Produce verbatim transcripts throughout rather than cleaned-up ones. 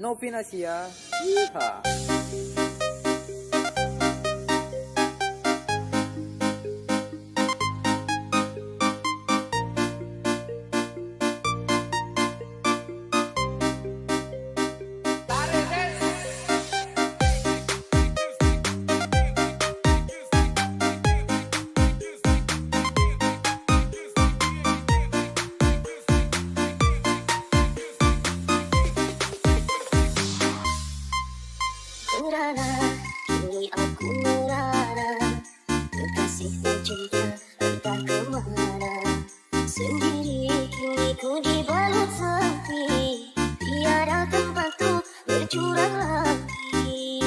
Novinasia. Yeehaw. Merana, kini aku merana, kekasih tercinta entah kemana. Sendiri kini ku dibalut sepi, tiada tempat untuk bercurang lagi.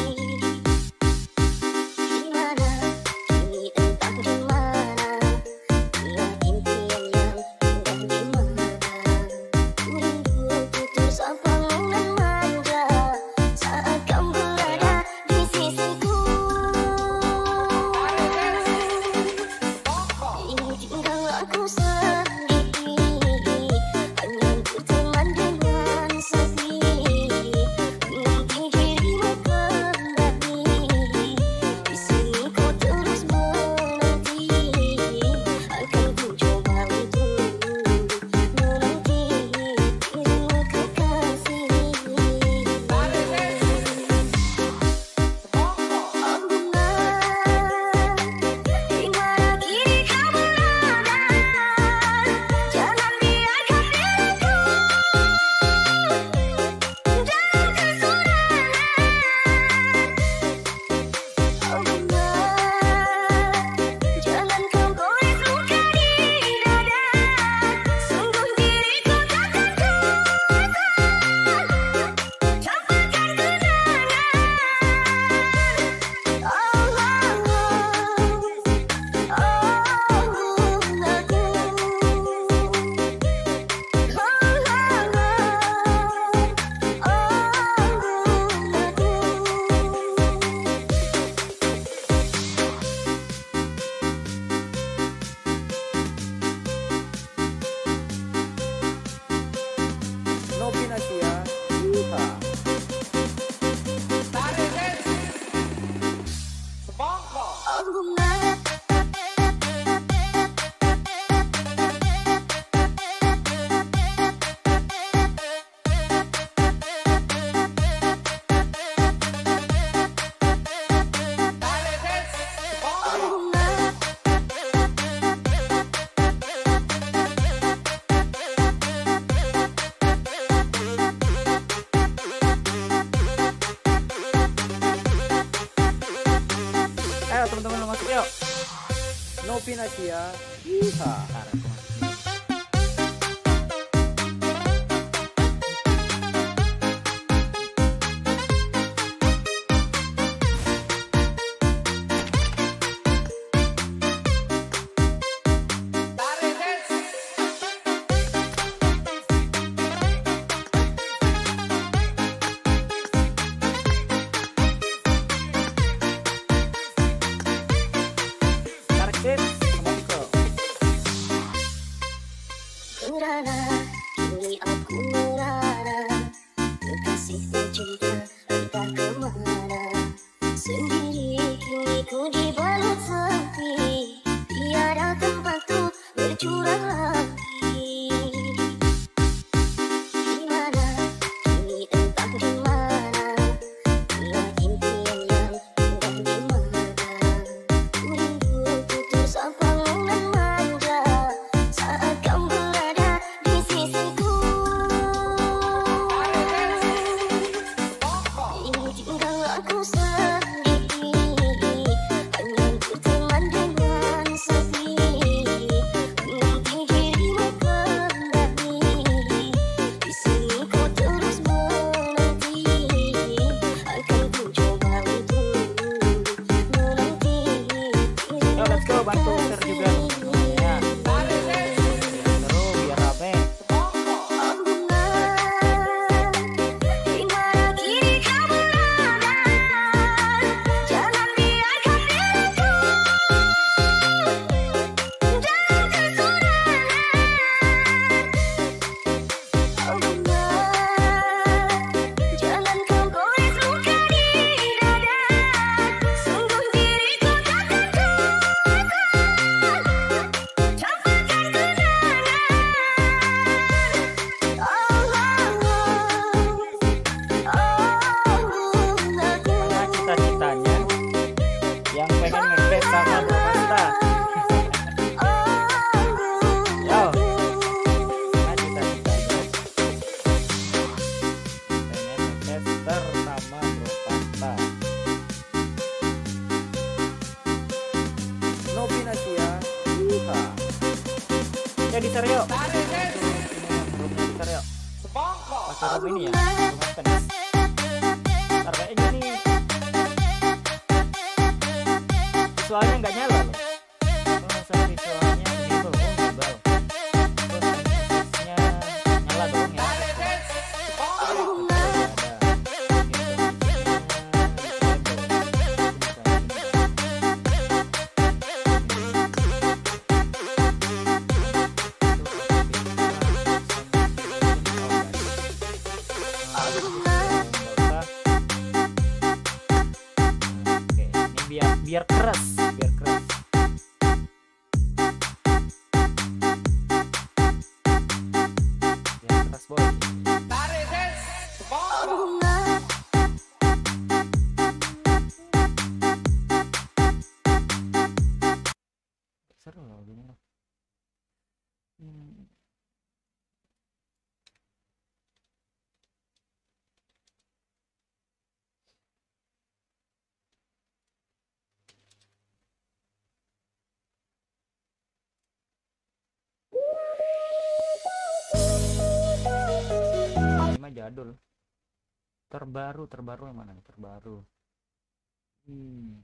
Dimana, kini entah dimana, bila impian yang indah dimana. Ku rindu tutur sapamu dan manja, saat kau berada di sisiku. Ini tinggal aku sendiri, hanya untuk teman dengan sepi. Nanti dirimu kembali, di sini ku terus menanti. Akan ku coba untuk menanti dirimu kekasih. Novinasia. Yeehaw. Ayo teman-teman masuk yuk. Novinasia. Yeehaw. Merana, kini aku merana, kekasih tercinta entah kemana. Sendiri kini ku dibalut sepi, tiada tempat untuk bercurang lagi. Dimana, kini entah dimana, bila impian yang indah dimana. Ku rindu tutur sapamu dan manja, saat kau berada di sisiku. Ini tinggal aku sendiri, hanya untuk teman dengan sepi. Nanti Ya di stereo. Di stereo. Pakai room ini ya. Rumah tenis. Ntar kayaknya nih visualnya nggak nyala loh. Kalau misalnya visualnya gitu, oh gimbal. Terus animasinya nyala dong ya. Biar keras, biar keras. Biar keras boy. Seru loh gini loh. Hmm. Jadul, terbaru terbaru yang mana nih terbaru? Hmm.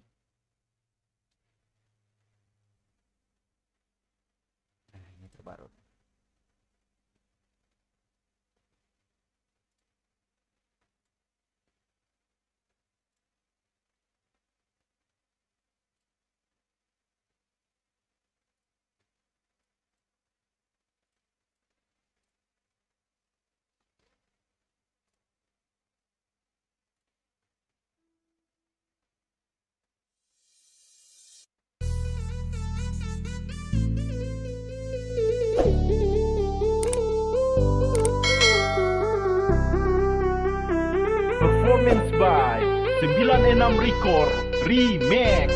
Nah, ini terbaru. Performance by sembilan enam Record Remix.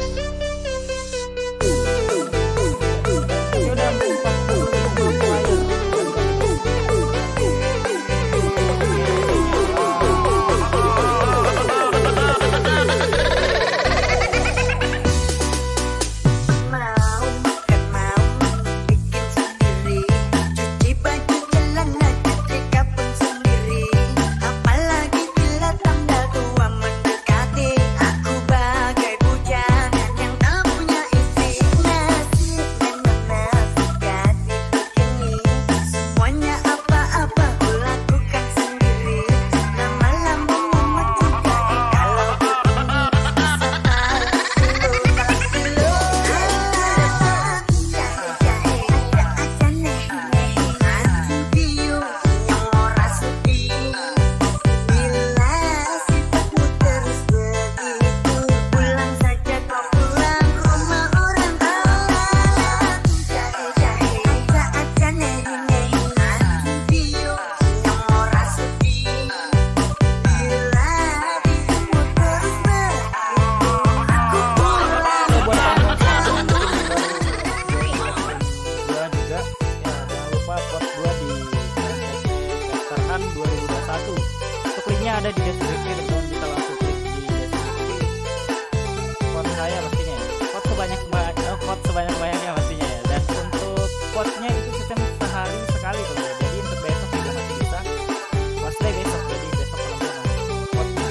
Ada di deskripsi, teman-teman bisa langsung klik di deskripsi. Quote saya pastinya, quote sebanyak banyak, quote sebanyak banyaknya pastinya ya. Dan untuk quote-nya itu sistem sehari sekali tuh ya. Jadi untuk besok juga masih bisa. Pasti besok, jadi besok teman-teman quote-nya.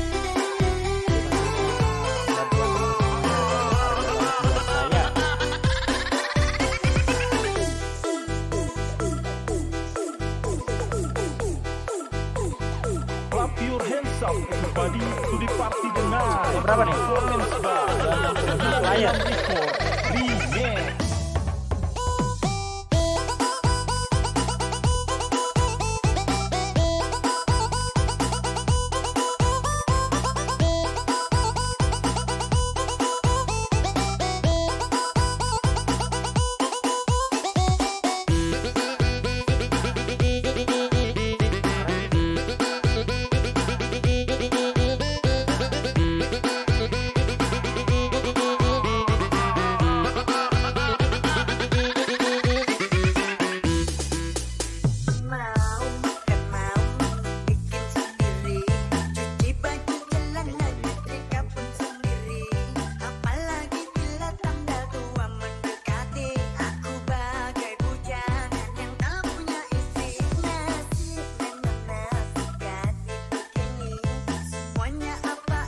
Jadi pastinya bantuan teman-teman harga banget buat saya. Clap your hands up everybody to the party tonight. Berapa nih? Performance by Layar. Record Remix.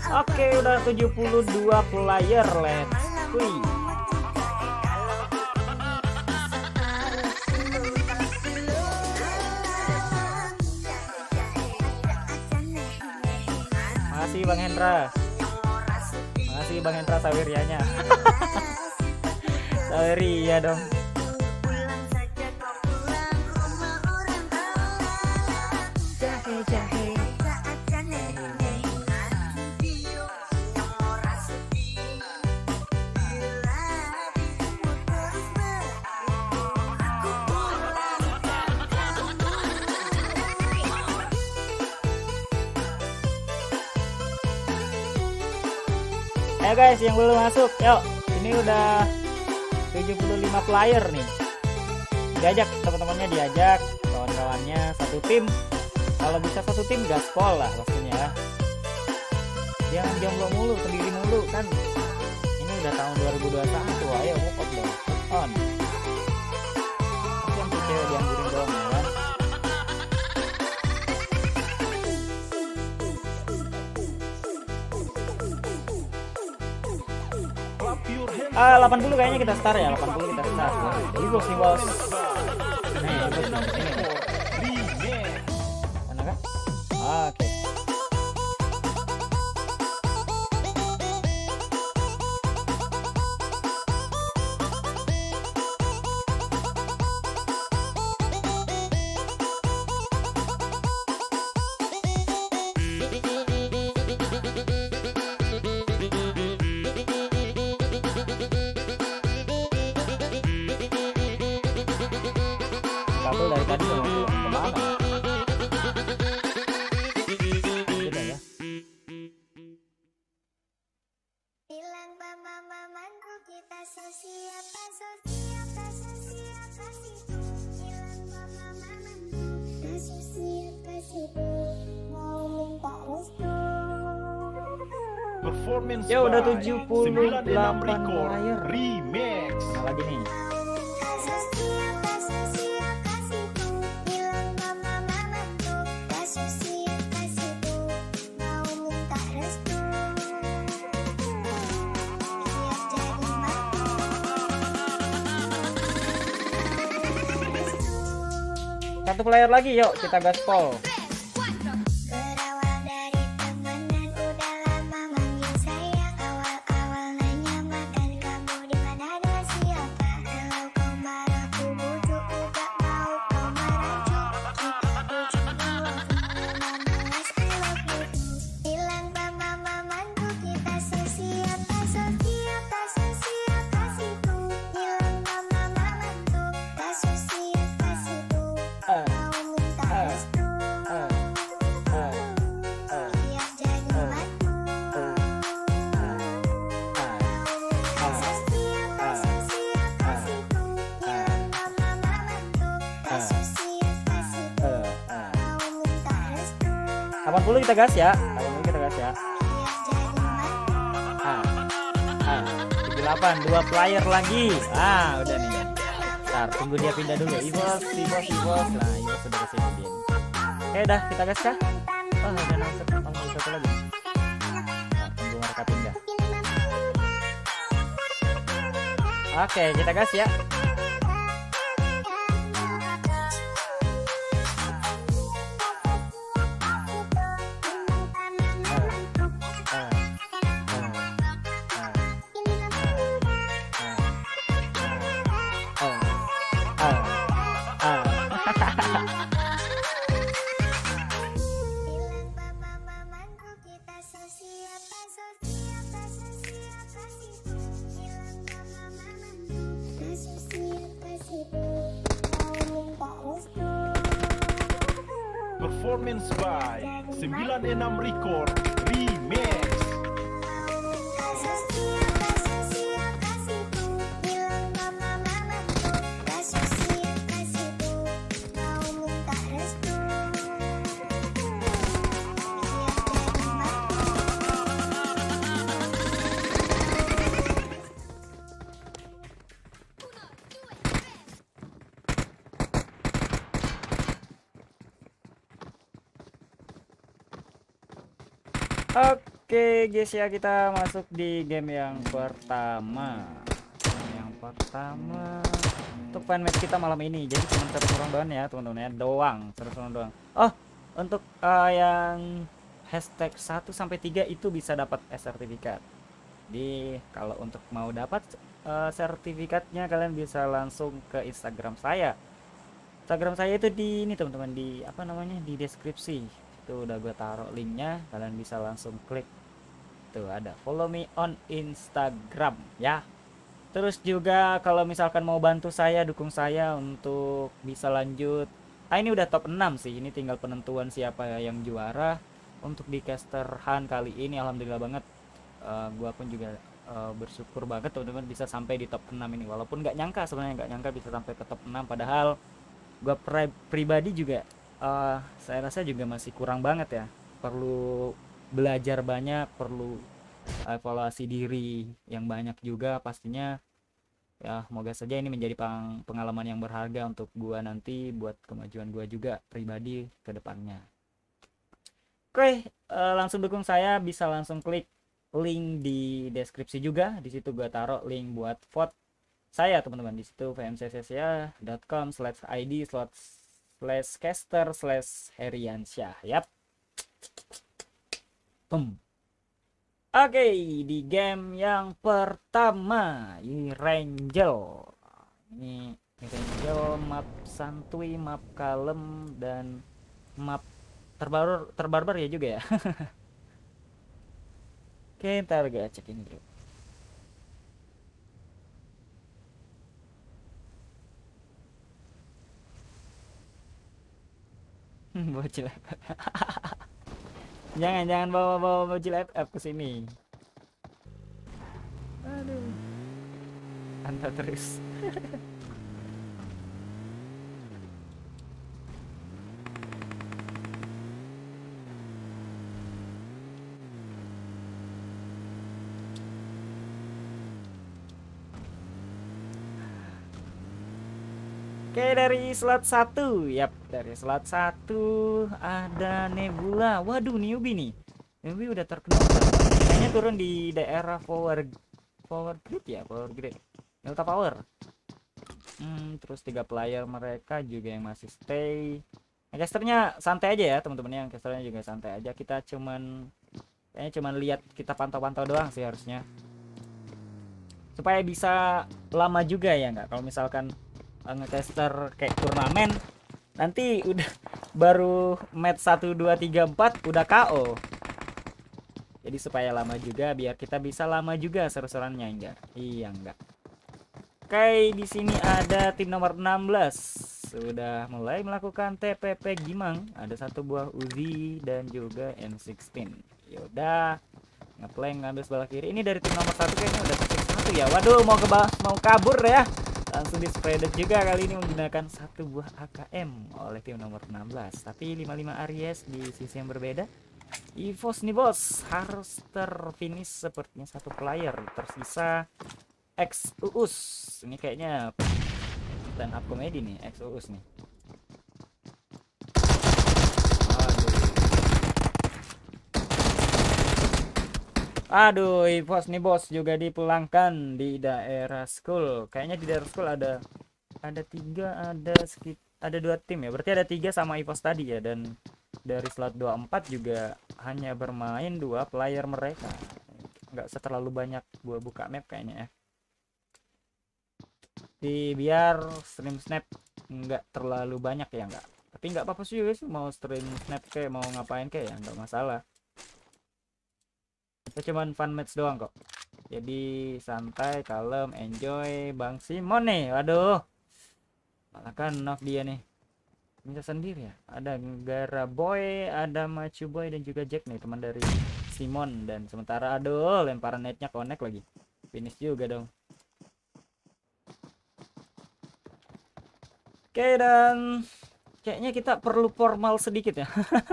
Oke, udah tujuh puluh dua player, let's go. Makasih Bang Hendra. Makasih Bang Hendra Sawirianya. Sawiria dong. Jahe-jahe. Ya guys, yang belum masuk, yuk. Ini udah tujuh puluh lima player nih. Diajak teman-temannya, diajak kawan-kawannya satu tim. Kalau bisa satu tim gaspol lah pastinya ya. Jangan jomblo mulu, sendiri mulu kan. Ini udah tahun dua ribu dua puluh satu, ayo move on dong. Move on. Mungkin tuh cewek dianggurin doang ya kan. Ah, delapan puluh kayaknya kita start ya, delapan puluh kita start. Jadi bos nih bos. Nih, bos nih sini. Mana kah? Oke. Satu dari tadi mau pulang kemana? Gitu ya. Bilang mama mamanku kita sosial sosial sosial kasihku. Bilang mama mamanku kita sosial kasihku. Mau minta restu. Performance Ya udah by tujuh puluh sembilan puluh enam delapan Record player. Remix. Mana lagi nih? Sosial sosial kasihku. Bilang mama mamanku kita sosial kasihku. Mau minta restu. Siap jadi mantu. Satu player lagi, yuk kita gaspol. Berawal dari temenan udah lama manggil sayang. Awal-awal nanya makan kamu di mana dengan siapa. Kalau kau marah ku bujuk, gak mau kau merajuk. Kita bujuk dulu menulis I love you too. Bilang mama mamanku kita sesiapa sesiapa sesiapa kasihku. Bilang mama mamanku kita sesiapa kasihku. Ah, Mau minta ah, restu. ah, ah, ah, Siap jadi mantu. ah, Sesiap sesiap kasihku. Bilang mama mamanku tak sesiap kasihku. ah, ah. Mau minta restu. delapan puluh kita gas ya. delapan puluh kita gas ya. Siap jadi mantu. Ah, ah, tujuh puluh delapan, dua player lagi. Ah, udah nih. Ntar tunggu dia pindah dulu. Ivos, Ivos, Ivos. Nah, Ivos sudah kesini dia. Oke, dah kita gas kah? Oh, udah masuk. Oh, masuk satu lagi. Nah, tunggu mereka pindah. Oke, kita gas ya. Ah, ah, ah, ah, ah. Bilang mama mamanku kita sesiap sesiap sesiap kasihku. Bilang mama mamanku kita sesiap kasihku. Mau minta restu. Performance by sembilan puluh enam Record Remix. Sesiap sesiap kasihku. Bilang mama mamanku kita sesiap kasihku. Mau minta restu. Siap jadi mantu. Oke guys ya, kita masuk di game yang pertama. Yang pertama untuk fanmatch kita malam ini. Jadi cuma seru-seruan doang ya teman-teman ya, doang, seru-seruan doang. Oh, untuk uh, yang hashtag satu sampai tiga itu bisa dapat sertifikat. Jadi kalau untuk mau dapat uh, sertifikatnya kalian bisa langsung ke Instagram saya. Instagram saya itu di ini teman-teman, di apa namanya, di deskripsi. Itu udah gue taruh linknya, kalian bisa langsung klik. Tuh ada follow me on Instagram ya. Terus juga kalau misalkan mau bantu saya, dukung saya untuk bisa lanjut. Ah ini udah top enam sih, ini tinggal penentuan siapa yang juara. Untuk di caster hunt kali ini alhamdulillah banget. Uh, gua pun juga uh, bersyukur banget teman-teman bisa sampai di top enam ini. Walaupun nggak nyangka sebenarnya, nggak nyangka bisa sampai ke top enam, padahal gua pri pribadi juga uh, saya rasa juga masih kurang banget ya. Perlu belajar banyak, perlu evaluasi diri yang banyak juga pastinya ya. Semoga saja ini menjadi peng pengalaman yang berharga untuk gua nanti buat kemajuan gua juga pribadi ke depannya. Oke, uh, langsung dukung saya, bisa langsung klik link di deskripsi juga. Di situ gua taruh link buat vote saya teman-teman. Di situ v m c c s y a dot com slash i d slash caster slash heriansyah. Yap. Pem. Oke, di game yang pertama ini Rangel. Ini Rangel, map santuy, map kalem, dan map terbaru terbarbar ya juga ya. Oke, ntar gue cek ini dulu. Bocil. Jangan jangan bawa bawa bocil F F ke sini. Aduh. Anta terus. Oke, dari slot satu, yap, dari slot satu ada Nebula. Waduh, newbie nih. Newbie udah terkenal. Kayaknya turun di daerah power power grid ya, power grid. Delta Power. Hmm, terus tiga player mereka juga yang masih stay. Nah, casternya santai aja ya, teman-teman. Yang casternya juga santai aja. Kita cuman kayaknya cuman lihat, kita pantau-pantau doang sih harusnya. Supaya bisa lama juga ya nggak? Kalau misalkan ngetester kayak turnamen nanti udah baru match satu dua tiga empat udah K O. Jadi supaya lama juga, biar kita bisa lama juga seru-seruannya. Enggak? Iya enggak. Oke, di sini ada tim nomor enam belas sudah mulai melakukan T P P Gimang. Ada satu buah Uzi dan juga M enam belas. Yaudah, ngeplank ngambil sebelah kiri. Ini dari tim nomor satu kayaknya udah tim satu ya. Waduh, mau ke mau kabur ya. Langsung di spreadet juga kali ini menggunakan satu buah A K M oleh tim nomor enam belas. Tapi lima puluh lima Aries di sisi yang berbeda. EVOS nih bos, harus terfinish sepertinya satu player. Tersisa X U U S. Ini kayaknya stand up comedy nih, X U U S nih. Aduh, EVOS nih bos juga dipulangkan di daerah school. Kayaknya di daerah school ada ada tiga, ada sekit, ada dua tim ya. Berarti ada tiga sama EVOS tadi ya. Dan dari slot dua puluh empat juga hanya bermain dua player mereka. Nggak terlalu banyak gua buka map kayaknya ya. Di biar stream snap nggak terlalu banyak ya nggak. Tapi nggak apa-apa sih guys, mau stream snap kayak mau ngapain kayak ya nggak masalah. Kita cuman fun match doang kok. Jadi santai, kalem, enjoy. Bang Simon nih, waduh. Malah kan knock dia nih. Bisa sendiri ya. Ada Gara Boy, ada Macu Boy dan juga Jack nih, teman dari Simon. Dan sementara aduh, lemparan netnya connect lagi. Finish juga dong. Oke, dan kayaknya kita perlu formal sedikit ya.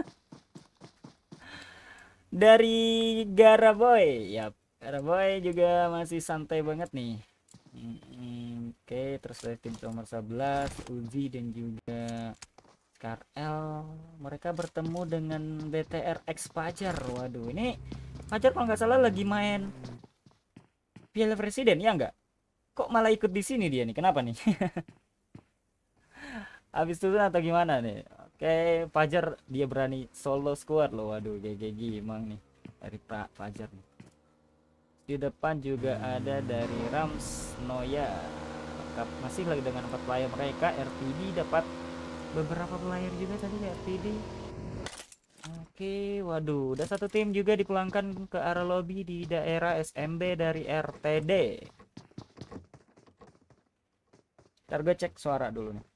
Dari Garaboy ya, Garaboy juga masih santai banget nih. hmm, oke, terus dari tim nomor sebelas Uzi dan juga Scar L, mereka bertemu dengan B T R X Fajar. Waduh, ini Fajar kalau nggak salah lagi main Piala Presiden ya nggak? Kok malah ikut di sini dia nih? Kenapa nih? Habis turun atau gimana nih? Oke, Fajar dia berani solo squad loh. Waduh, G G G emang nih dari Pak Fajar nih. Di depan juga ada dari Rams Noya. Lengkap masih lagi dengan empat player mereka. R T D dapat beberapa player juga tadi R T D. Oke, waduh, udah satu tim juga dipulangkan ke arah lobby di daerah S M B dari R T D. Ntar gue cek suara dulu nih.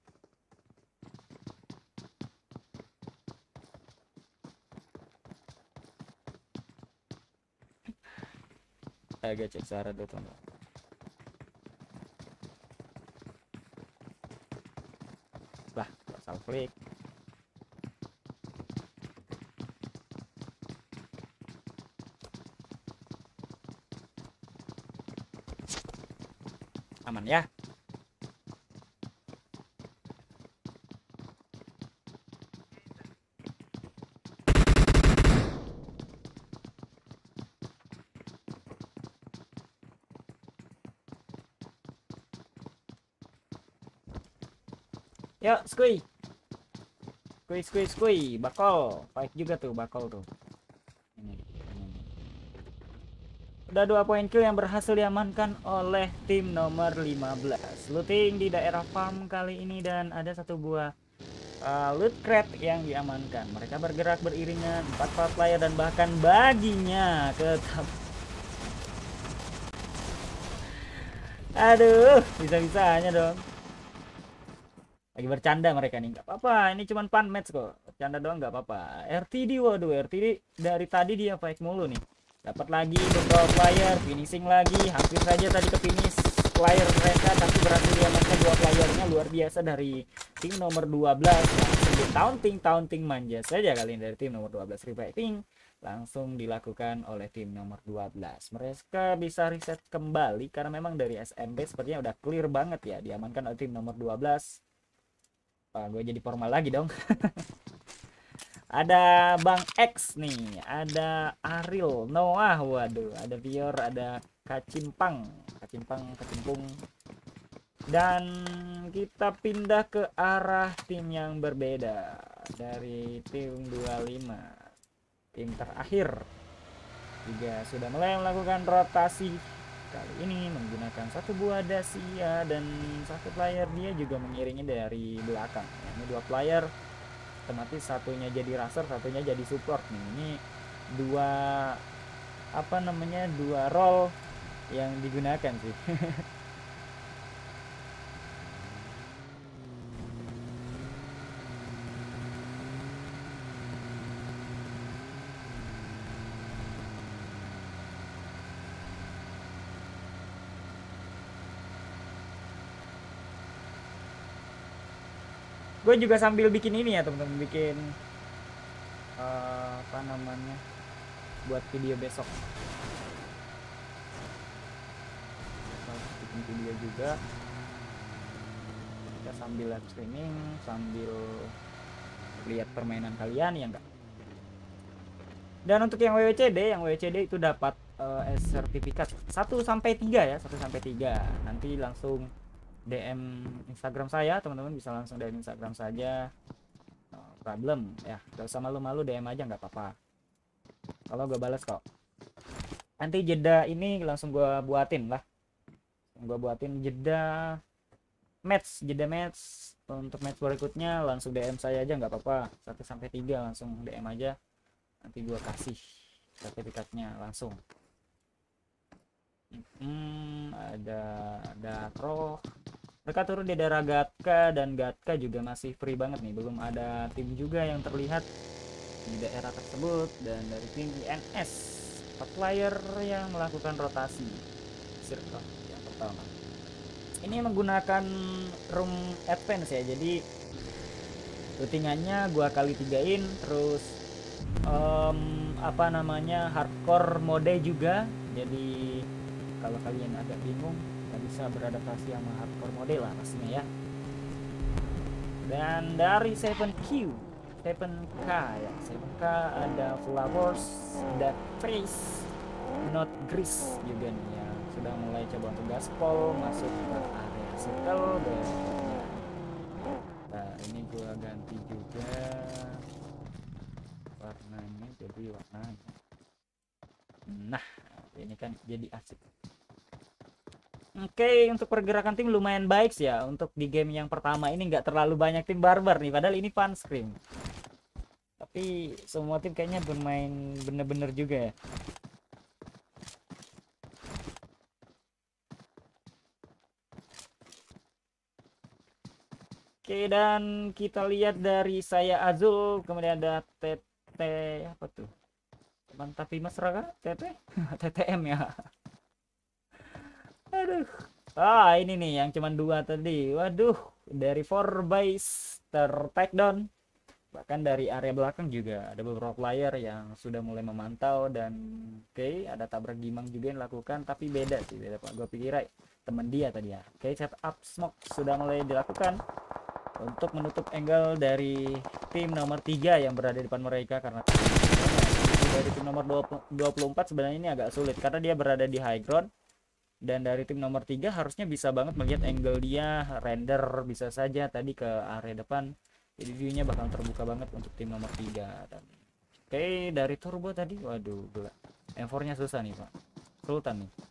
Agak cek suara dulu teman. Lah, salah klik. Aman ya. Yuk, skui. Skui, skui, skui. Bakol. Baik juga tuh, bakol tuh. Ini, ini. Udah dua poin kill yang berhasil diamankan oleh tim nomor lima belas. Looting di daerah farm kali ini dan ada satu buah uh, loot crate yang diamankan. Mereka bergerak beriringan, empat empat player dan bahkan baginya ke Aduh, bisa-bisanya dong. Lagi bercanda mereka nih, nggak apa-apa, ini cuman fun match kok, bercanda doang nggak apa-apa. R T D, waduh, R T D dari tadi dia fight mulu nih, dapat lagi beberapa player, finishing lagi, hampir saja tadi ke finish player mereka, tapi berhasil diamankan dua playernya. Luar biasa dari tim nomor dua belas, langsung di taunting taunting manja saja kali ini dari tim nomor dua belas. Reviving langsung dilakukan oleh tim nomor dua belas. Mereka bisa reset kembali karena memang dari S M B sepertinya udah clear banget ya, diamankan oleh tim nomor dua belas. Wah, gue jadi formal lagi dong. Ada Bang X nih, ada Ariel, Noah, waduh, ada Vior, ada Kacimpang, Kacimpang, Kacimpung. Dan kita pindah ke arah tim yang berbeda dari tim dua puluh lima. Tim terakhir juga sudah mulai melakukan rotasi. Kali ini menggunakan satu buah Dacia dan satu player dia juga mengiringi dari belakang. Ini dua player, otomatis satunya jadi racer, satunya jadi support nih. Ini dua apa namanya dua role yang digunakan sih. Gue juga sambil bikin ini ya teman-teman, bikin uh, apa namanya buat video besok. Bikin video juga, kita sambil live streaming sambil lihat permainan kalian ya enggak. Dan untuk yang W W C D, yang W W C D itu dapat uh, sertifikat satu sampai tiga ya, satu sampai tiga. Nanti langsung D M Instagram saya, teman-teman bisa langsung D M Instagram saja, no problem ya, gak usah malu-malu, D M aja nggak apa-apa, kalau gue balas kok. Nanti jeda ini langsung gue buatin lah, gue buatin jeda match, jeda match untuk match berikutnya langsung D M saya aja nggak apa-apa, satu sampai tiga langsung D M aja, nanti gue kasih sertifikatnya langsung. Hmm, ada Datro, mereka turun di daerah Gatka dan Gatka juga masih free banget nih, belum ada tim juga yang terlihat di daerah tersebut. Dan dari tim I N S, empat player yang melakukan rotasi circle yang pertama ini menggunakan room advance ya, jadi lootingannya gua kali tigain, terus um, apa namanya hardcore mode juga, jadi kalau kalian agak bingung nggak bisa beradaptasi sama hardcore mode lah pastinya ya. Dan dari tujuh Q tujuh K ya, tujuh K ada Flowers, ada Trace, Not Gris juga nih yang sudah mulai coba untuk gaspol masuk ke area circle dan nah ini gua ganti juga warnanya jadi warnanya. Nah ini kan jadi asik. Oke, untuk pergerakan tim lumayan baik sih ya. Untuk di game yang pertama ini nggak terlalu banyak tim barbar nih, padahal ini fun scream. Tapi semua tim kayaknya bermain bener-bener juga ya. Oke, dan kita lihat dari saya Azul, kemudian ada T T apa tuh? Mantap mesra kah? T T? T T M ya. Aduh. Ah, ini nih yang cuman dua tadi. Waduh, dari four base ter takedown. Bahkan dari area belakang juga ada beberapa player yang sudah mulai memantau dan oke, okay, ada tabrak gimang juga yang dilakukan tapi beda sih, beda Pak. Gua pikir temen dia tadi ya. Oke, okay, setup smoke sudah mulai dilakukan untuk menutup angle dari tim nomor tiga yang berada di depan mereka karena dari tim nomor dua puluh empat sebenarnya ini agak sulit karena dia berada di high ground. Dan dari tim nomor tiga harusnya bisa banget melihat angle dia render bisa saja tadi ke area depan. Jadi view-nya bakal terbuka banget untuk tim nomor tiga. Dan oke, okay, dari turbo tadi waduh gila. M four-nya susah nih, Pak. Sultan nih.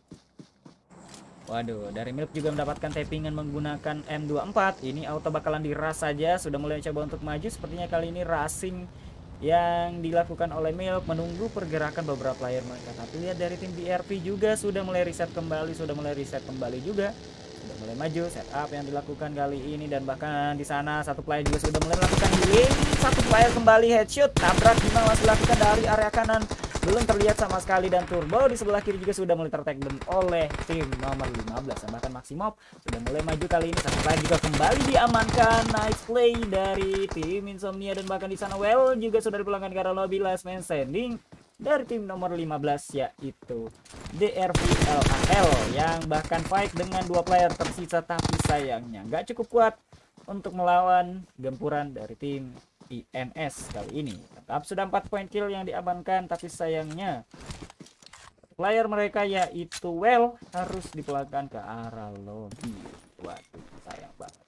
Waduh, dari Milk juga mendapatkan tappingan menggunakan M dua puluh empat. Ini auto bakalan diras saja, sudah mulai coba untuk maju. Sepertinya kali ini racing yang dilakukan oleh Milk menunggu pergerakan beberapa player mereka. Tapi lihat dari tim B R P juga sudah mulai reset kembali, sudah mulai reset kembali juga. Sudah mulai maju setup yang dilakukan kali ini dan bahkan di sana satu player juga sudah mulai melakukan healing. Satu player kembali headshot, tabrak gimana masih dilakukan dari area kanan. Belum terlihat sama sekali dan turbo di sebelah kiri juga sudah mulai tertakedown oleh tim nomor lima belas dan bahkan Maximob sudah mulai maju kali ini. Satu player juga kembali diamankan. Nice play dari tim Insomnia dan bahkan di sana Well juga sudah dipulangkan ke arah lobby. Last man standing dari tim nomor lima belas yaitu D R V L A L yang bahkan fight dengan dua player tersisa tapi sayangnya nggak cukup kuat untuk melawan gempuran dari tim I N S kali ini. Tetap sudah empat poin kill yang diamankan tapi sayangnya player mereka yaitu Well harus dipulangkan ke arah lobby. Waduh, sayang banget.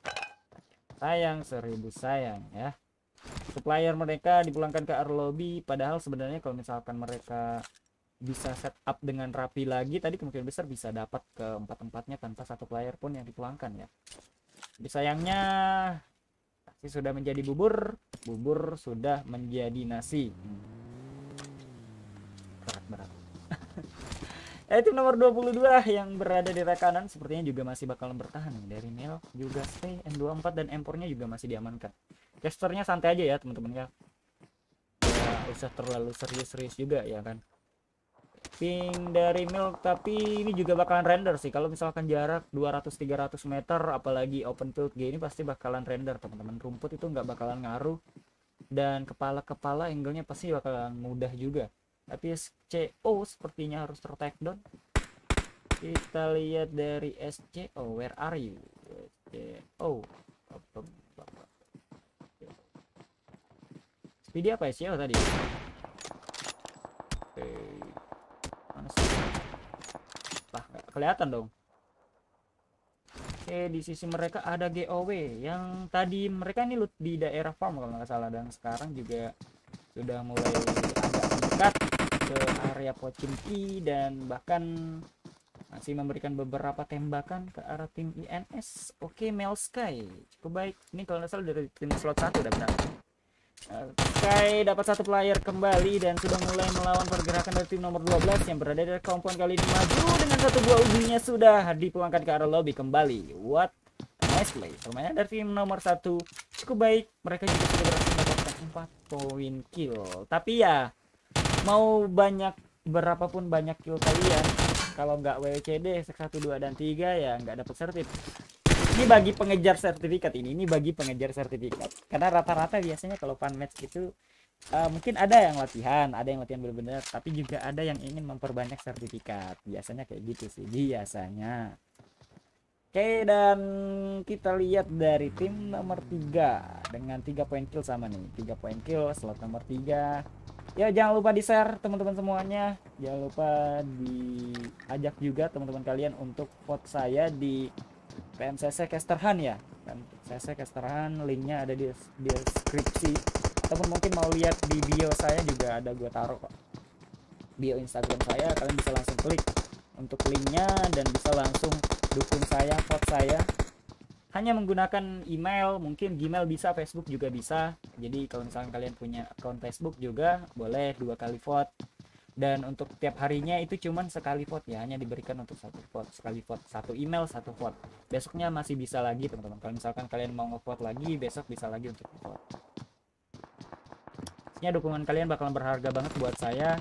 Sayang seribu sayang ya. Player mereka dipulangkan ke arah lobby padahal sebenarnya kalau misalkan mereka bisa setup dengan rapi lagi tadi kemungkinan besar bisa dapat ke empat-empatnya tanpa satu player pun yang dipulangkan ya. Tapi sayangnya nasi sudah menjadi bubur, bubur sudah menjadi nasi. Berat-berat. Eh, tim nomor dua puluh dua yang berada di rekan kanan sepertinya juga masih bakal bertahan dari Mel juga stay M dua puluh empat dan M four-nya juga masih diamankan. Casternya santai aja ya teman-teman ya. Ya usah terlalu serius-serius juga ya kan. Ping dari Milk tapi ini juga bakalan render sih kalau misalkan jarak dua ratus tiga ratus meter apalagi open field game ini pasti bakalan render teman-teman. Rumput itu nggak bakalan ngaruh dan kepala-kepala angle-nya pasti bakalan mudah juga. Tapi S C O sepertinya harus ter-takedown. Kita lihat dari S C O, where are you? S C O. Speedy apa S C O tadi? Oke. Mana sih? Lah, nggak kelihatan dong. Oke, di sisi mereka ada G O W yang tadi mereka ini loot di daerah farm kalau nggak salah dan sekarang juga sudah mulai agak dekat ke area Pochinki dan bahkan masih memberikan beberapa tembakan ke arah tim I N S. Oke, Mel Sky cukup baik. Ini kalau nggak salah dari tim slot satu udah benar. Sky dapat satu player kembali dan sudah mulai melawan pergerakan dari tim nomor dua belas yang berada di kompon kali ini maju dengan satu buah ujinya sudah dipulangkan ke arah lobby kembali. What nice play. Permainan dari tim nomor satu cukup baik. Mereka juga sudah berhasil mendapatkan empat poin kill. Tapi ya mau banyak berapapun banyak kill kalian kalau nggak W C D satu dua dan tiga ya nggak dapat sertifikat. Ini bagi pengejar sertifikat ini ini bagi pengejar sertifikat karena rata-rata biasanya kalau fun match itu uh, mungkin ada yang latihan ada yang latihan benar-benar tapi juga ada yang ingin memperbanyak sertifikat biasanya kayak gitu sih biasanya. Oke, dan kita lihat dari tim nomor tiga dengan tiga poin kill sama nih tiga poin kill slot nomor tiga Ya jangan lupa di share teman-teman semuanya, jangan lupa diajak juga teman-teman kalian untuk vote saya di P M C C Casterhan ya, kan C C Casterhan, linknya ada di deskripsi, ataupun mungkin mau lihat di bio saya juga ada gue taruh kok, bio Instagram saya, kalian bisa langsung klik untuk linknya dan bisa langsung dukung saya, vote saya hanya menggunakan email, mungkin Gmail bisa, Facebook juga bisa. Jadi kalau misalkan kalian punya akun Facebook juga boleh dua kali vote, dan untuk tiap harinya itu cuman sekali vote ya, hanya diberikan untuk satu vote, sekali vote, satu email satu vote. Besoknya masih bisa lagi teman-teman, kalau misalkan kalian mau ngevote lagi besok bisa lagi untuk vote. Pastinya dukungan kalian bakalan berharga banget buat saya.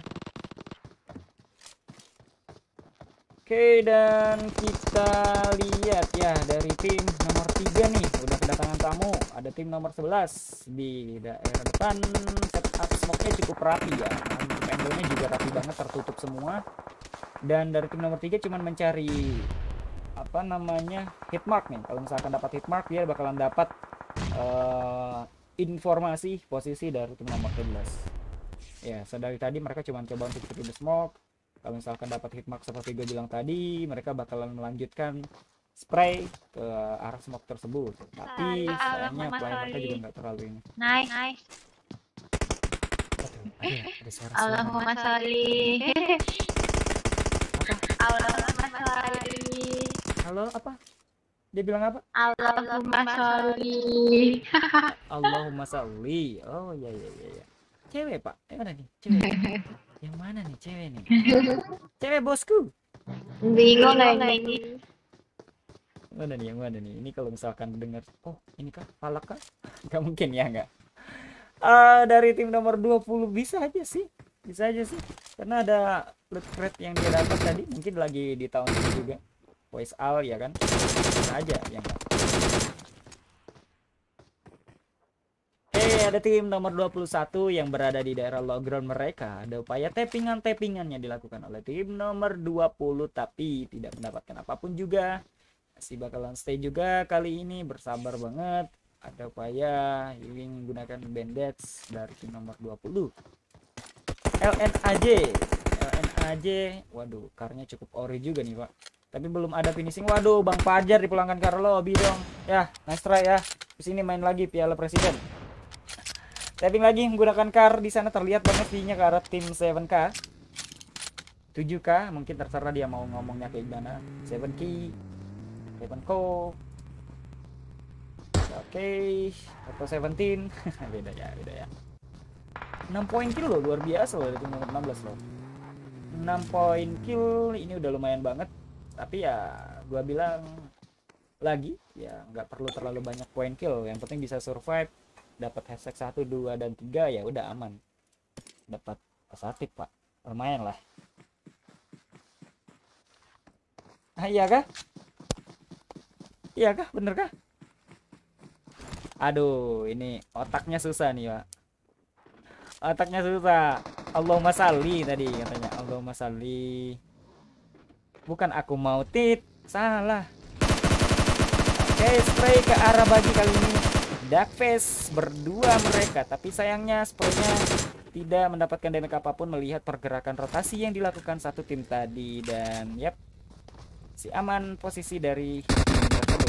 Oke, dan kita lihat ya dari tim nomor tiga nih udah kedatangan tamu. Ada tim nomor sebelas di daerah depan, setup smoke-nya cukup rapi ya, angle-nya juga rapi banget, tertutup semua. Dan dari tim nomor tiga cuman mencari apa namanya hitmark nih. Kalau misalkan dapat hitmark dia bakalan dapat uh, informasi posisi dari tim nomor sebelas ya. Sedari tadi mereka cuma coba untuk curi the smoke. Kalau misalkan dapat hitmark seperti gue bilang tadi, mereka bakalan melanjutkan spray ke arah smoke tersebut. Tapi sayangnya player mereka juga nggak terlalu ini. Nice, nice. Aduh, ada, ada suara-suara. Allahumma sholli. Apa? Allahumma sholli. Halo, apa? Dia bilang apa? Allahumma sholli. Allahumma sholli. Oh iya iya iya. iya. Cewek pak, yang mana nih? Cewek. Yang mana nih cewek nih? Cewek bosku. Bingung lagi. Mana nih yang mana nih? Ini kalau misalkan dengar, oh ini kah? Palak kah? Gak mungkin ya nggak? Uh, dari tim nomor dua puluh bisa aja sih, bisa aja sih. Karena ada loot crate yang dia dapat tadi, mungkin lagi di tahun ini juga. Voice all ya kan? Bisa aja ya nggak? Hey, ada tim nomor dua puluh satu yang berada di daerah low ground mereka. Ada upaya tappingan-tappingan yang dilakukan oleh tim nomor dua puluh, tapi tidak mendapatkan apapun juga. Masih bakalan stay juga kali ini, bersabar banget. Ada upaya healing menggunakan bandage dari tim nomor dua puluh. L N A J, L N A J, waduh, karnya cukup ori juga nih pak. Tapi belum ada finishing. Waduh, Bang Fajar dipulangkan ke lobby dong. Ya, nice try ya. Kesini main lagi Piala Presiden. Tapping lagi menggunakan car, di sana terlihat banget view-nya ke arah tim tujuh K. tujuh K, mungkin terserah dia mau ngomongnya kayak gimana. tujuh K, tujuh K. Oke, atau tujuh belas. Beda ya, beda ya. enam poin kill loh, luar biasa loh dari tim nomor enam belas loh. enam poin kill ini udah lumayan banget. Tapi ya gua bilang lagi ya nggak perlu terlalu banyak poin kill, yang penting bisa survive. Dapat hashtag satu, dua, dan tiga ya udah aman. Dapat positif pak, lumayan lah. Ah, iya kah? Iya kah? Bener kah? Aduh, ini otaknya susah nih pak. Otaknya susah. Allahumma sholli tadi katanya. Allahumma sholli. Bukan aku mau tit, salah. Oke, spray ke arah bagi kali ini. Darkface berdua mereka, tapi sayangnya spraynya tidak mendapatkan damage apapun melihat pergerakan rotasi yang dilakukan satu tim tadi. Dan yap, si aman posisi dari tim tersebut.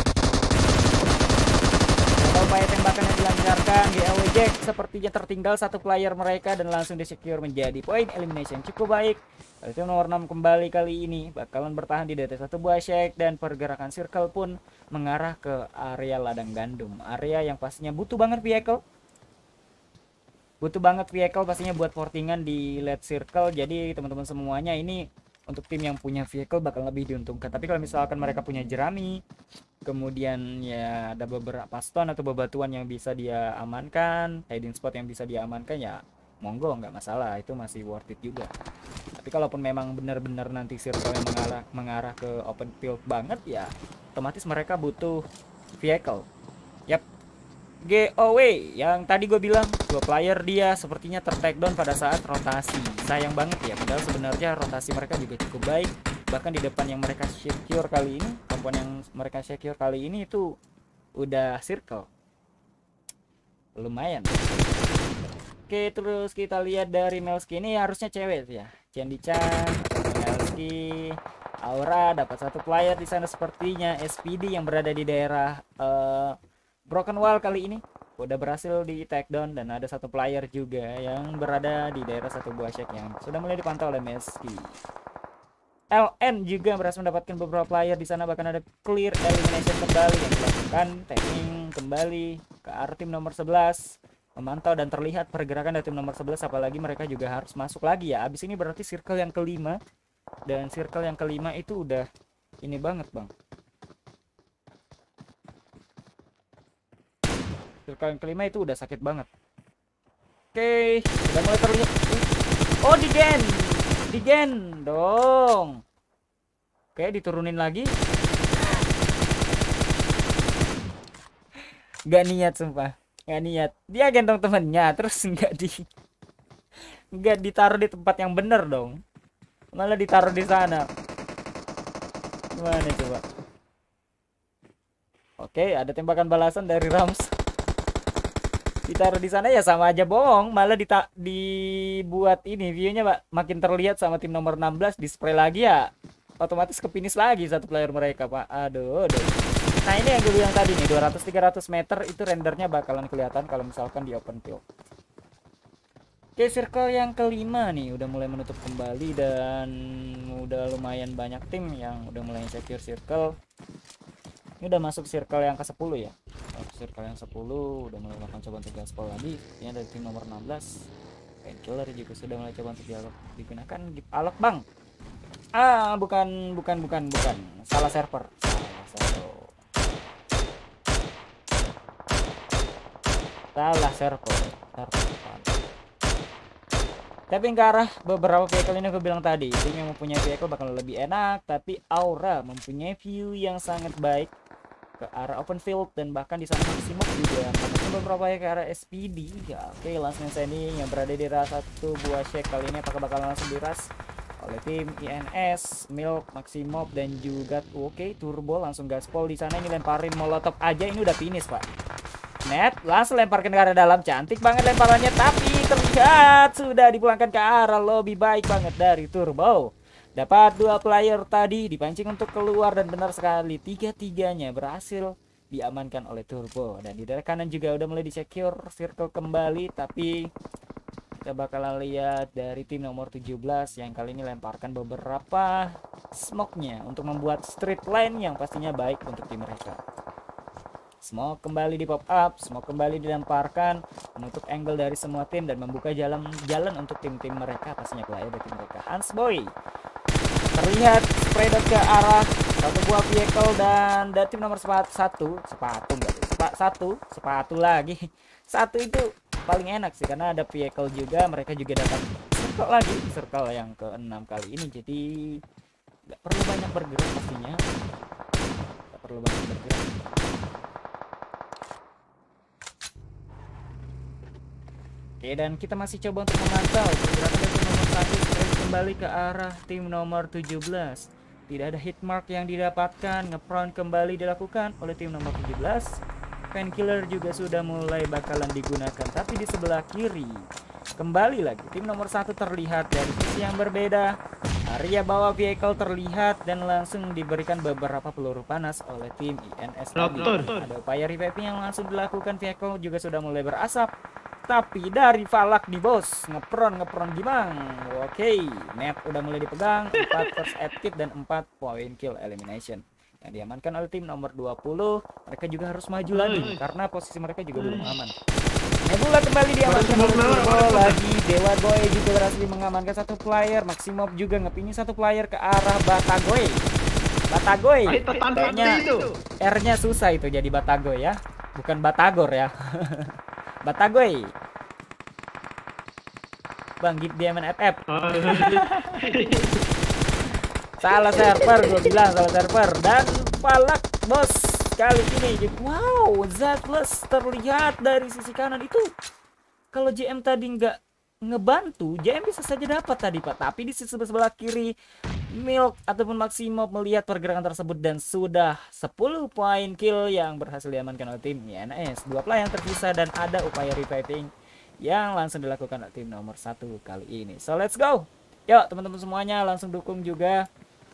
Upaya tembakan yang dilancarkan di L W Jack sepertinya tertinggal satu player mereka dan langsung di-secure menjadi poin elimination cukup baik. Tim nomor enam kembali kali ini bakalan bertahan di D T satu buah shake, dan pergerakan circle pun mengarah ke area ladang gandum, area yang pastinya butuh banget vehicle. Butuh banget vehicle pastinya buat portingan di lead circle. Jadi teman-teman semuanya ini untuk tim yang punya vehicle bakal lebih diuntungkan. Tapi kalau misalkan mereka punya jerami, kemudian ya ada beberapa stone atau bebatuan yang bisa dia amankan, hiding spot yang bisa dia amankan, ya monggo, nggak masalah, itu masih worth it juga. Tapi kalaupun memang benar-benar nanti circle yang mengarah mengarah ke open field banget, ya otomatis mereka butuh vehicle. Yap, G O W yang tadi gue bilang dua player dia sepertinya ter-takedown pada saat rotasi. Sayang banget ya, padahal sebenarnya rotasi mereka juga cukup baik. Bahkan di depan yang mereka secure kali ini, kompon yang mereka secure kali ini itu udah circle. Lumayan. Oke, terus kita lihat dari Melski ini harusnya cewek sih ya. Candy Chan, Melski, Aura dapat satu player di sana sepertinya. S P D yang berada di daerah uh, Broken Wall kali ini udah berhasil di take down, dan ada satu player juga yang berada di daerah satu buah shack yang sudah mulai dipantau oleh Melski. L N juga berhasil mendapatkan beberapa player di sana, bahkan ada clear elimination kembali yang dilakukan, tagging kembali ke arah tim nomor sebelas. Memantau dan terlihat pergerakan dari tim nomor sebelas, apalagi mereka juga harus masuk lagi ya. Abis ini berarti circle yang kelima, dan circle yang kelima itu udah ini banget bang. Circle yang kelima itu udah sakit banget. Oke, udah mulai terlihat. Oh, di gen, di gen dong. Oke, diturunin lagi. Gak niat sumpah. Nggak niat, dia gendong temennya terus nggak di nggak ditaruh di tempat yang bener dong, malah ditaruh di sana. Gimana coba? Oke, ada tembakan balasan dari Rams, ditaruh di sana ya sama aja bohong, malah dita dibuat ini viewnya pak makin terlihat sama tim nomor enam belas. Di spray lagi ya otomatis ke finish lagi satu player mereka pak. Aduh, aduh. Nah ini yang gue bilang tadi nih, dua ratus tiga ratus meter itu rendernya bakalan kelihatan kalau misalkan di open field. Oke, circle yang kelima nih udah mulai menutup kembali, dan udah lumayan banyak tim yang udah mulai secure circle. Ini udah masuk circle yang ke sepuluh ya. Circle yang sepuluh udah mulai melakukan coba untuk gaspol lagi. Ini dari tim nomor enam belas. Painkiller juga sudah mulai coba untuk dialog digunakan. Alok bang. Ah bukan bukan bukan bukan salah server. Salah server. Salah server, server. Tapi ke arah beberapa vehicle ini aku bilang tadi, tim yang mempunyai vehicle bakal lebih enak, tapi Aura mempunyai view yang sangat baik ke arah open field, dan bahkan di sana Maximum juga mendapatkan beberapa ya ke arah S P D. Ya, oke, langsung sending yang berada di daerah satu buah shack kali ini apakah bakal langsung diras oleh tim I N S, Milk, Maximum dan juga oke, okay, Turbo langsung gaspol di sana. Ini lemparin molotov aja ini udah finish, Pak. Net langsung lemparkan ke arah dalam, cantik banget lemparannya, tapi terlihat sudah dipulangkan ke arah lobby, baik banget dari Turbo. Dapat dua player tadi dipancing untuk keluar, dan benar sekali tiga-tiganya berhasil diamankan oleh Turbo. Dan di daerah kanan juga udah mulai di-secure circle kembali, tapi kita bakalan lihat dari tim nomor tujuh belas yang kali ini lemparkan beberapa smoke-nya untuk membuat street line yang pastinya baik untuk tim mereka. Smoke kembali di pop up, smoke kembali dilemparkan, menutup angle dari semua tim dan membuka jalan jalan untuk tim-tim mereka, pastinya player dari tim mereka. Hans Boy terlihat spray ke arah satu buah vehicle, dan dari tim nomor sepatu satu sepatu enggak sepa, satu sepatu lagi satu itu paling enak sih karena ada vehicle juga, mereka juga dapat circle lagi, circle yang keenam kali ini, jadi nggak perlu banyak bergerak pastinya, nggak perlu banyak bergerak. Oke, dan kita masih coba untuk memantau pergerakan dari tim nomor satu kembali ke arah tim nomor tujuh belas. Tidak ada hit mark yang didapatkan, ngeprone kembali dilakukan oleh tim nomor tujuh belas. Painkiller juga sudah mulai bakalan digunakan, tapi di sebelah kiri kembali lagi tim nomor satu terlihat dari sisi yang berbeda. Area bawah vehicle terlihat dan langsung diberikan beberapa peluru panas oleh tim I N S. Ada upaya reviving yang langsung dilakukan, vehicle juga sudah mulai berasap. Tapi dari Falak di bos, ngepron ngepron gimana? Oke, net udah mulai dipegang, empat first aid kit dan empat point kill elimination yang diamankan oleh tim nomor dua puluh. Mereka juga harus maju lagi karena posisi mereka juga belum aman. Nebula kembali diamankan oleh Turbo lagi. Dewa Boy juga berhasil mengamankan satu player. Maximum juga ngepini satu player ke arah Batagoy. Batagoy. Kayaknya R-nya susah itu jadi Batagoy ya, bukan Batagor ya. Batagoy. Bang, give them an F F. Salah server, gue bilang salah server. Dan Falak bos kali ini. Wow, Zatless terlihat dari sisi kanan itu. Kalau J M tadi nggak ngebantu, J M bisa saja dapat tadi Pak. Tapi di sisi sebelah kiri, Milk ataupun Maximum melihat pergerakan tersebut dan sudah sepuluh poin kill yang berhasil diamankan oleh tim I N S. Dua player yang terpisah dan ada upaya reviving yang langsung dilakukan oleh tim nomor satu kali ini. So let's go. Yuk teman-teman semuanya langsung dukung juga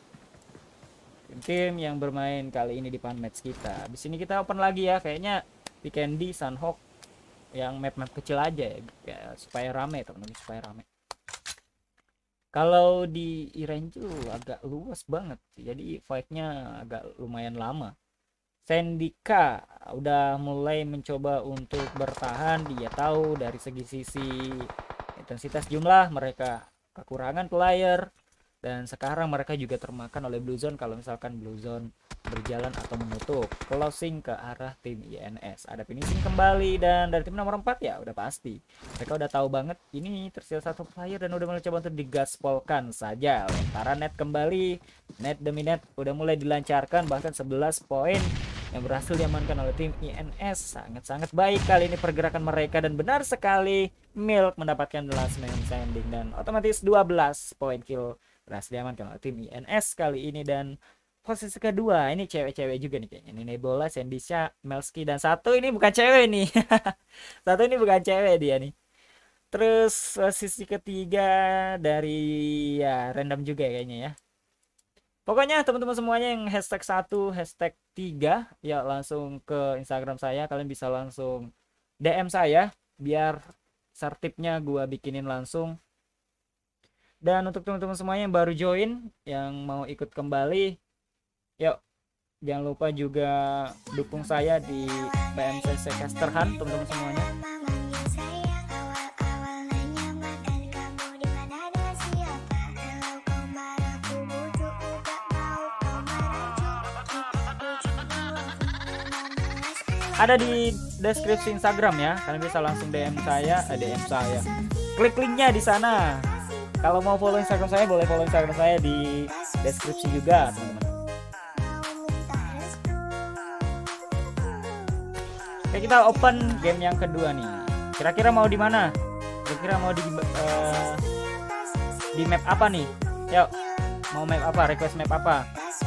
tim yang bermain kali ini di fun match kita. Di sini kita open lagi ya, kayaknya Vikendi, Sunhawk yang map-map kecil aja ya, ya supaya rame teman-teman, supaya rame. Kalau di Irenju agak luas banget, jadi fight-nya agak lumayan lama. Sendika udah mulai mencoba untuk bertahan, dia tahu dari segi sisi intensitas jumlah mereka kekurangan player, dan sekarang mereka juga termakan oleh Blue Zone kalau misalkan Blue Zone berjalan atau menutup closing ke arah tim I N S. Ada finishing kembali, dan dari tim nomor empat ya udah pasti mereka udah tahu banget ini tersisa satu player dan udah mulai coba untuk digaspolkan saja. Lemparan net kembali, net demi net udah mulai dilancarkan, bahkan sebelas poin yang berhasil diamankan oleh tim I N S. Sangat-sangat baik kali ini pergerakan mereka, dan benar sekali Milk mendapatkan the last man standing, dan otomatis dua belas poin kill berhasil diamankan oleh tim I N S kali ini. Dan posisi kedua ini cewek-cewek juga nih kayaknya, ini Nebola, Sendisha, Melski, dan satu ini bukan cewek nih. Satu ini bukan cewek dia nih. Terus posisi ketiga dari ya random juga kayaknya ya. Pokoknya teman-teman semuanya yang hashtag satu, hashtag tiga ya langsung ke Instagram saya, kalian bisa langsung D M saya biar sertipnya gua bikinin langsung. Dan untuk teman-teman semuanya yang baru join, yang mau ikut kembali, yuk jangan lupa juga dukung saya di P M C C Caster Hunt teman-teman semuanya. Ada di deskripsi Instagram ya, kalian bisa langsung D M saya, eh, D M saya. Klik linknya di sana. Kalau mau follow Instagram saya, boleh follow Instagram saya di deskripsi juga, teman-teman. Oke, kita open game yang kedua nih. Kira-kira mau di mana? Kira-kira mau di uh, di map apa nih? Yuk, mau map apa? Request map apa?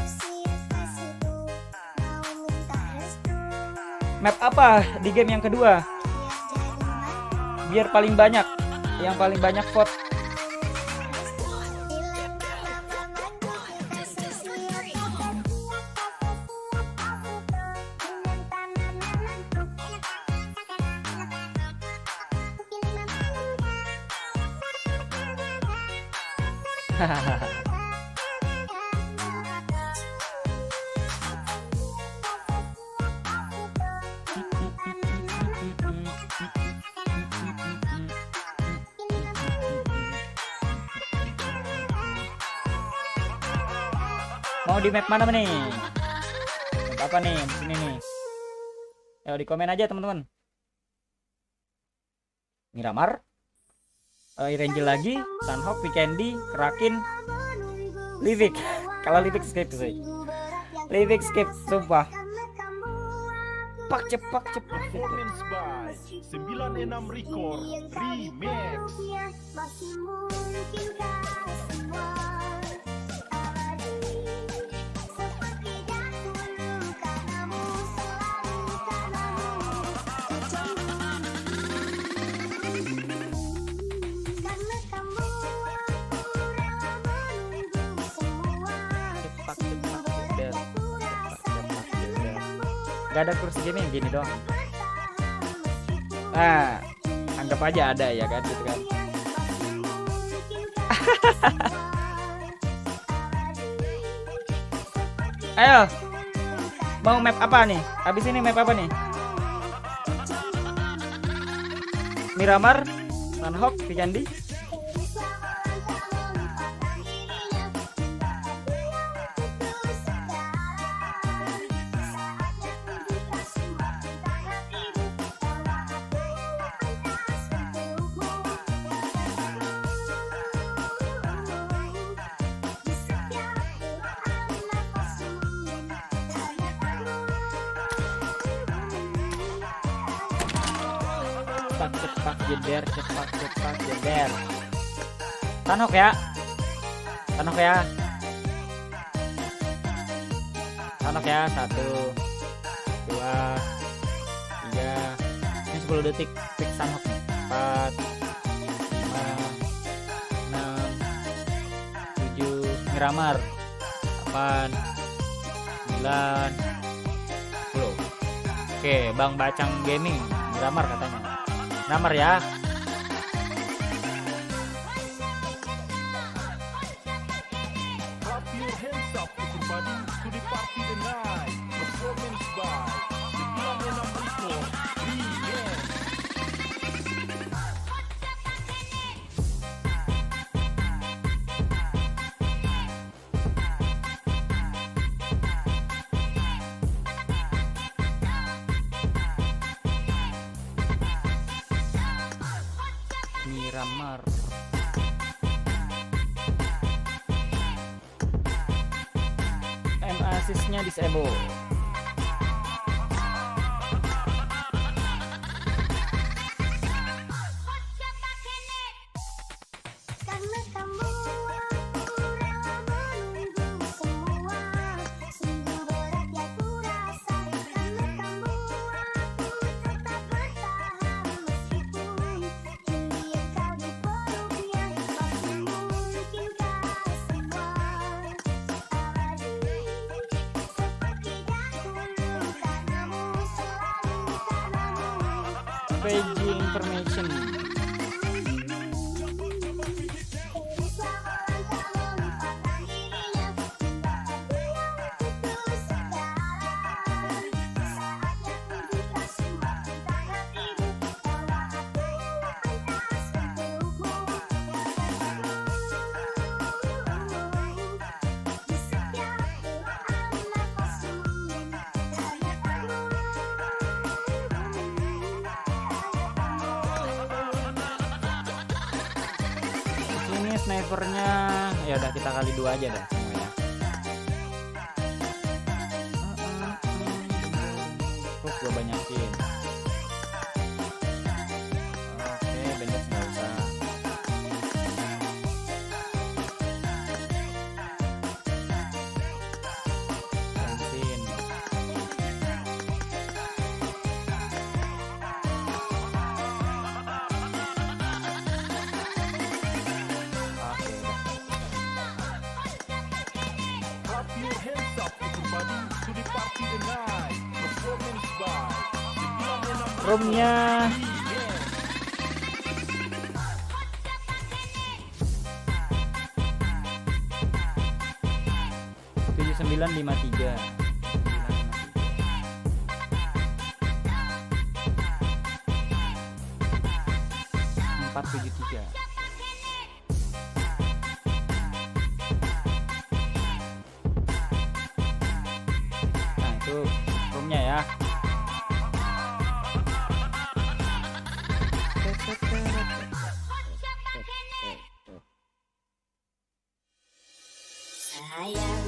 Map apa di game yang kedua? Biar paling banyak, yang paling banyak vote. Hahaha. Mau di map mana nih? Map apa nih? Di sini nih. Ayo di komen aja teman-teman. Miramar, uh, Irangel lagi, Sunhawk, Vikendi, Kraken, Livik. Kalau Livik skip sih. Livik skip, sumpah. Cepak cepak cepak. Performance by sembilan enam Record Remix. Gak ada kursi game yang gini doang. Nah, anggap aja ada ya kan gitu kan. Ayo, mau map apa nih? Habis ini map apa nih? Miramar, Sunhawk, Vikendi. Cepat cepat jeder, cepat cepat jeder. Sunhawk ya, Sunhawk ya, Sunhawk ya. Satu, dua, tiga. Ini sepuluh detik. Pick Sunhawk nih. empat, lima, enam, tujuh, ngeramar, delapan, sembilan, sepuluh. Oke, Bang Bacang Gaming ngeramar katanya. Ngeramar ya. Clap your hands up everybody to the party tonight. Performance by sembilan enam Record Remix. Miramar. M assist-nya disable. Karena kamu aku rela menunggu semua. Sungguh berat yang ku rasa. Karena kamu aku tetap bertahan. Meskipun kini engkau di peluknya, masih mungkinkah semua abadi seperti dahulu. Karenamu selalu karenamu. Page information. Ini snipernya ya udah kita kali dua aja dah semuanya. Terus gue banyakin. Oke, bandage nggak usah. Bensin. Clap your hands up everybody to the party tonight. Performance by sembilan enam Roomnya Remix. tujuh sembilan lima tiga. empat tujuh tiga. Nah, itu roomnya ya. Sayang,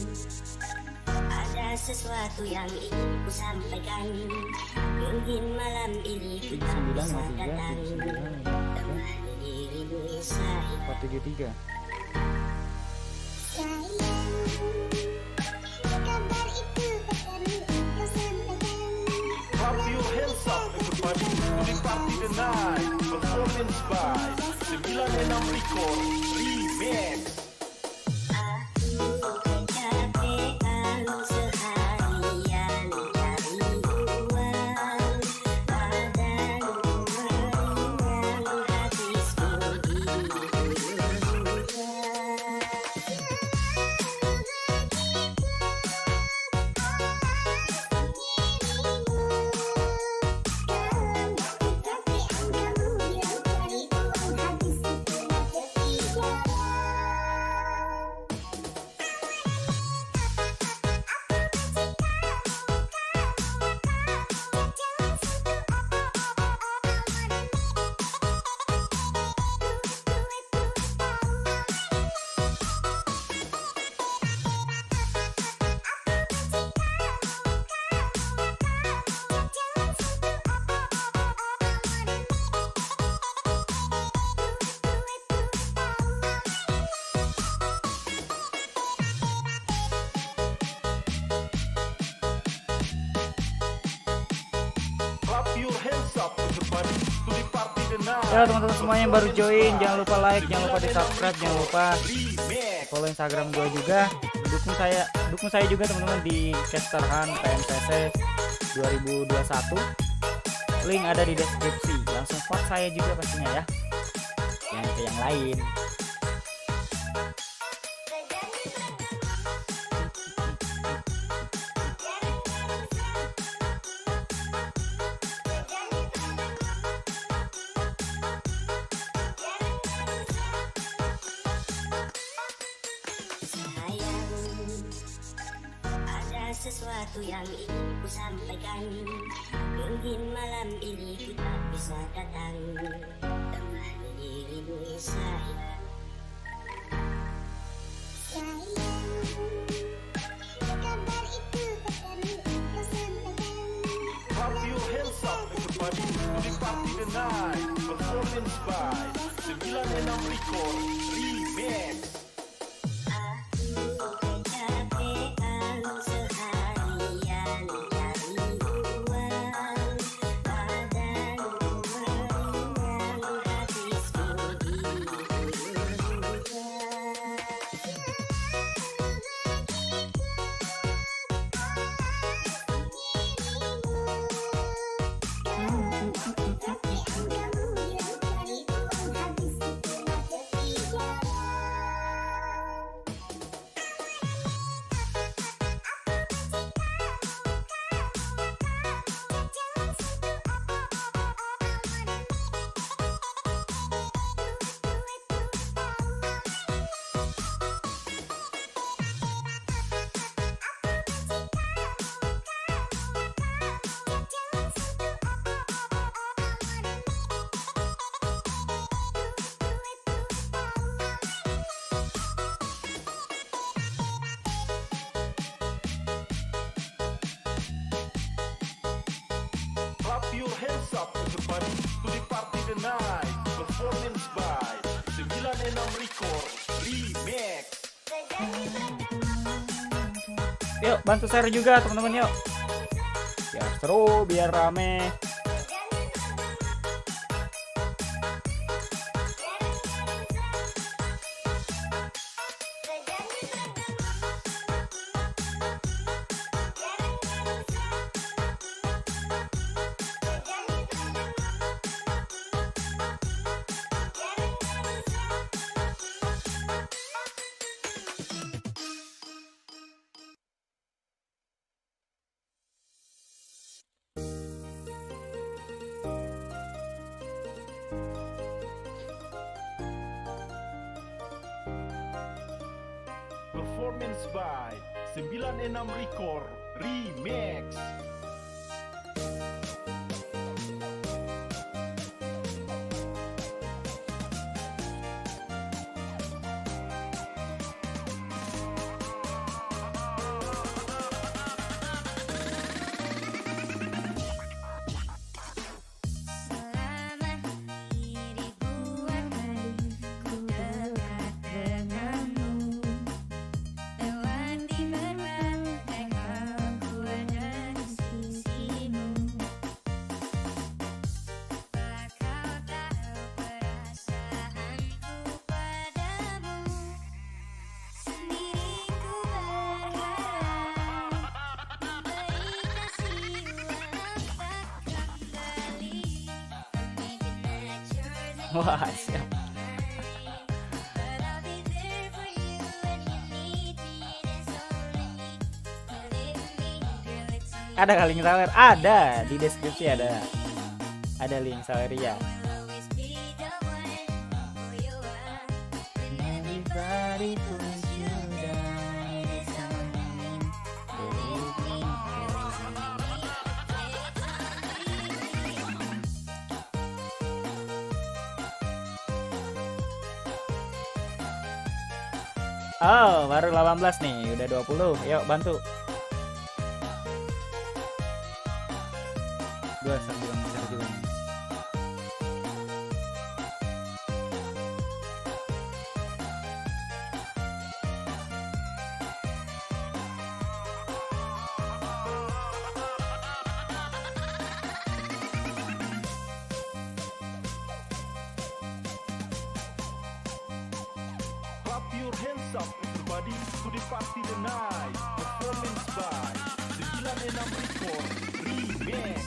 ada sesuatu yang ingin ku sampaikan. Mungkin malam ini tujuh kita sembilan bisa lima tiga, datang tujuh sembilan temani dirimu sayang. empat tujuh tiga. Sayang, kabar itu perlu kau sampaikan. Clap your hands up everybody to the party tonight. Performance by sembilan enam Record Remix. Aku kecapean seharian cari uang. Padamu meringan habisku di dunia. Tapi engkau yang cari uang habis itu ketiga. Ya teman-teman semua yang baru join, jangan lupa like, jangan lupa di subscribe, jangan lupa follow Instagram gue juga. Dukung saya, dukung saya juga teman-teman di Caster Hunt P M P C dua ribu dua puluh satu. Link ada di deskripsi. Langsung vote saya juga pastinya ya. Jangan ke yang lain. Sesuatu yang ingin ku sampaikan, mungkin malam ini kita bisa datang temani dirimu sayang. Sayang, kabar itu perlu kau sampaikan. Clap your hands up everybody to the party tonight. Performance by sembilan enam Record Remix. Clap your hands up everybody to the party tonight. Performance by sembilan enam Record Remix. Yuk bantu share juga teman-teman yuk. Biar seru, biar rame. Performance by sembilan enam Record Remix. Wah, siap. Ada kali link sawer? Ada di deskripsi, ada. Ada link sawer ya. Oh, baru delapan belas nih, udah dua puluh. Yuk bantu. Gua sambil ngejar juga nih. hands up everybody to the party tonight. Performance by sembilan enam Record Remix.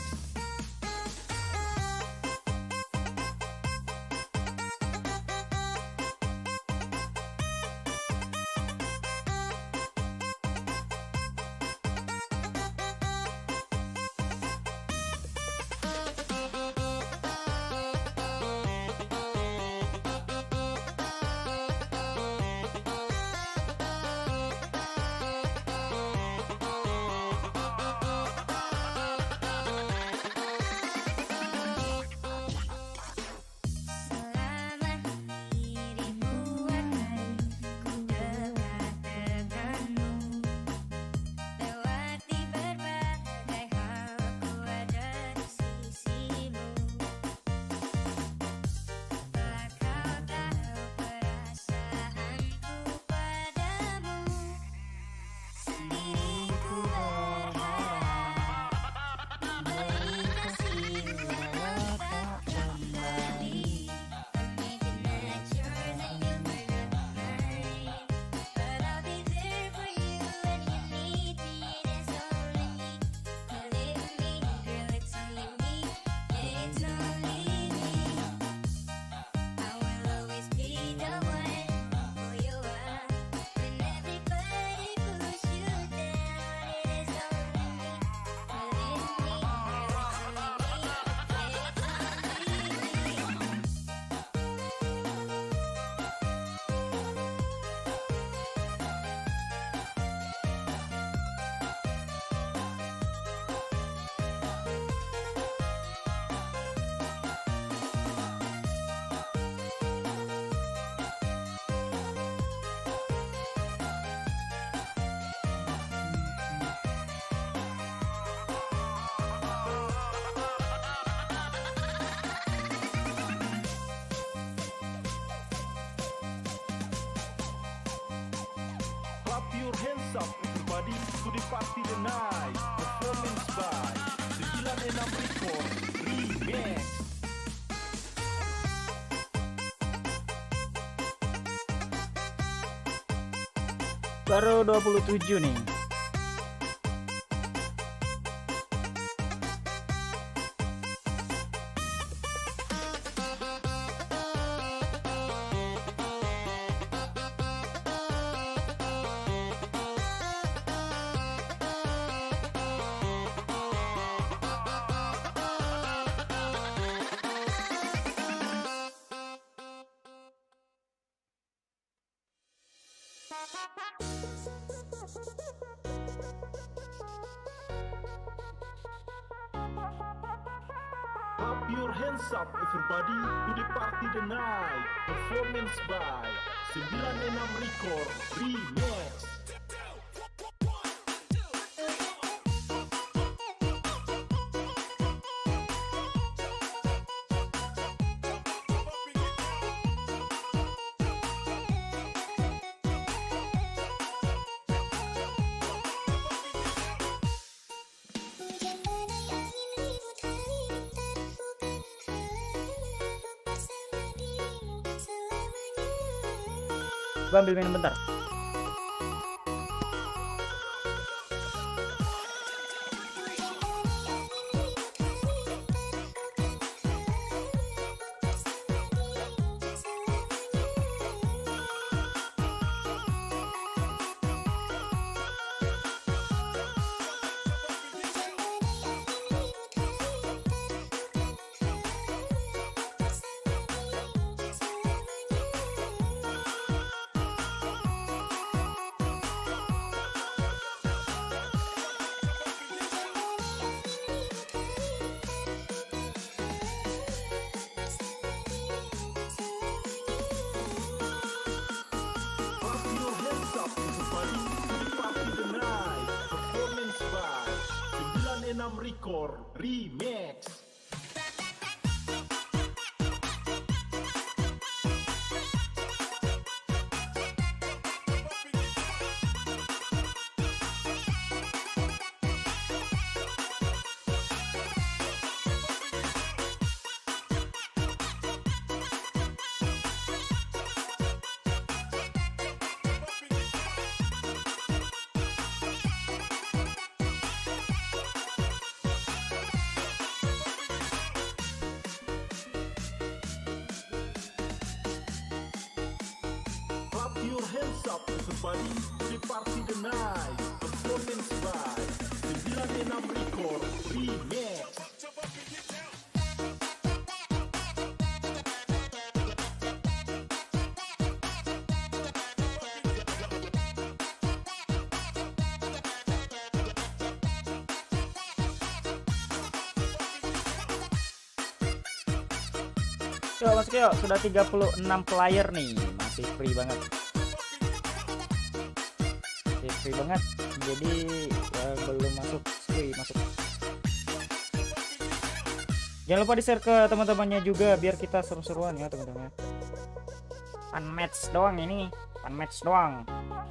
Your hands up everybody to the party tonight. Performance by sembilan enam Record Remix. Baru dua puluh tujuh nih. Clap your hands up everybody to the party tonight. Performance by sembilan enam Record Remix. Hujan badai angin ribut halilintar bukan halangan untuk bersama dirimu selamanya. Gua ambil minum bentar. enam Record Remix. everybody to the party tonight. Performance by sembilan enam Record Remix. Yuk masuk yuk, sudah tiga puluh enam player nih, masih free banget. Masih free banget. Jadi yang belum masuk free masuk. Jangan lupa di-share ke teman-temannya juga biar kita seru-seruan ya teman-teman. Fun match doang ini, fun match doang.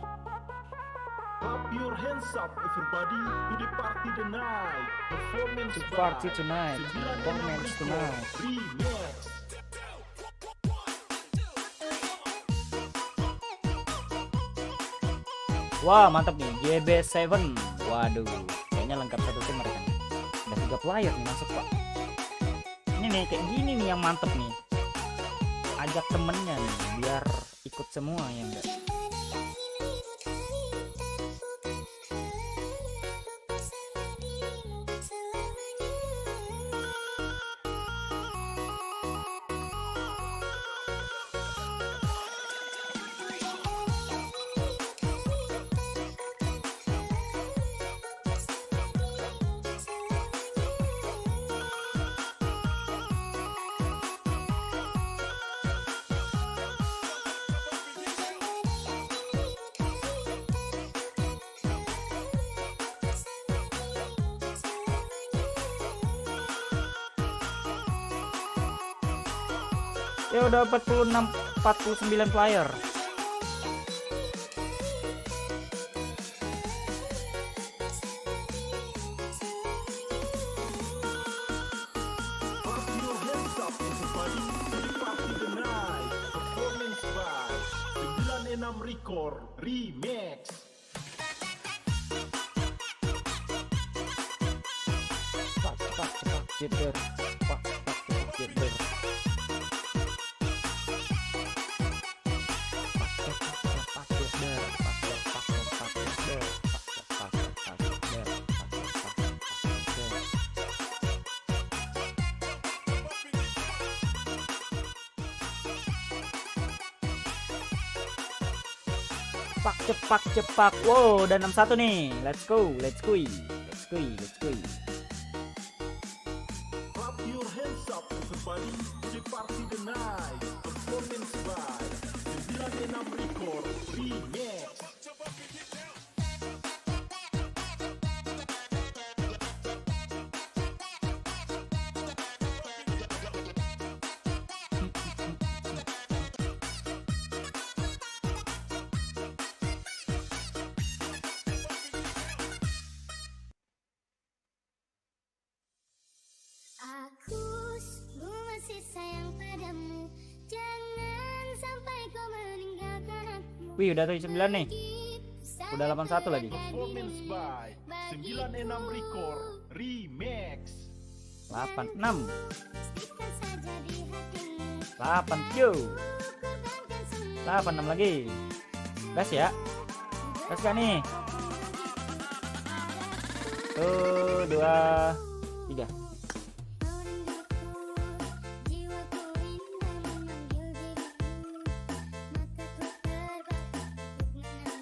Clap your hands up everybody to the party tonight. Performance To by party tonight, sembilan enam performance Record tonight. Remix. Wah mantap nih, J B tujuh. Waduh, kayaknya lengkap satu tim mereka. Ada tiga player nih masuk pak. Ini nih kayak gini nih yang mantep nih. Ajak temennya nih biar ikut semua ya enggak. Ya udah empat puluh enam empat puluh sembilan player. Clap your hands up everybody to the party tonight. Performance by sembilan enam Record Remix. Cepat cepat cepat jeber. Cepat cepat cepat jeber. Cepak cepak cepak. Wow, udah enam satu nih. Let's go, let's go. Let's go, let's go. Clap your hands up everybody to the party tonight. Performance by sembilan enam Record Remix. Aku sungguh masih sayang padamu. Jangan sampai kau meninggalkan aku. Wih, udah tujuh sembilan nih. Udah delapan satu lagi. Performance by sembilan enam Record Remix. delapan enam. Pastikan saja di hatimu. delapan tujuh. Korbankan semua delapan enam lagi. Gas ya. Gas gak nih? Tuh, dua, tiga. jiwaku indah memanggil dirimu. Maka ku terbang untuk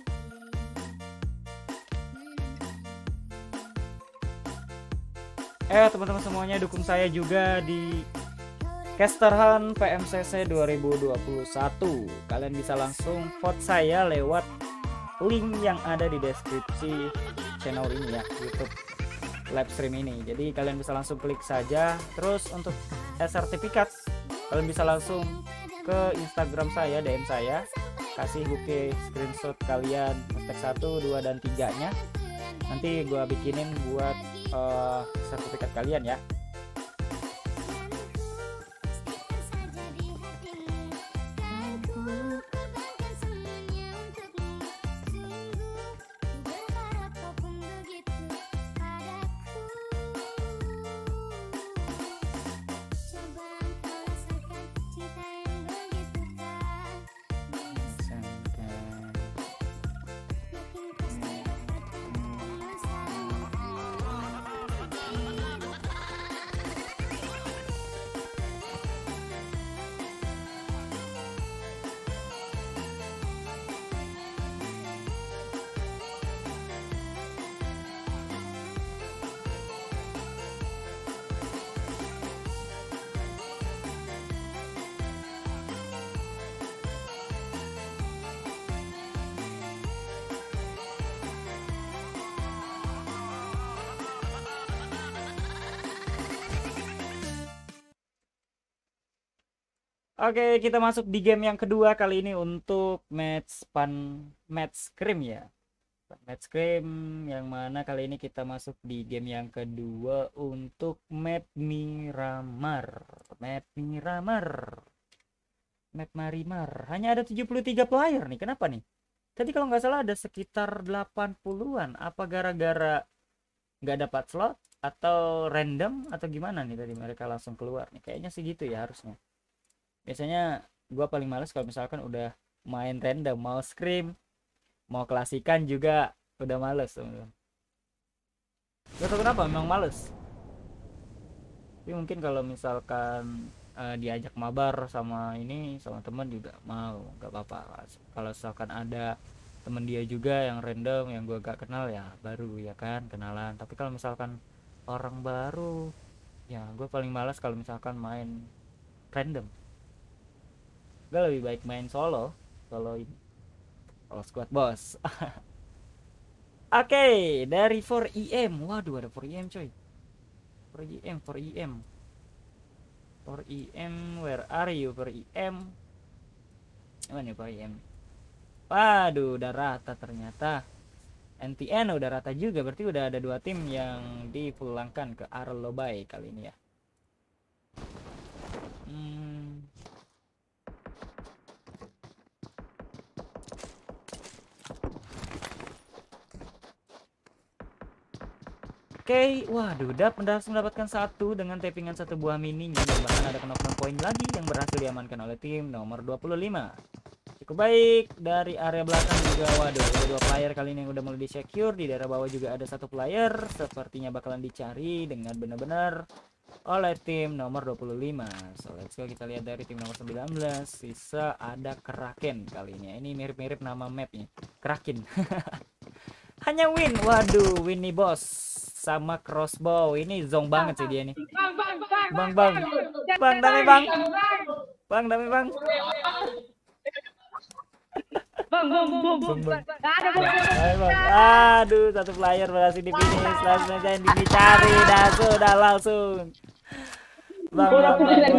menanti. Eh teman-teman semuanya, dukung saya juga di Caster Hunt P M C C dua ribu dua puluh satu. Kalian bisa langsung vote saya lewat link yang ada di deskripsi channel ini ya, YouTube live stream ini. Jadi kalian bisa langsung klik saja. Terus untuk sertifikat kalian bisa langsung ke Instagram saya, D M saya, kasih bukti screenshot kalian hashtag satu, dua, dan tiga nya. Nanti gua bikinin buat uh, sertifikat kalian ya. Pastikan saja di hatimu. Kan ku korbankan semuanya untukmu. Sungguh ku berharap kau pun begitu padaku. Coba engkau rasakan cinta yang begitu kan. Oke, kita masuk di game yang kedua kali ini untuk match pan match scrim ya. Match scrim yang mana kali ini kita masuk di game yang kedua untuk map Miramar. Map Miramar. Map Marimar. Hanya ada tujuh puluh tiga player nih. Kenapa nih? Tadi kalau nggak salah ada sekitar delapan puluhan. Apa gara-gara nggak dapat slot atau random atau gimana nih tadi mereka langsung keluar nih? Kayaknya sih gitu ya harusnya. Biasanya gua paling males kalau misalkan udah main random, mau scrim, mau klasikan juga udah males teman-teman. Gak tau kenapa memang males. Tapi mungkin kalau misalkan uh, diajak mabar sama ini sama teman juga mau, nggak apa-apa. Kalau misalkan ada temen dia juga yang random yang gua gak kenal ya baru ya kan kenalan. Tapi kalau misalkan orang baru ya gue paling malas kalau misalkan main random. Gue lebih baik main solo solo ini solo squad bos. Oke, okay, dari four E M. Waduh, ada four E M coy. four E M, four E M. four E M, where are you four E M? Mana four E M? Waduh, udah rata ternyata. N T N udah rata juga, berarti udah ada dua tim yang dipulangkan ke Arlobai kali ini ya. Hmm. Oke, okay. Waduh, Dap mendapatkan satu dengan tappingan satu buah mininya dan bahkan ada knockdown point lagi yang berhasil diamankan oleh tim nomor dua puluh lima. Cukup baik dari area belakang juga. Waduh, ada dua player kali ini yang udah mulai di secure. Di daerah bawah juga ada satu player, sepertinya bakalan dicari dengan benar-benar oleh tim nomor dua puluh lima. So let's go, kita lihat dari tim nomor sembilan belas. Sisa ada Kraken kali ini. Ini mirip-mirip nama mapnya, Kraken. Hanya Win. Waduh, Win nih bos sama crossbow. Ini zong banget sih dia nih. Bang bang bang bang bang dami bang bang dami bang bang bang bang bang aduh, satu player berhasil di finish. Langsung aja yang dicari dan sudah langsung bang bang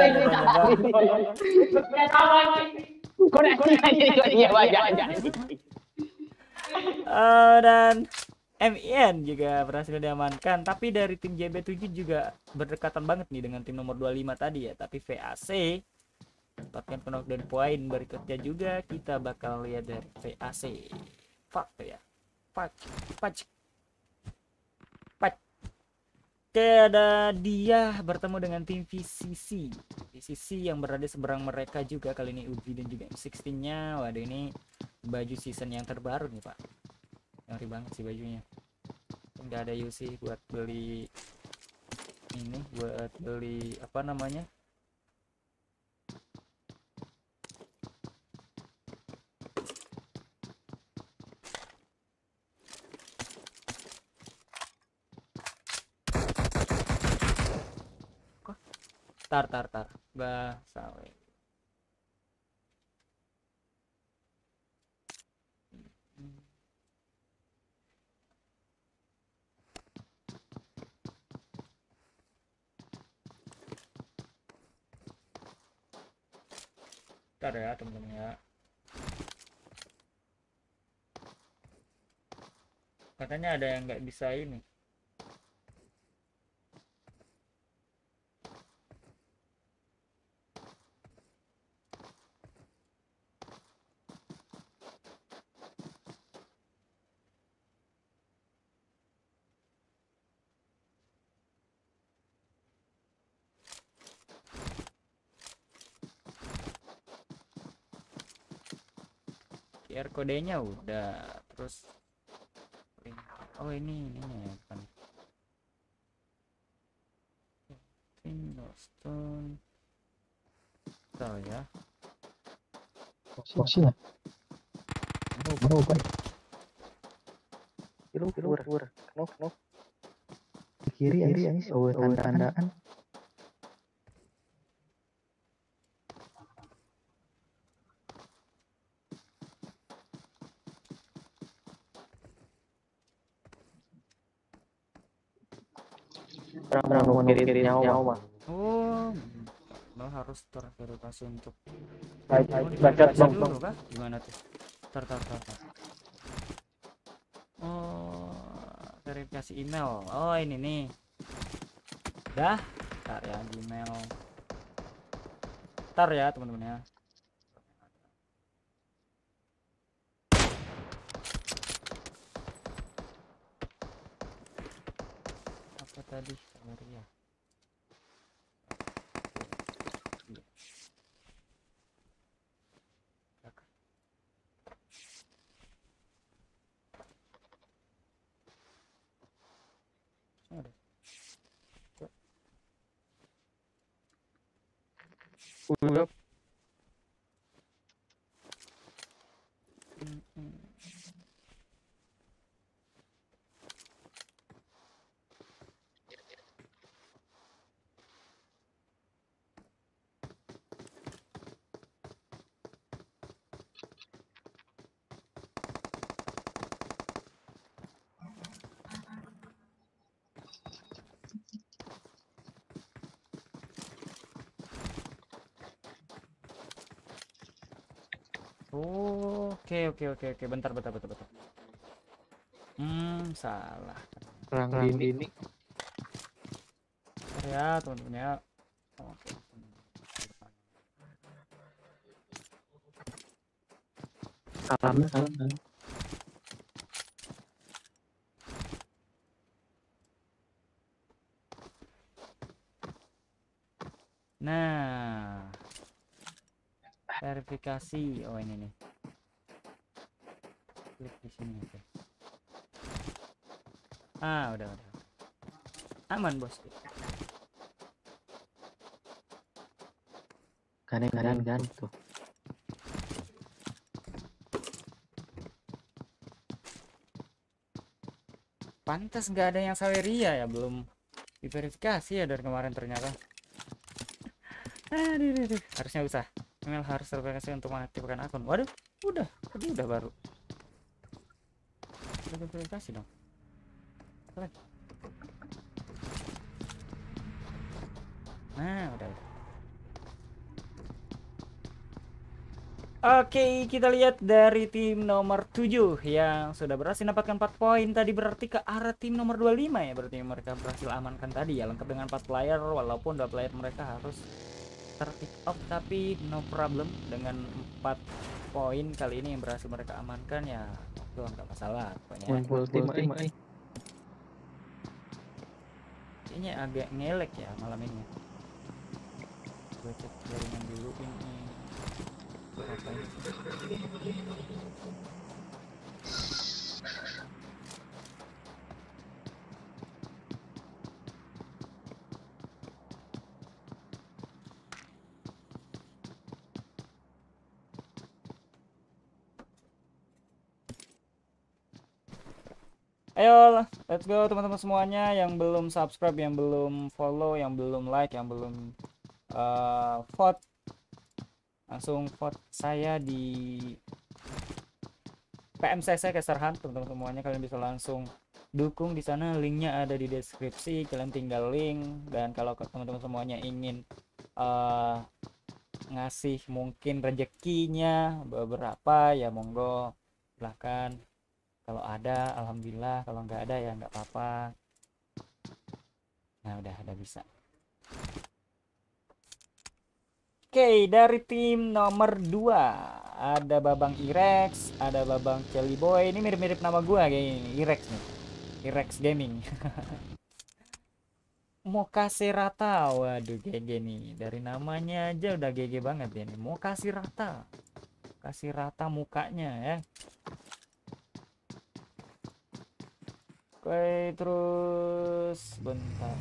bang dan M I N juga berhasil diamankan. Tapi dari tim J B tujuh juga berdekatan banget nih dengan tim nomor dua puluh lima tadi ya. Tapi V A C dapatkan knockdown point berikutnya juga. Kita bakal lihat dari V A C. Fuck ya. Fuck. Fuck. Fuck. Oke, ada dia bertemu dengan tim V C C. V C C yang berada seberang mereka juga kali ini Uzi dan juga M enam belas nya. Waduh, ini baju season yang terbaru nih Pak. Ngeri banget sih bajunya. Nggak ada U C buat beli ini, buat beli apa namanya, kok tar tar tar bah sawe. Ntar ya temen-temen ya. Katanya ada yang nggak bisa ini. Q R kodenya udah, terus oh ini ini ya kan Stone tahu ya. Posisinya mau baik kilo kilo kilo kenop kenop kiri kiri ini oh tanda-tandaan orang mau kiri kiri nyawa. Oh, no harus terverifikasi untuk Baik, oh, baca diverifikasi bang dulu bang. kah? Gimana tuh? Tar tar tar tar. Oh, verifikasi email. Oh, ini nih. Dah, tar ya Gmail. Tar ya teman-teman ya. Apa tadi? Ya. Udah. Hmm, hmm. Oh, oke oke oke oke. Bentar bentar bentar bentar. Hmm, salah. Perang dini. Bentar ya teman-teman ya. Oke. Salamnya salam. Nah, verifikasi. Oh ini nih. Klik di sini oke. Ah, udah udah. Aman bos. Kanan kan tuh. Pantas nggak ada yang Saweria ya, belum diverifikasi ya dari kemarin ternyata. Aduh, aduh, aduh. Harusnya usah. Email harus terverifikasi untuk mengaktifkan akun. Waduh, udah, tadi udah baru. Udah verifikasi dong. Keren. Nah, udah. Oke, kita lihat dari tim nomor tujuh yang sudah berhasil mendapatkan empat poin tadi, berarti ke arah tim nomor dua puluh lima ya, berarti mereka berhasil amankan tadi ya, lengkap dengan empat player walaupun dua player mereka harus ter-pick off, tapi no problem dengan empat poin kali ini yang berhasil mereka amankan ya, itu nggak masalah pokoknya. Full tim ai. Kayaknya agak ngelek ya malam ini. Gue cek jaringan dulu ini. Apa ini? Ayo, let's go teman-teman semuanya yang belum subscribe, yang belum follow, yang belum like, yang belum uh, vote, langsung vote saya di P M C C Caster Hunt teman-teman semuanya. Kalian bisa langsung dukung di sana, linknya ada di deskripsi, kalian tinggal link. Dan kalau teman-teman semuanya ingin uh, ngasih mungkin rezekinya beberapa ya monggo silahkan. Kalau ada alhamdulillah, kalau nggak ada ya nggak apa-apa. Nah udah ada bisa. Oke, dari tim nomor dua ada Babang Irex, ada Babang Kelly Boy. Ini mirip-mirip nama gua kayak ini, Irex nih. Irex Gaming. Mau kasih rata, waduh G G nih. Dari namanya aja udah G G banget ya nih. Mau kasih rata, kasih rata mukanya ya. Oke, terus bentar.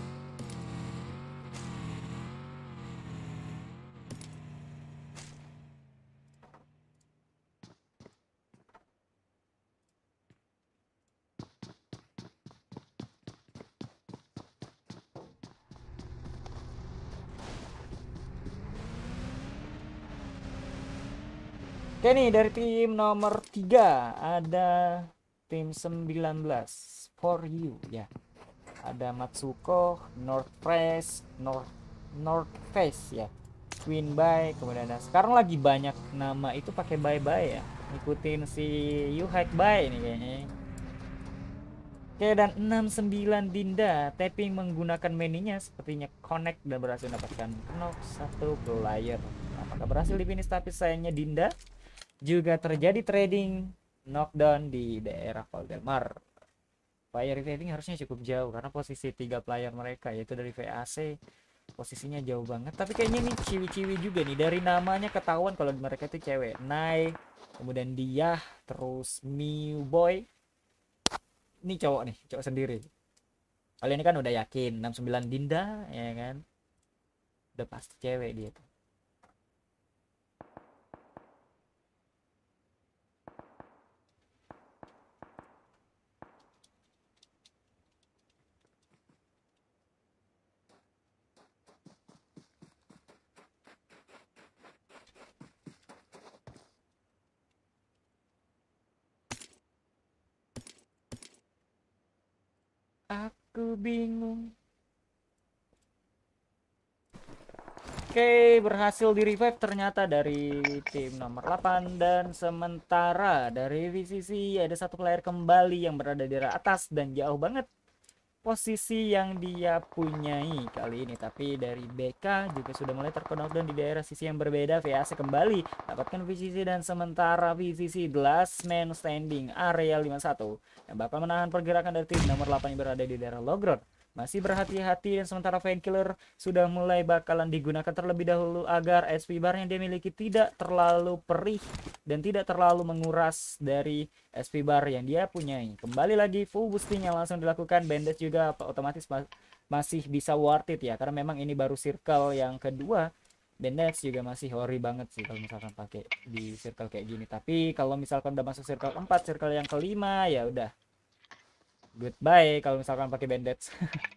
Oke nih, dari tim nomor tiga ada tim sembilan belas for you ya. Ada Matsuko, North Face, North North Face ya. Queen Bye, kemudian ada sekarang lagi banyak nama itu pakai Bye Bye ya, ngikutin si You Hike Bye ini kayaknya. Oke, dan enam sembilan Dinda tapping menggunakan meninya sepertinya connect dan berhasil mendapatkan knock satu player. Apakah berhasil di finish, tapi sayangnya Dinda juga terjadi trading knockdown di daerah Valdemar. Fire trading harusnya cukup jauh karena posisi tiga player mereka yaitu dari V A C posisinya jauh banget, tapi kayaknya ini ciwi-ciwi juga nih, dari namanya ketahuan kalau mereka itu cewek. Nai, kemudian dia, terus Miu Boy. Ini cowok nih, cowok sendiri. Kalian ini kan udah yakin enam sembilan Dinda ya kan, udah pasti cewek dia tuh. Aku bingung. Oke, berhasil di revive ternyata dari tim nomor delapan, dan sementara dari V C C ada satu player kembali yang berada di daerah atas dan jauh banget posisi yang dia punyai kali ini. Tapi dari B K juga sudah mulai terkonek dan di daerah sisi yang berbeda. V A C kembali dapatkan V C C, dan sementara V C C the last man standing area lima puluh satu yang bakal menahan pergerakan dari tim nomor delapan yang berada di daerah Logrod. Masih berhati-hati, dan sementara Painkiller sudah mulai bakalan digunakan terlebih dahulu agar S P bar yang dia miliki tidak terlalu perih dan tidak terlalu menguras dari S P bar yang dia punyai. Kembali lagi full boosting yang langsung dilakukan. Bandage juga otomatis ma masih bisa worth it ya, karena memang ini baru circle yang kedua. Bandage juga masih hori banget sih kalau misalkan pakai di circle kayak gini. Tapi kalau misalkan udah masuk circle empat, circle yang kelima, ya udah goodbye kalau misalkan pakai bandage.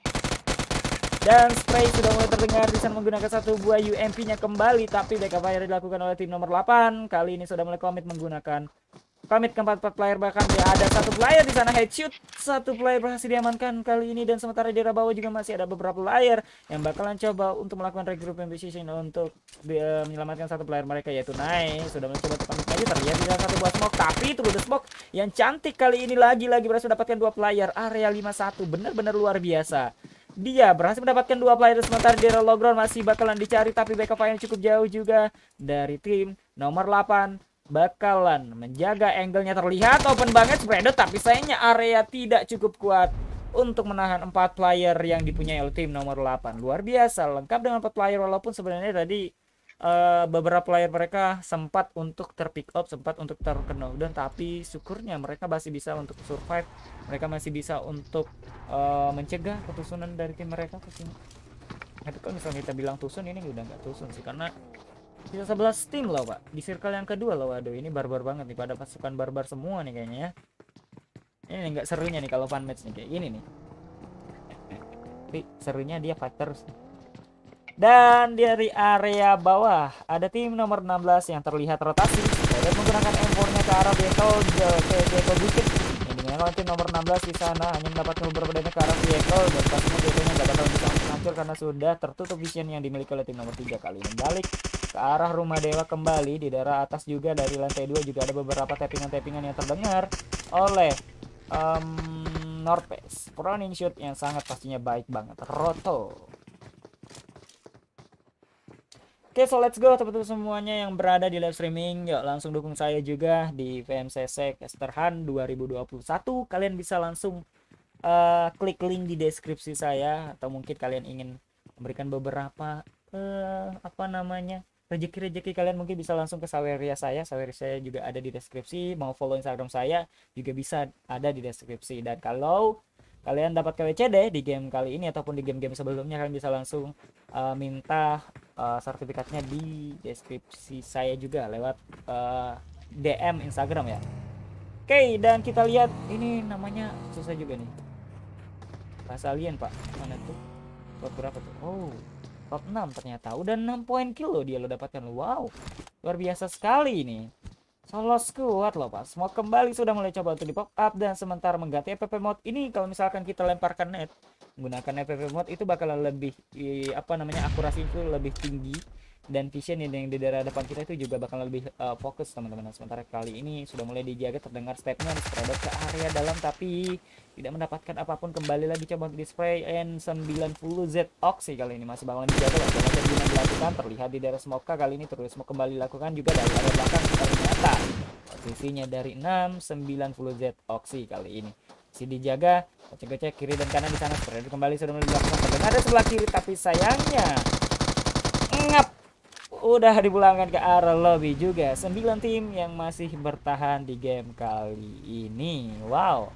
Dan spray sudah mulai terdengar di sana menggunakan satu buah U M P-nya kembali, tapi backup fire dilakukan oleh tim nomor delapan. Kali ini sudah mulai komit menggunakan komit keempat empat player, bahkan dia ada satu player di sana headshot. Satu player berhasil diamankan kali ini, dan sementara di daerah bawah juga masih ada beberapa player yang bakalan coba untuk melakukan regrouping position untuk uh, menyelamatkan satu player mereka yaitu Nai. Sudah mencoba untuk komit lagi, terlihat di dalam satu buah smoke, tapi itu udah smoke yang cantik kali ini lagi-lagi berhasil mendapatkan dua player area lima puluh satu. Benar-benar luar biasa. Dia berhasil mendapatkan dua player, sementara di daerah low ground masih bakalan dicari, tapi backup fire cukup jauh juga dari tim nomor delapan. Bakalan menjaga angle-nya, terlihat open banget spreader, tapi sayangnya area tidak cukup kuat untuk menahan empat player yang dipunyai oleh tim nomor delapan. Luar biasa, lengkap dengan empat player, walaupun sebenarnya tadi uh, beberapa player mereka sempat untuk terpick up, sempat untuk terkena dan tapi syukurnya mereka masih bisa untuk survive. Mereka masih bisa untuk uh, mencegah ketusunan dari tim mereka ke sini. Tapi kalau misalnya kita bilang tusun, ini udah nggak tusun sih, karena bisa sebelas tim loh pak di circle yang kedua loh. Waduh, ini barbar banget nih, pada pasukan barbar semua nih kayaknya ya. Ini nggak serunya nih kalau fun match nih kayak gini nih. Tapi serunya dia fight terus. Dan dari area bawah ada tim nomor enam belas yang terlihat rotasi dan menggunakan M empat-nya ke arah vehicle ke vehicle bukit. Yang dimana tim nomor enam belas di sana hanya mendapatkan beberapa damage ke arah vehicle, dan pastinya vehicle-nya nggak bakal bisa hancur karena sudah tertutup vision yang dimiliki oleh tim nomor tiga. Kali ini balik ke arah rumah dewa kembali. Di daerah atas juga dari lantai dua juga ada beberapa tappingan-tappingan yang terdengar oleh um, Northpace. Running shoot yang sangat pastinya baik banget. Roto. Oke, so let's go teman-teman semuanya yang berada di live streaming. Yuk langsung dukung saya juga di V M C C Casterhan dua ribu dua puluh satu. Kalian bisa langsung uh, klik link di deskripsi saya, atau mungkin kalian ingin memberikan beberapa uh, apa namanya rezeki-rezeki kalian, mungkin bisa langsung ke Saweria saya. Saweria saya juga ada di deskripsi. Mau follow Instagram saya juga bisa ada di deskripsi. Dan kalau kalian dapat K W C D di game kali ini ataupun di game-game sebelumnya, kalian bisa langsung uh, minta uh, sertifikatnya di deskripsi saya juga lewat uh, D M Instagram ya. Oke, okay, dan kita lihat ini namanya susah juga nih. Bahasa alien pak, mana tuh? Top berapa tuh? Oh, top enam ternyata. Udah enam poin kill loh dia lo dapatkan. Wow, luar biasa sekali ini. Solo squad loh pak. Smoke kembali sudah mulai coba untuk di pop up, dan sementara mengganti F P P mode ini kalau misalkan kita lemparkan net menggunakan F F V mode itu bakalan lebih i, apa namanya akurasi itu lebih tinggi, dan vision yang di daerah depan kita itu juga bakal lebih uh, fokus teman-teman. Sementara kali ini sudah mulai dijaga, terdengar stepnya spread ke area dalam tapi tidak mendapatkan apapun. Kembali lagi coba untuk display N sembilan puluh Z Oxy kali ini masih bakalan dijaga. Coba yang dilakukan terlihat di daerah smoke kali ini terus mau kembali dilakukan juga dari area belakang. Ternyata posisinya dari enam sembilan puluh Z Oxy kali ini masih dijaga, cek-cek kiri dan kanan di sana. Spread kembali sudah mulai dilakukan, terdengar ada sebelah kiri tapi sayangnya ngap udah dipulangkan ke arah lobby juga. Sembilan tim yang masih bertahan di game kali ini. Wow.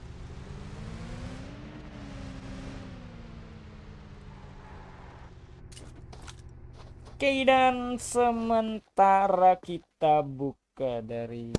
Oke, dan sementara kita buka dari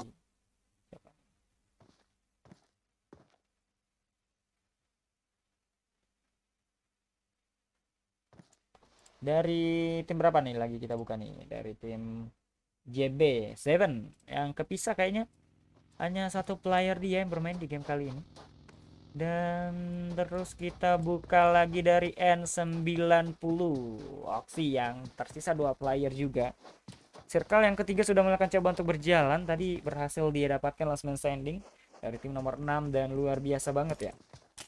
Dari tim berapa nih lagi kita buka nih? Dari tim J B tujuh yang kepisah kayaknya. Hanya satu player dia yang bermain di game kali ini. Dan terus kita buka lagi dari N sembilan puluh Oxy yang tersisa dua player juga. Circle yang ketiga sudah melakukan coba untuk berjalan. Tadi berhasil dia dapatkan last man standing dari tim nomor enam dan luar biasa banget ya.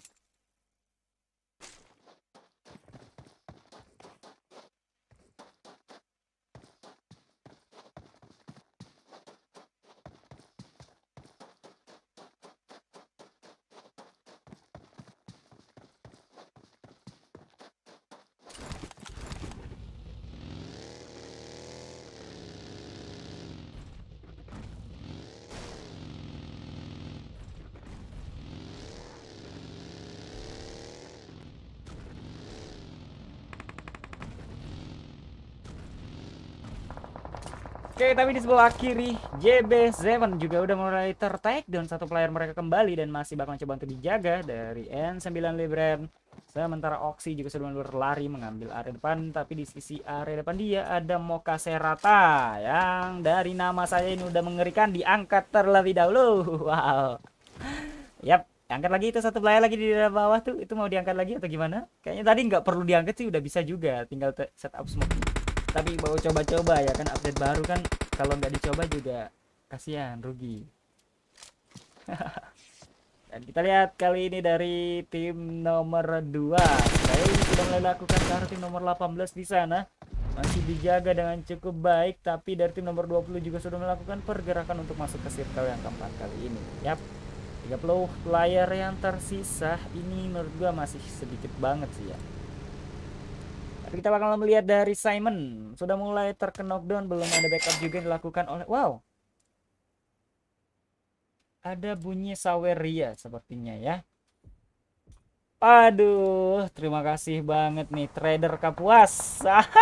Oke, tapi di sebelah kiri J B tujuh juga udah mulai ter-take down satu player mereka kembali dan masih bakal coba untuk dijaga dari N sembilan Libren. Sementara Oxy juga sudah berlari mengambil area depan, tapi di sisi area depan dia ada Moka Serata yang dari nama saya ini udah mengerikan, diangkat terlebih dahulu. Wow. Yap, angkat lagi itu satu player lagi di dalam bawah tuh. Itu mau diangkat lagi atau gimana? Kayaknya tadi nggak perlu diangkat sih, udah bisa juga, tinggal setup smoke. Tapi baru coba-coba ya kan, update baru kan, kalau nggak dicoba juga kasihan, rugi. Dan kita lihat kali ini dari tim nomor dua, saya sudah mulai lakukan ke arah tim nomor delapan belas di sana, masih dijaga dengan cukup baik. Tapi dari tim nomor dua puluh juga sudah melakukan pergerakan untuk masuk ke circle yang keempat kali ini. Yap, tiga puluh player yang tersisa ini menurut gua masih sedikit banget sih ya. Kita bakal melihat dari Simon sudah mulai terkena knockdown, belum ada backup juga yang dilakukan oleh wow. Ada bunyi Saweria sepertinya ya. Aduh, terima kasih banget nih Trader Kapuas.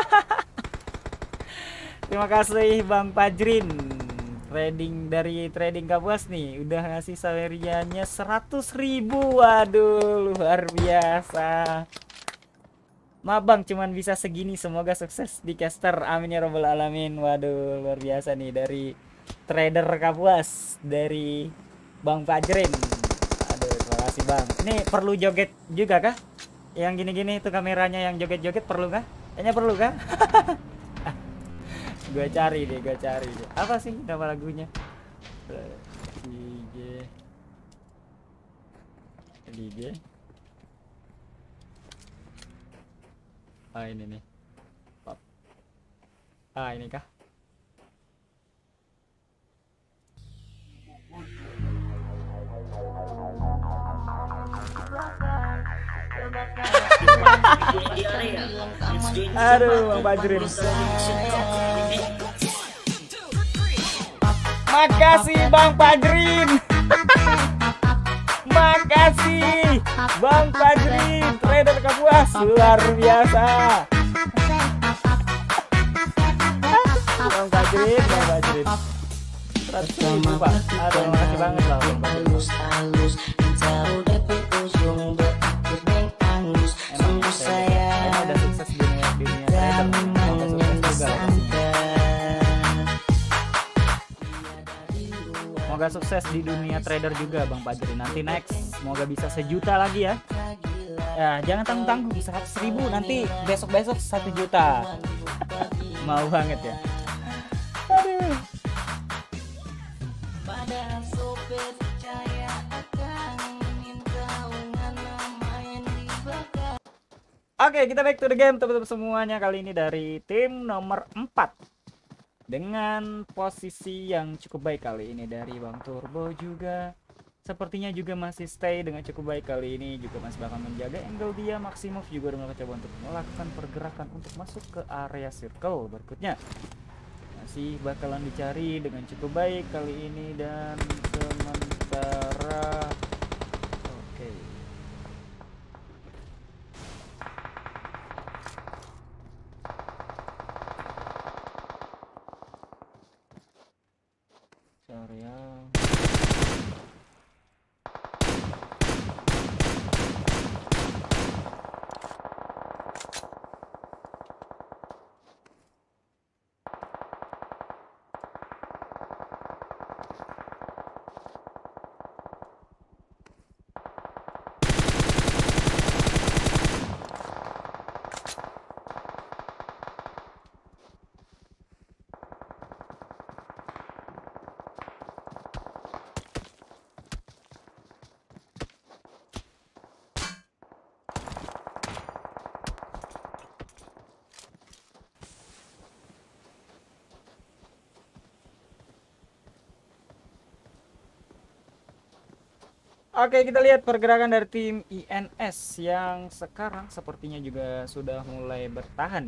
Terima kasih Bang Pajrin. Trading dari Trading Kapuas nih udah ngasih Sawerianya seratus ribu. Waduh, luar biasa. Maaf bang, cuman bisa segini. Semoga sukses di caster, amin ya robbal alamin. Waduh, luar biasa nih dari Trader Kapuas, dari Bang Fajrin. Aduh, terima kasih bang. Ini perlu joget juga kah? Yang gini-gini itu kameranya yang joget-joget perlu kah? Kayaknya perlu kah? Gue cari deh, gue cari deh. Apa sih nama lagunya? D J D J Ah ini nih. Ah ini kah? Aduh, Bang Bajrin. Makasih Bang Bajrin. Makasih Bang Fajrin, Trader Kapuas, luar biasa. Bang Fajrin, Bang Fajrin. seratus ribu Pak. Aduh, makasih banget loh Bang Fajrin. Emang saya udah sukses di dunia, dunia trader. Semoga sukses juga lah Semoga sukses di dunia trader juga Bang Fajrin. Nanti next semoga bisa sejuta lagi ya. Ya, jangan tanggung-tanggung, seratus ribu nanti besok-besok satu juta. Mau banget ya. Aduh. Oke, kita back to the game teman-teman semuanya. Kali ini dari tim nomor empat dengan posisi yang cukup baik kali ini dari Bang Turbo juga. Sepertinya juga masih stay dengan cukup baik kali ini, juga masih bakal menjaga angle dia. Maximov juga udah mencoba untuk melakukan pergerakan untuk masuk ke area circle berikutnya. Masih bakalan dicari dengan cukup baik kali ini, dan sementara oke. Sorry ya. Oke, kita lihat pergerakan dari tim I N S yang sekarang sepertinya juga sudah mulai bertahan.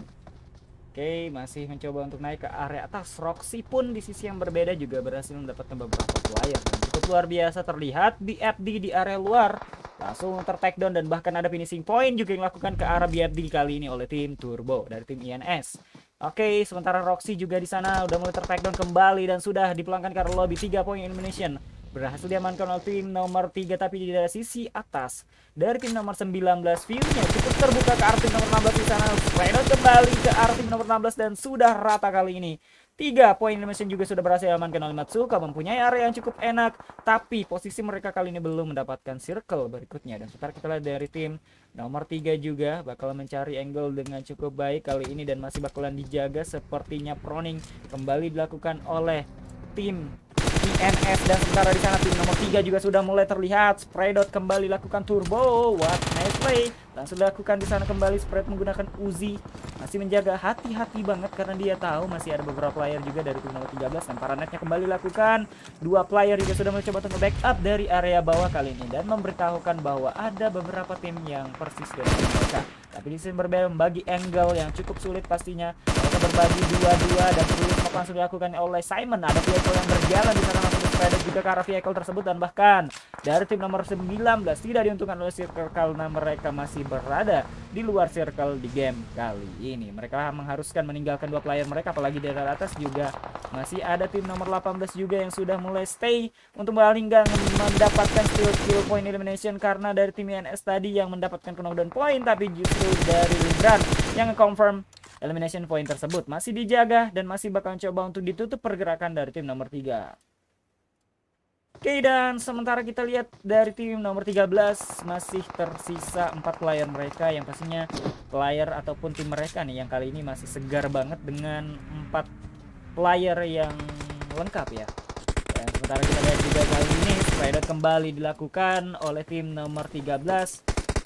Oke, masih mencoba untuk naik ke area atas. Roxy pun di sisi yang berbeda juga berhasil mendapatkan beberapa player dan cukup luar biasa terlihat. B F D di area luar langsung ter-takedown, dan bahkan ada finishing point juga yang dilakukan ke arah B F D kali ini oleh tim Turbo dari tim I N S. Oke, sementara Roxy juga di sana udah mulai ter-takedown kembali dan sudah dipulangkan ke area lobby. Tiga poin elimination berhasil diamankan oleh tim nomor tiga, tapi di daerah sisi atas dari tim nomor sembilan belas view-nya cukup terbuka ke arah tim nomor enam belas di sana. Spread kembali ke arah tim nomor enam belas dan sudah rata kali ini. Tiga poin elimination juga sudah berhasil diamankan oleh Matsuka, mempunyai area yang cukup enak, tapi posisi mereka kali ini belum mendapatkan circle berikutnya. Dan sekarang kita lihat dari tim nomor tiga juga bakal mencari angle dengan cukup baik kali ini, dan masih bakalan dijaga. Sepertinya proning kembali dilakukan oleh tim I N S, dan sementara di sana tim nomor tiga juga sudah mulai terlihat. Spray dot kembali lakukan Turbo. What nice play. Langsung dilakukan di sana kembali spread menggunakan Uzi. Masih menjaga, hati-hati banget karena dia tahu masih ada beberapa player juga dari tim nomor tiga belas. Lemparan netnya kembali lakukan. Dua player juga sudah mencoba untuk backup dari area bawah kali ini, dan memberitahukan bahwa ada beberapa tim yang persis dengan mereka. Tapi di sini berbeda, membagi angle yang cukup sulit pastinya. Mereka berbagi dua-dua dan sulit langsung dilakukan oleh Simon. Ada vehicle yang berjalan di sana, langsung sepeda juga ke arah vehicle tersebut, dan bahkan dari tim nomor sembilan belas tidak diuntungkan oleh circle karena mereka masih berada di luar circle di game kali ini. Mereka mengharuskan meninggalkan dua player mereka, apalagi dari atas juga masih ada tim nomor delapan belas juga yang sudah mulai stay untuk melinggang mendapatkan steal kill point elimination, karena dari tim I N S tadi yang mendapatkan knockdown point, tapi justru dari Libran yang confirm elimination point tersebut masih dijaga dan masih bakal coba untuk ditutup pergerakan dari tim nomor tiga. Oke, dan sementara kita lihat dari tim nomor tiga belas masih tersisa empat player mereka, yang pastinya player ataupun tim mereka nih yang kali ini masih segar banget dengan empat player yang lengkap ya. Dan sementara kita lihat juga kali ini spider kembali dilakukan oleh tim nomor tiga belas.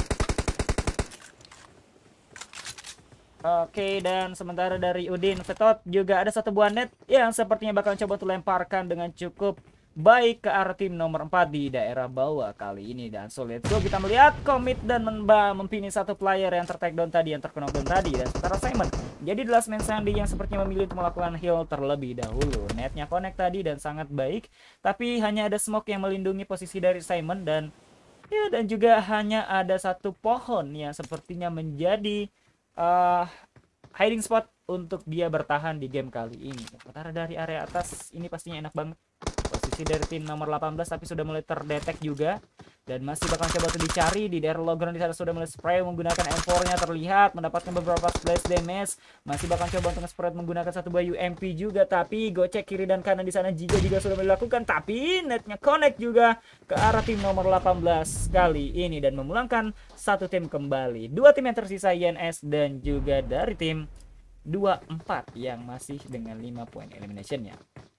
Oke, dan sementara dari Udin Vetot juga ada satu buah net yang sepertinya bakal coba untuk lemparkan dengan cukup baik ke arah tim nomor empat di daerah bawah kali ini. Dan so let's go, kita melihat commit dan mempini satu player yang ter-takedown tadi, yang terknockdown tadi. Dan sementara Simon jadi the last man standing yang sepertinya memilih untuk melakukan heal terlebih dahulu. Netnya connect tadi dan sangat baik, tapi hanya ada smoke yang melindungi posisi dari Simon, dan ya dan juga hanya ada satu pohon yang sepertinya menjadi Uh, hiding spot untuk dia bertahan di game kali ini. Sementara dari area atas ini pastinya enak banget posisi dari tim nomor delapan belas, tapi sudah mulai terdetek juga. Dan masih bakal coba untuk dicari di daerah low ground. Di sana sudah mulai spray menggunakan M four nya terlihat mendapatkan beberapa splash damage. Masih bakal coba untuk nge-spread menggunakan satu buah U M P juga, tapi gocek kiri dan kanan di sana juga juga sudah dilakukan, tapi netnya connect juga ke arah tim nomor delapan belas kali ini dan memulangkan satu tim kembali. Dua tim yang tersisa I N S dan juga dari tim dua puluh empat yang masih dengan lima poin eliminationnya.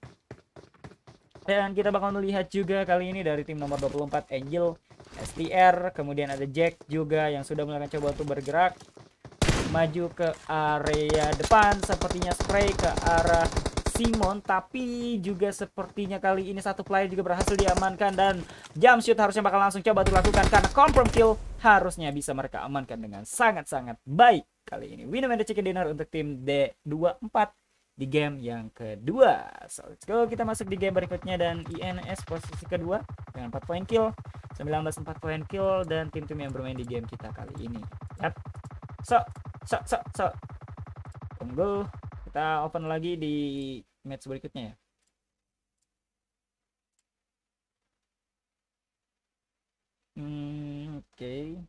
Dan kita bakal melihat juga kali ini dari tim nomor dua puluh empat Angel, S T R, kemudian ada Jack juga yang sudah mulai coba untuk bergerak maju ke area depan, sepertinya spray ke arah Simon, tapi juga sepertinya kali ini satu player juga berhasil diamankan dan jump shoot harusnya bakal langsung coba dilakukan karena confirm kill harusnya bisa mereka amankan dengan sangat-sangat baik kali ini. Winner and the chicken dinner untuk tim D dua puluh empat di game yang kedua. So let's go, kita masuk di game berikutnya dan I N S posisi kedua dengan empat poin kill, sembilan belas empat poin kill, dan tim-tim yang bermain di game kita kali ini. Yap. So, so, so, so. Tunggu, kita open lagi di match berikutnya ya. Hmm, oke. Okay.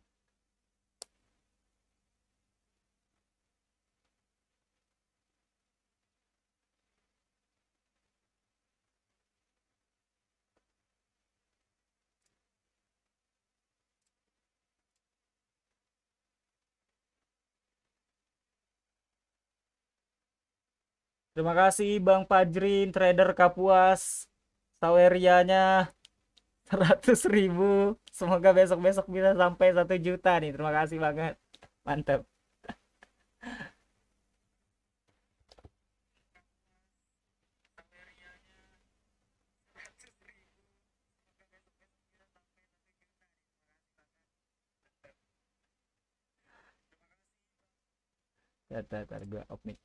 Terima kasih Bang Pajrin, trader Kapuas, Sawerianya seratus ribu. Semoga besok-besok bisa sampai satu juta nih. Terima kasih banget. Mantap. Bentar, bentar, gue off mic.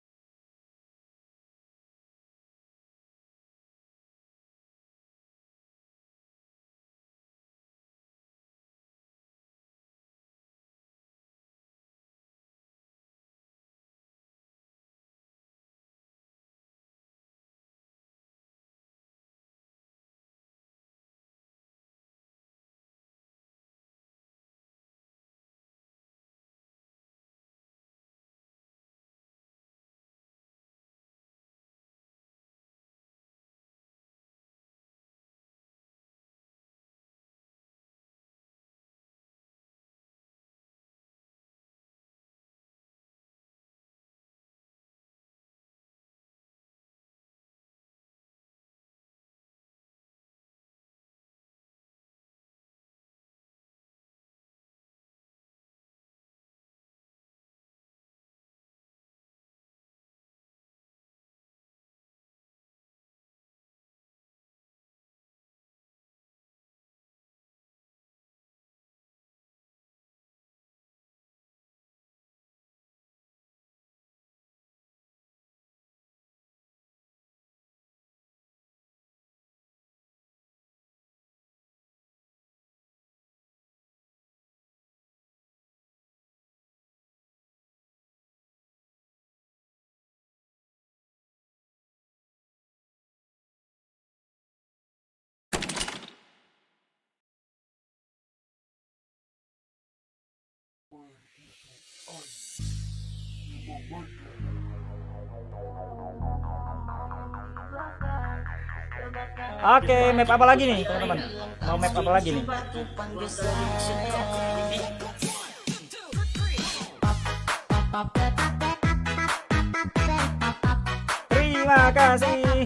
Oke, map apa lagi nih teman-teman? Mau map apa lagi nih? Terima kasih.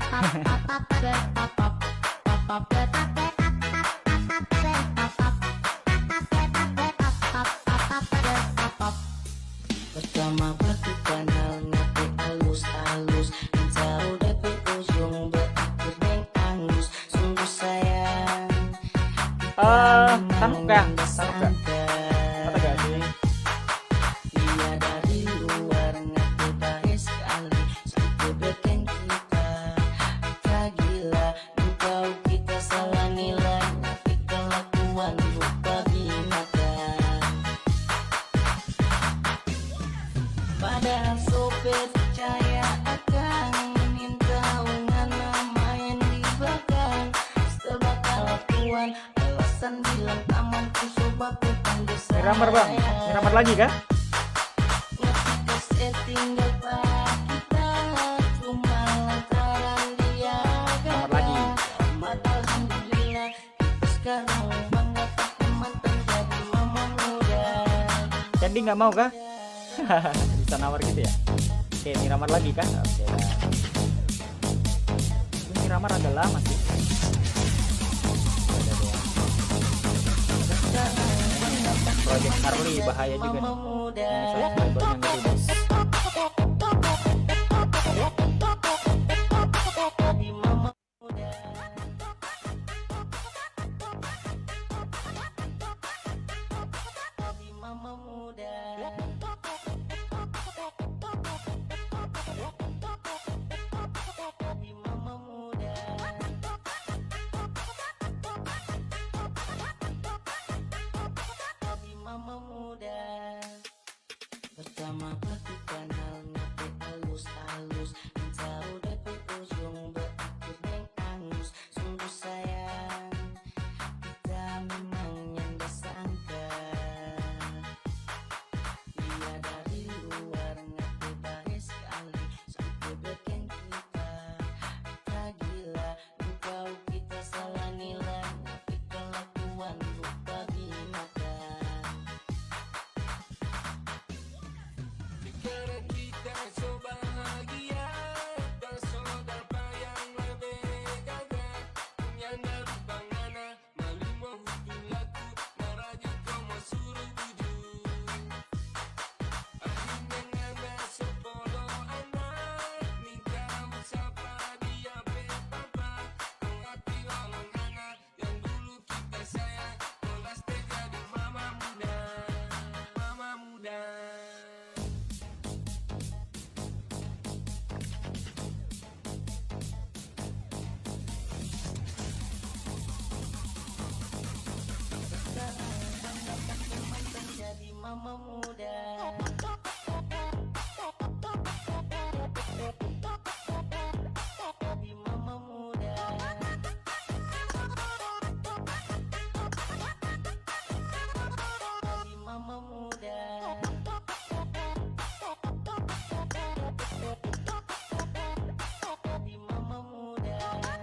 Pertama batu kanal ngati alus-alus, jauh dari ujung berakhir neng angus. Sungguh sayang Eh, tanuk gak? Tanuk gak? Kata gak sih? dia dari luar ngati baik sekali. Sampai bikin kita tak gila. Engkau kita salah nilai, tapi kelakuan lupa binatang. Padahal sopir percaya akan minta ungan main di belakang. Setelah kelakuan adalah alasan bilang taman ku coba ku panggil sayang. Miramar bang, Miramar lagi kah? Ngetika setinggal pak kita cuma lantaran dia Miramar lagi. Amat alhamdulillah kita sekarang bangga pakai mantan jadi mama muda. Candy nggak mau kah? Bisa nawar gitu ya? Oke, Miramar lagi kah? Oke lah. Ini Miramar agak lama sih. Ada dua. Project Harley bahaya juga nih. Ini subscribernya ngeri bos. Pertama lakukan halnya halus-halus, jauh dari ujung berakhir neng angus. Sungguh sayang, kita memang yang disangka. Dia dari luar ngerti baik sekali, sampai bikin kita tak gila. Engkau kita salah nilai, tapi kelakuan lupa dimakan. Karena kita so bahagia, bersaudara yang lebih gagah. Punyanya rupangana, malimo hutulaku, maraja kau mau suruh bujuk. Akhirnya ngana sepolo anak, nikah usapa dia pepapa. Mengerti walau anak yang dulu kita sayang, kelas teh jadi mama muda, mama muda. Jadi mama muda. Jadi mama muda. Jadi mama muda. Jadi mama muda.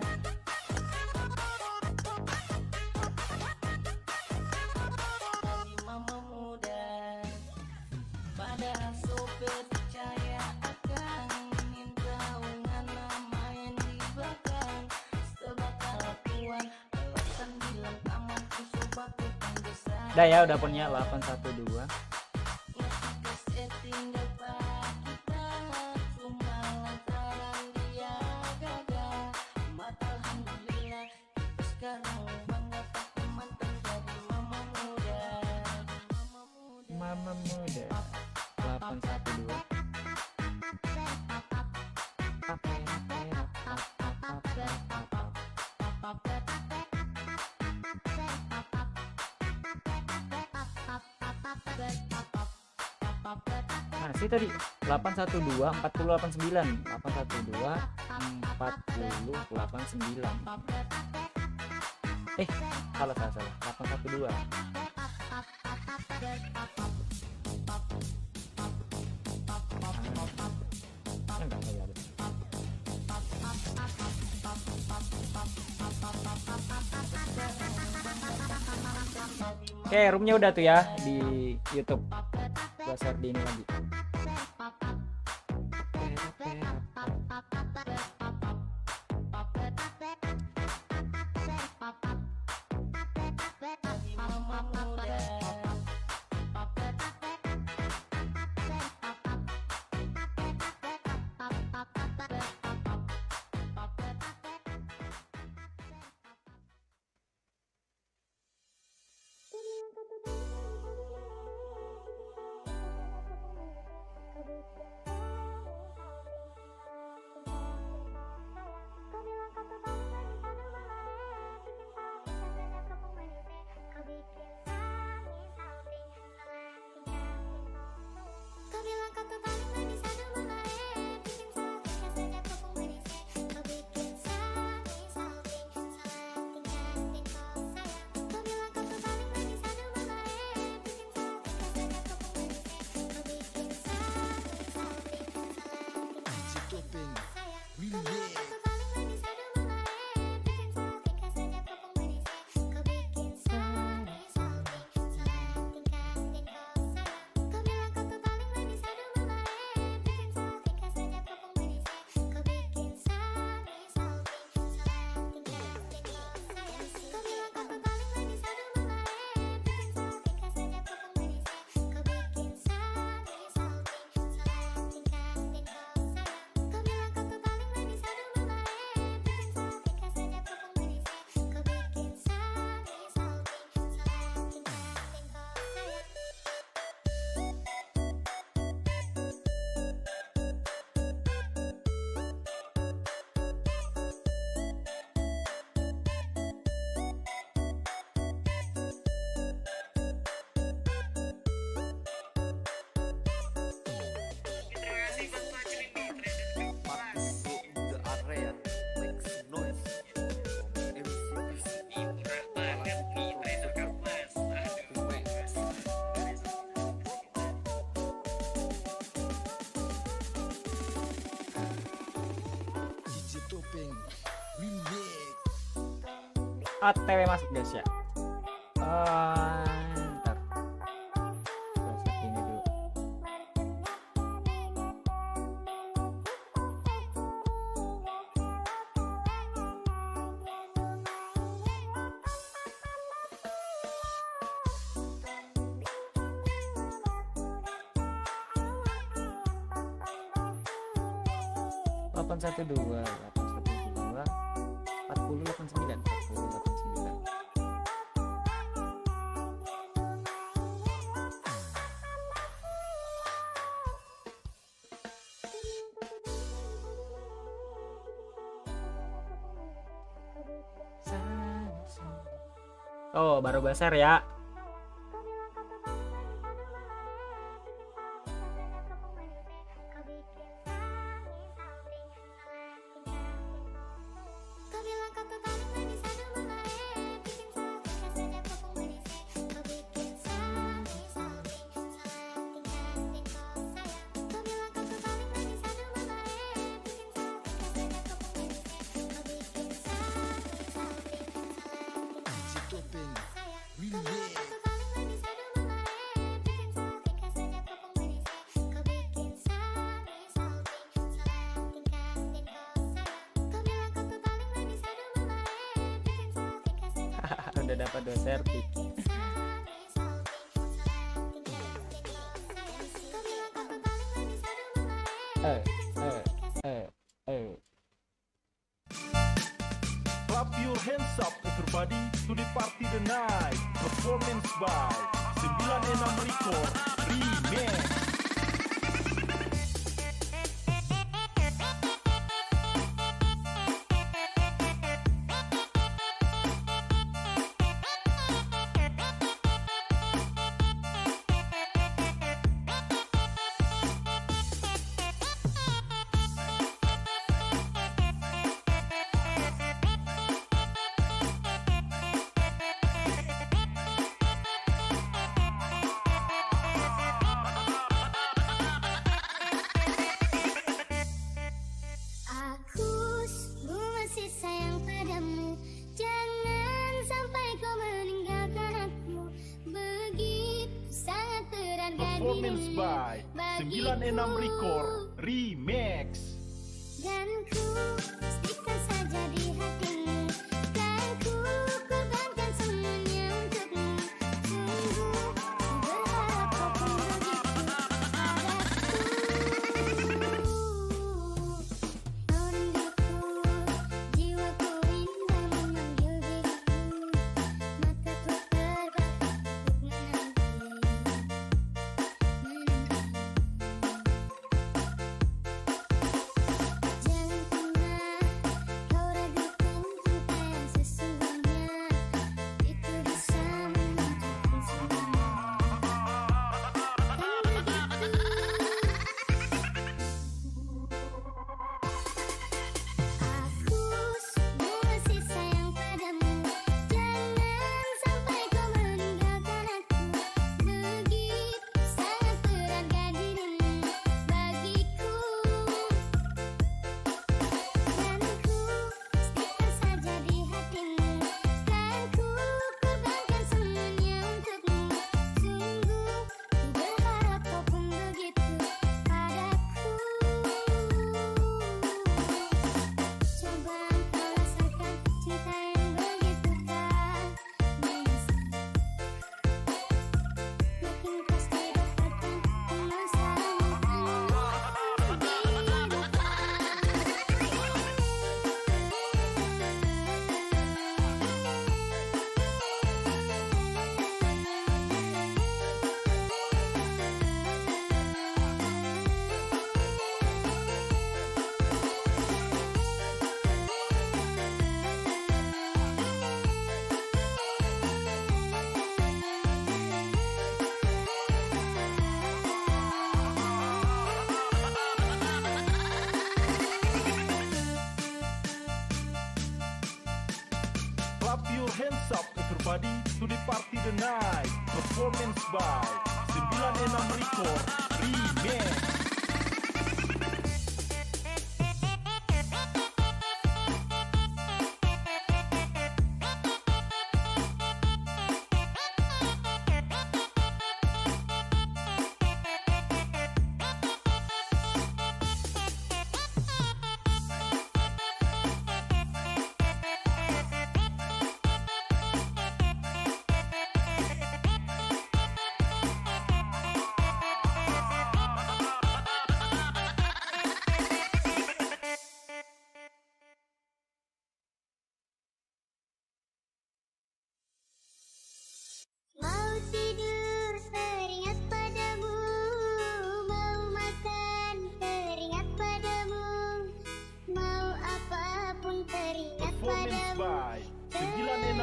Jadi mama muda. Padahal sopir percaya akan minta ungana main di belakang. Setelah kelakuan alasan bilang taman ku coba ku panggil sayang. Udah ya, udah punya delapan satu dua. Ngetika setinggal pak kita cuma lantaran dia gagal. Amat alhamdulillah kita sekarang bangga pakai mantan jadi mama muda. Mama muda. Mama muda. delapan satu dua. Mana sih tadi? delapan satu dua empat nol delapan sembilan. delapan satu dua empat nol delapan sembilan. Eh, salah salah salah. delapan satu dua. Ah, enggak saya ada. Oke, roomnya udah tuh ya di YouTube. Gua share di ini lagi. O T W masuk guys ya. Uh, ntar Saya ini dulu. delapan satu dua delapan satu dua empat puluh delapan sembilan empat puluh delapan sembilan. Oh, baru geser ya. Udah dapat dua sertif. Eh, eh, eh, eh. Clap your hands up everybody to the party tonight. Performance by sembilan enam Record Remix. Aku sungguh masih sayang padamu. Jangan sampai kau meninggalkan aku. Begitu sangat berharga Performance dirimu by sembilan enam Record Remix. Dan ku pastikan saja di hatimu. Kan ku korbankan semuanya untukmu. Sungguh ku berharap kau pun begitu padaku. Kau rinduku, jiwaku indah memanggil dirimu. Mataku terbakar untuk menanti. Jangan pernah kau ragukan cinta yang sesungguhnya. Itu bisa menunjukkan semuanya. Kan begitu. Aku sungguh masih sayang padamu. Jangan sampai kau meninggalkan aku. Begitu sangat berharga dirimu bagiku. Dan ku pastikan saja di hatimu. Kan ku korbankan semuanya untukmu. Sungguh ku berharap kau pun begitu padaku. Coba engkau rasakan cinta yang begitu tak biasa. Mungkin pasti dapatkan Clap your hands up everybody to the party tonight. Performance by sembilan enam Record Remix.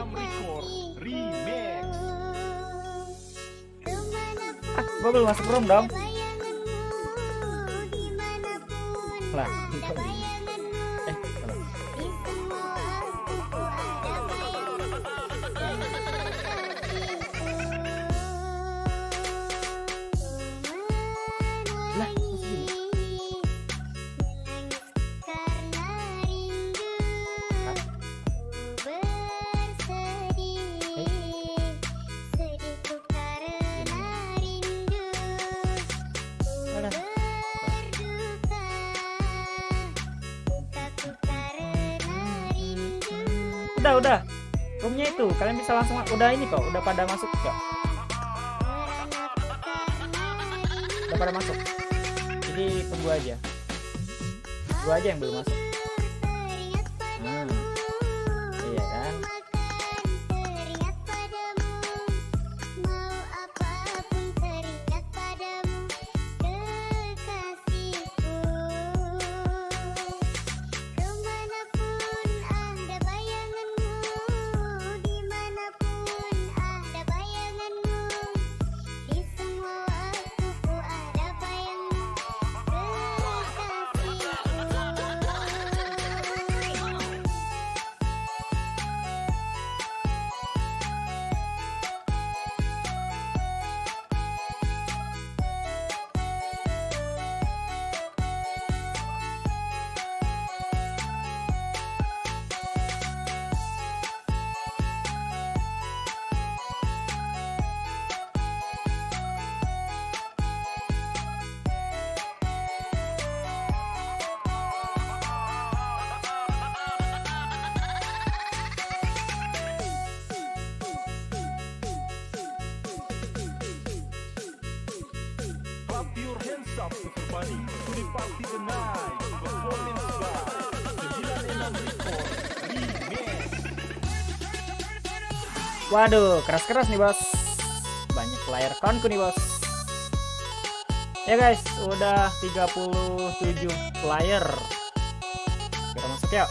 enam Record Remix. Ah, gua belum masuk room dong. Lah. Eh, salah. Lah, masih gini. Hah? Alah. Udah, udah. Roomnya itu, kalian bisa langsung udah ini kok, udah pada masuk kok. Udah pada masuk. Jadi tunggu aja. Gua aja yang belum masuk. Hmm. Iya kan? Clap your hands up everybody to the party tonight. Performance by sembilan enam Record Remix. Waduh, keras-keras nih bos. Banyak player countku nih bos. Ya guys, udah tiga puluh tujuh player. Kita masuk yuk.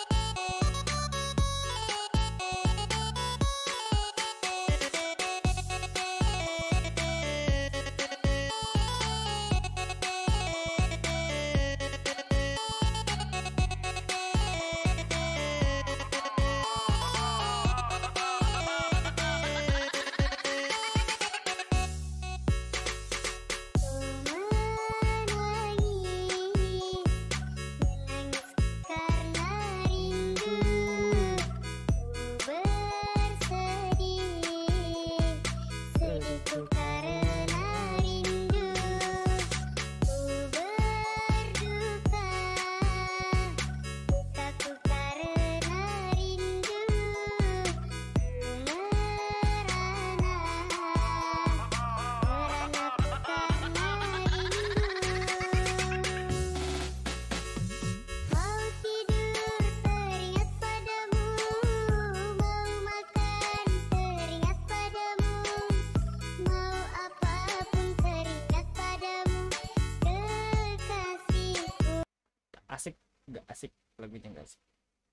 Asik nggak asik, lagunya nggak asik.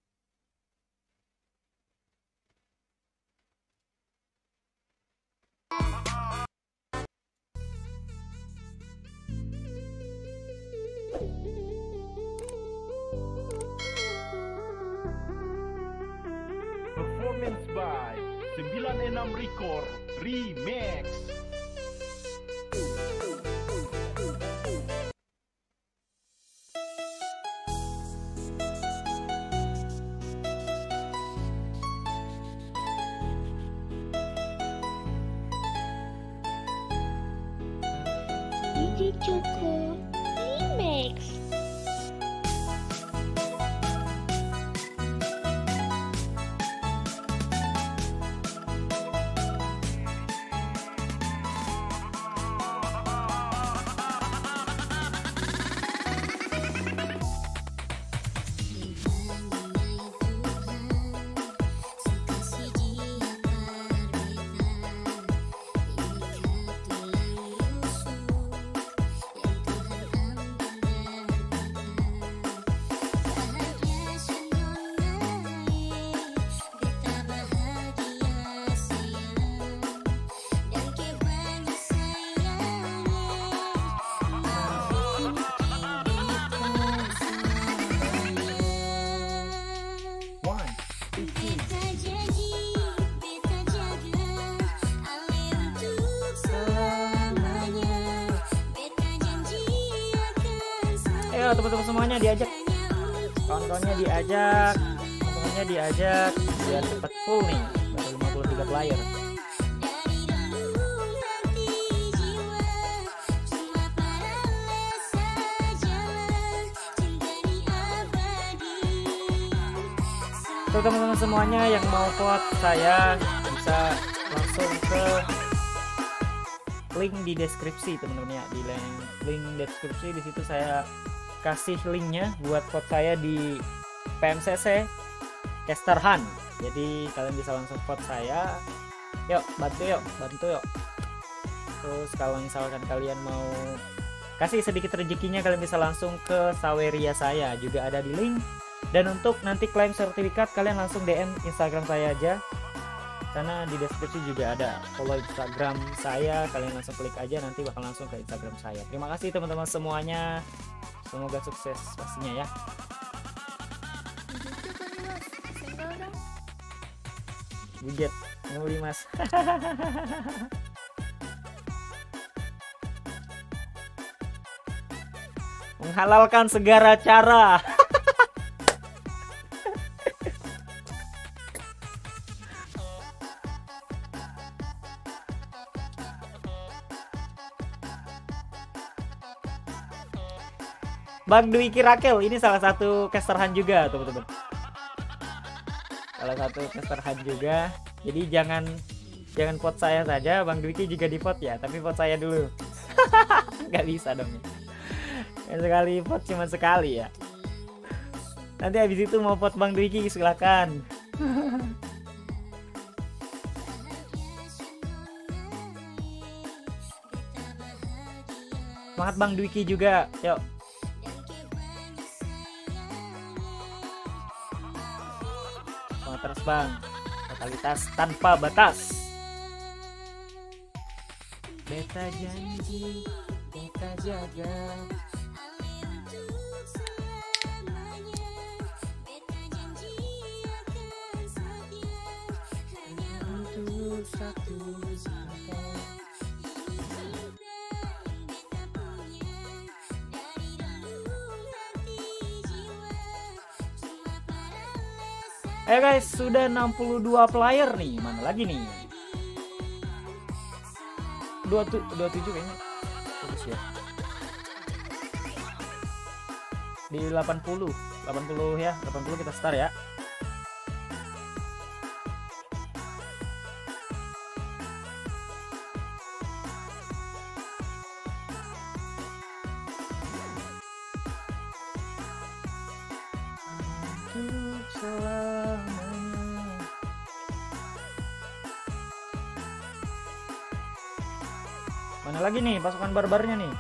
Performance by sembilan enam Record Remix. D J Cukup Remix. Suka si dia Vicky. Ayo teman-teman semuanya diajak, kawan-kawannya diajak, teman-temannya diajak biar cepat full nih, baru lima puluh tiga player. Tuh teman-teman semuanya yang mau vote saya bisa langsung ke link di deskripsi teman-teman ya, di link link deskripsi. Di situ saya kasih linknya buat vote saya di P M C C Caster Hunt. Jadi kalian bisa langsung vote saya. Yuk bantu yuk, bantu yuk. Terus kalau misalkan kalian mau kasih sedikit rezekinya, kalian bisa langsung ke Saweria saya, juga ada di link. Dan untuk nanti klaim sertifikat kalian langsung D M Instagram saya aja, karena di deskripsi juga ada follow Instagram saya, kalian langsung klik aja nanti bakal langsung ke Instagram saya. Terima kasih teman-teman semuanya, semoga sukses pastinya ya. Bujet mau mas. Menghalalkan segala cara. Bang Dwiki Rakel ini salah satu caster hunt juga teman-teman, salah satu caster hunt juga. Jadi jangan jangan vote saya saja, Bang Dwiki juga di vote ya, tapi vote saya dulu. Nggak bisa dong ya, sekali vote cuma sekali ya. Nanti habis itu mau vote Bang Dwiki silakan. Semangat Bang Dwiki juga, yuk. Terus bang, totalitas tanpa batas. Beta janji, beta jaga. Untuk satu cinta. Eh guys, sudah enam puluh dua player nih. Mana lagi nih? dua puluh tujuh kayaknya. Terus ya. Di delapan puluh. delapan puluh ya, delapan puluh kita start ya. Untuk selamanya. Mana lagi nih pasukan barbarnya nih?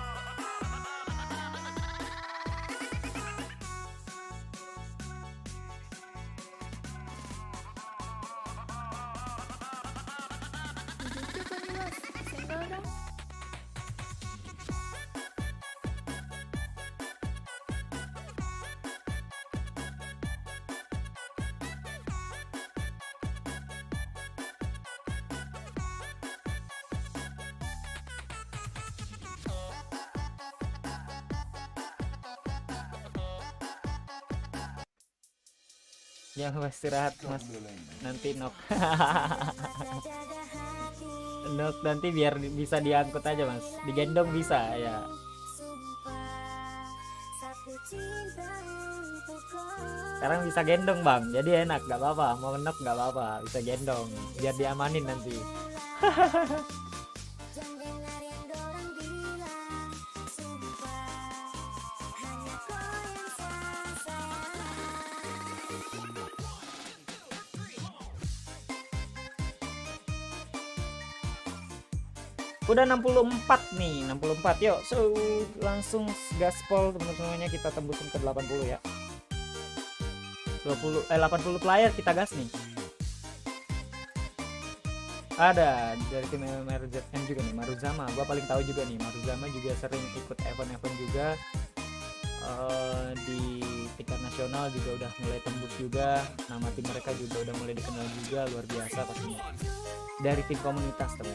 Jangan mas istirahat mas, nanti nok. Nok nanti biar bisa diangkut aja mas, digendong bisa ya. Sekarang bisa gendong bang, jadi enak, nggak apa-apa. Mau nok nggak apa-apa, bisa gendong, biar diamanin nanti. Udah enam puluh empat nih, enam puluh empat. Yuk, so langsung gaspol teman-teman semuanya, kita tembusin ke delapan puluh ya. dua puluh eh delapan puluh player kita gas nih. Ada dari tim M R Z M juga nih, Maruzama. Gua paling tahu juga nih, Maruzama juga sering ikut event-event juga. eh, di tingkat nasional juga udah mulai tembus juga, nama tim mereka juga udah mulai dikenal juga, luar biasa pastinya dari tim komunitas teman.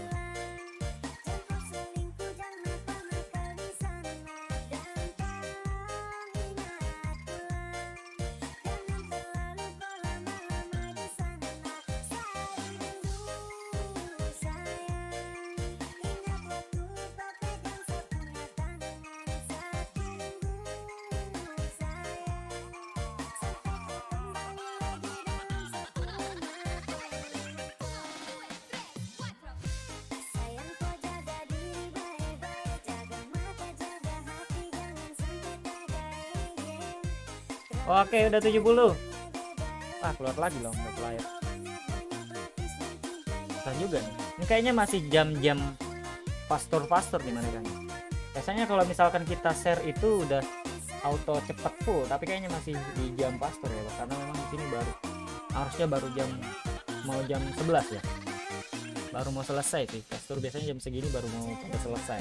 Oke, udah tujuh puluh. Ah, keluar lagi loh untuk player. Susah juga nih. Ini kayaknya masih jam-jam pastor-pastor di mana kan. Biasanya kalau misalkan kita share itu udah auto cepet full, tapi kayaknya masih di jam pastor ya, karena memang di sini baru harusnya baru jam mau jam sebelas ya. Baru mau selesai sih. Pastor biasanya jam segini baru mau pada selesai.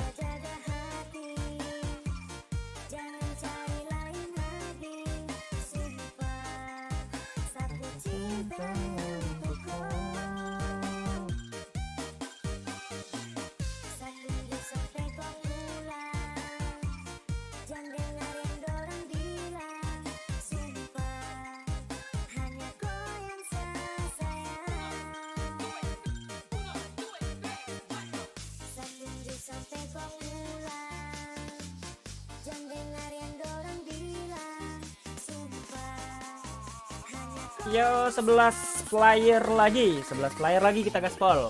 Yo, sebelas player lagi, sebelas player lagi kita gaspol.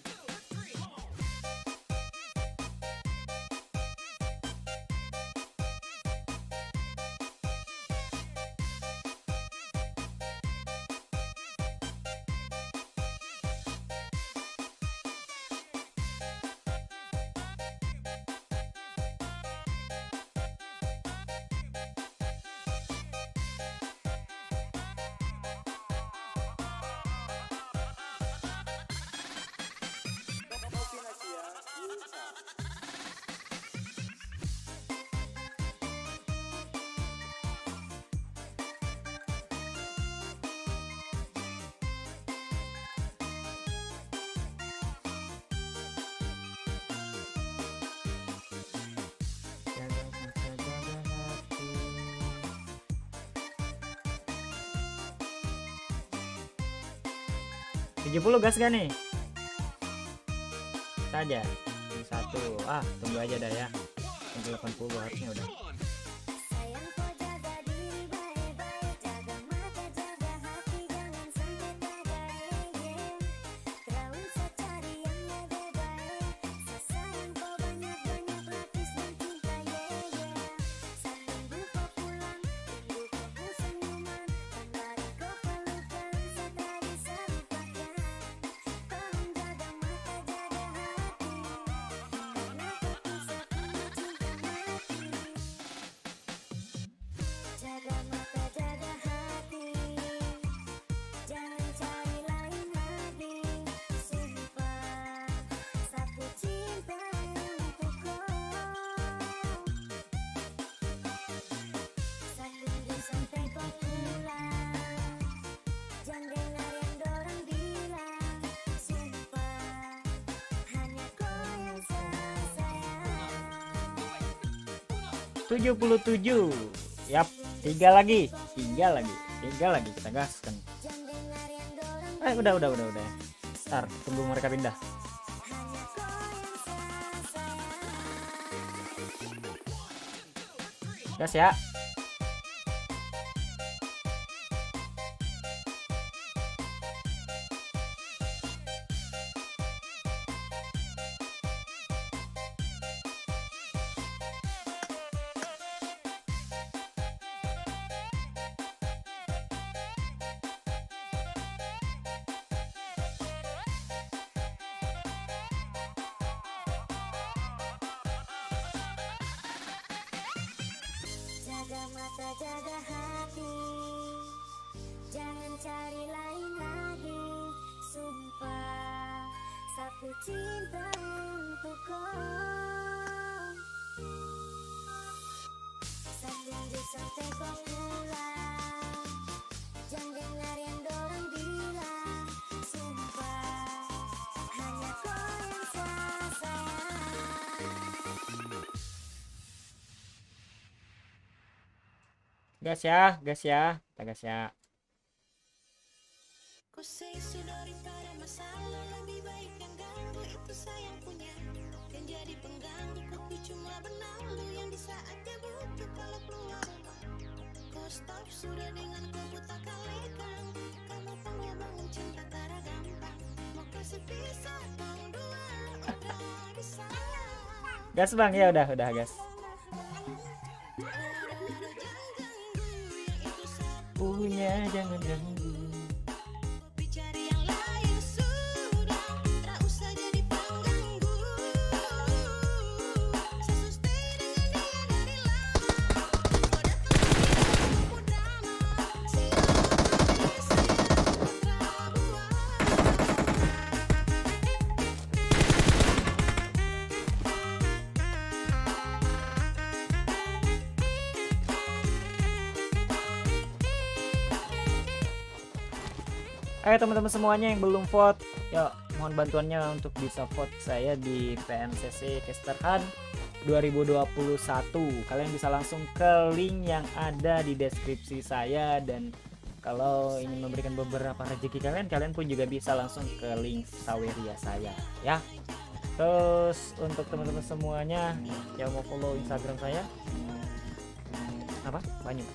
tujuh puluh gas gak nih? Saja satu. Ah, tunggu aja dah ya. delapan puluh harusnya udah. tujuh puluh tujuh. Yap, tiga lagi, tiga lagi, tiga lagi kita gaskan. Eh, udah, udah, udah, udah. Ntar tunggu mereka pindah. Gas ya. Gas ya, gas ya, kita gas ya. Gas bang, ya udah, udah gas. Punya jangan ganggu. Ayo teman-teman semuanya yang belum vote, yuk mohon bantuannya untuk bisa vote saya di P M C C Caster Hunt dua ribu dua puluh satu. Kalian bisa langsung ke link yang ada di deskripsi saya, dan kalau ingin memberikan beberapa rezeki kalian, kalian pun juga bisa langsung ke link Saweria saya ya. Terus untuk teman-teman semuanya yang mau follow Instagram saya, apa? Banyak.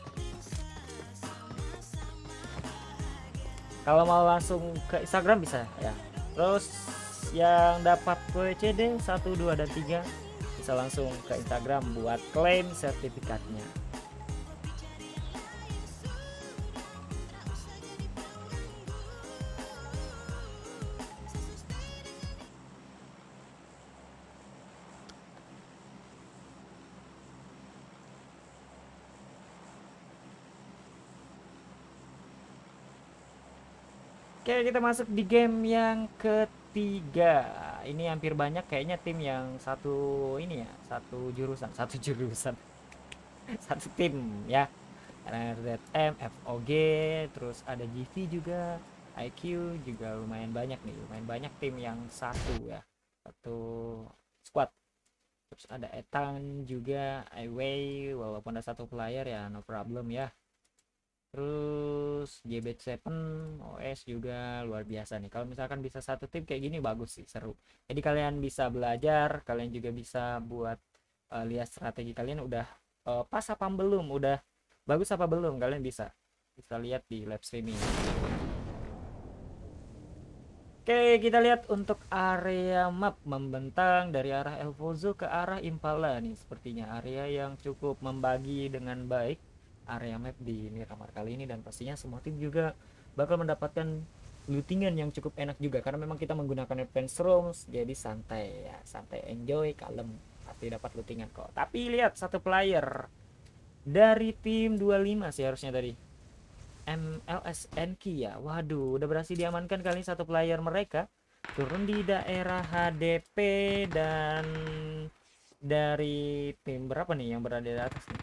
Kalau mau langsung ke Instagram bisa ya. Terus yang dapat W C D satu, dua, dan tiga bisa langsung ke Instagram buat klaim sertifikatnya. Oke, kita masuk di game yang ketiga. Ini hampir banyak kayaknya tim yang satu ini ya, satu jurusan, satu jurusan, satu tim ya. R Z M, F O G, terus ada G V juga, I Q juga lumayan banyak nih, lumayan banyak tim yang satu ya, satu squad. Terus ada Etang juga, Iway, walaupun ada satu player ya no problem ya. Terus G B tujuh O S juga luar biasa nih. Kalau misalkan bisa satu tim kayak gini bagus sih, seru. Jadi kalian bisa belajar, kalian juga bisa buat uh, lihat strategi kalian udah uh, pas apa belum, udah bagus apa belum, kalian bisa bisa lihat di live streaming. Oke, kita lihat untuk area map membentang dari arah El Pozo ke arah Impala nih, sepertinya area yang cukup membagi dengan baik area map di Miramar kali ini, dan pastinya semua tim juga bakal mendapatkan lootingan yang cukup enak juga karena memang kita menggunakan advance rooms, jadi santai ya, santai, enjoy, kalem, pasti dapat lootingan kok. Tapi lihat satu player dari tim dua puluh lima sih harusnya tadi, M L S N K ya, waduh udah berhasil diamankan kali satu player mereka, turun di daerah H D P. Dan dari tim berapa nih yang berada di atas nih?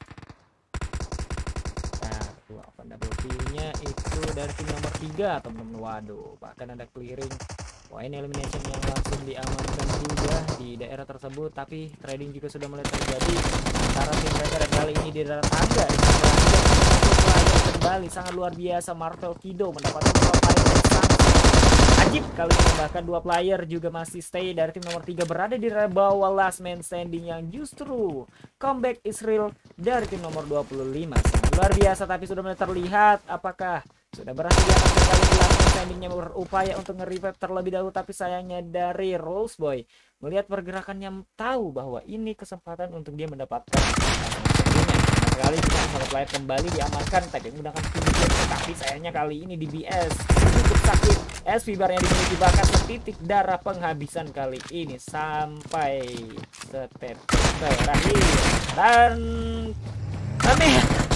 Tuh, apa double kill-nya itu dari tim nomor tiga teman-teman. Waduh, bahkan ada clearing. Wah, ini elimination yang langsung diamankan juga di daerah tersebut, tapi trading juga sudah mulai terjadi antara tim mereka, dan kali ini di daerah tangga kembali sangat luar biasa. Martel Kido mendapatkan profile yang sangat ajib kali ini, bahkan dua player juga masih stay dari tim nomor tiga berada di bawah last man standing, yang justru comeback Israel dari tim nomor dua puluh lima. Sangat luar biasa, tapi sudah mulai terlihat apakah sudah berhasil diamankan kali di last man standingnya, berupaya untuk nge-revive terlebih dahulu, tapi sayangnya dari Rolls Boy melihat pergerakannya tahu bahwa ini kesempatan untuk dia mendapatkan kali kita satu player kembali diamankan tapi menggunakan video, tapi sayangnya kali ini di B S cukup sakit. S V barnya dimiliki, bahkan setitik darah penghabisan kali ini sampai step terakhir, dan aneh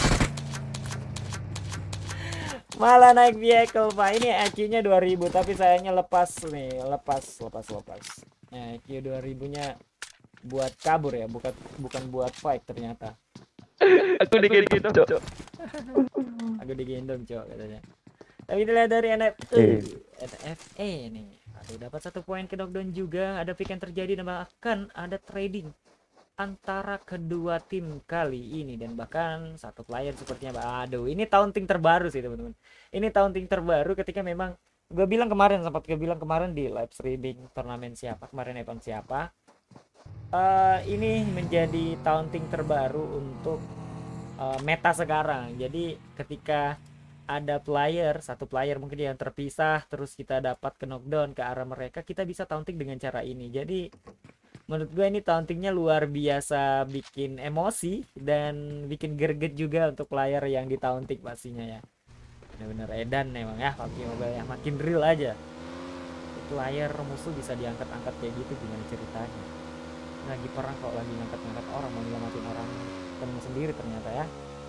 malah naik vehicle pak. Ini I Q-nya dua ribu tapi sayangnya lepas nih, lepas lepas lepas. Nah, I Q dua ribu nya buat kabur ya, bukan bukan buat fight ternyata. Aku digendong, Cok. Aku digendong, Cok, katanya. Tapi kita lihat dari N F E, N F E nih. Aduh, dapat satu poin ke knockdown juga. Ada pick yang terjadi dan bahkan ada trading antara kedua tim kali ini, dan bahkan satu player sepertinya, aduh ini taunting terbaru sih teman-teman. Ini taunting terbaru ketika memang gue bilang kemarin, sempat gue bilang kemarin di live streaming turnamen siapa kemarin, event siapa, uh, ini menjadi taunting terbaru untuk uh, meta sekarang. Jadi ketika ada player, satu player mungkin yang terpisah, terus kita dapat ke knockdown ke arah mereka, kita bisa taunting dengan cara ini. Jadi menurut gue ini tauntingnya luar biasa, bikin emosi dan bikin greget juga untuk player yang ditaunting pastinya ya. Bener-bener edan emang ya P U B G Mobile ya, makin real aja. Player musuh bisa diangkat-angkat kayak gitu, gimana ceritanya? Lagi perang kok, lagi ngangkat-ngangkat orang, mau nyelamatin orang temen sendiri ternyata ya.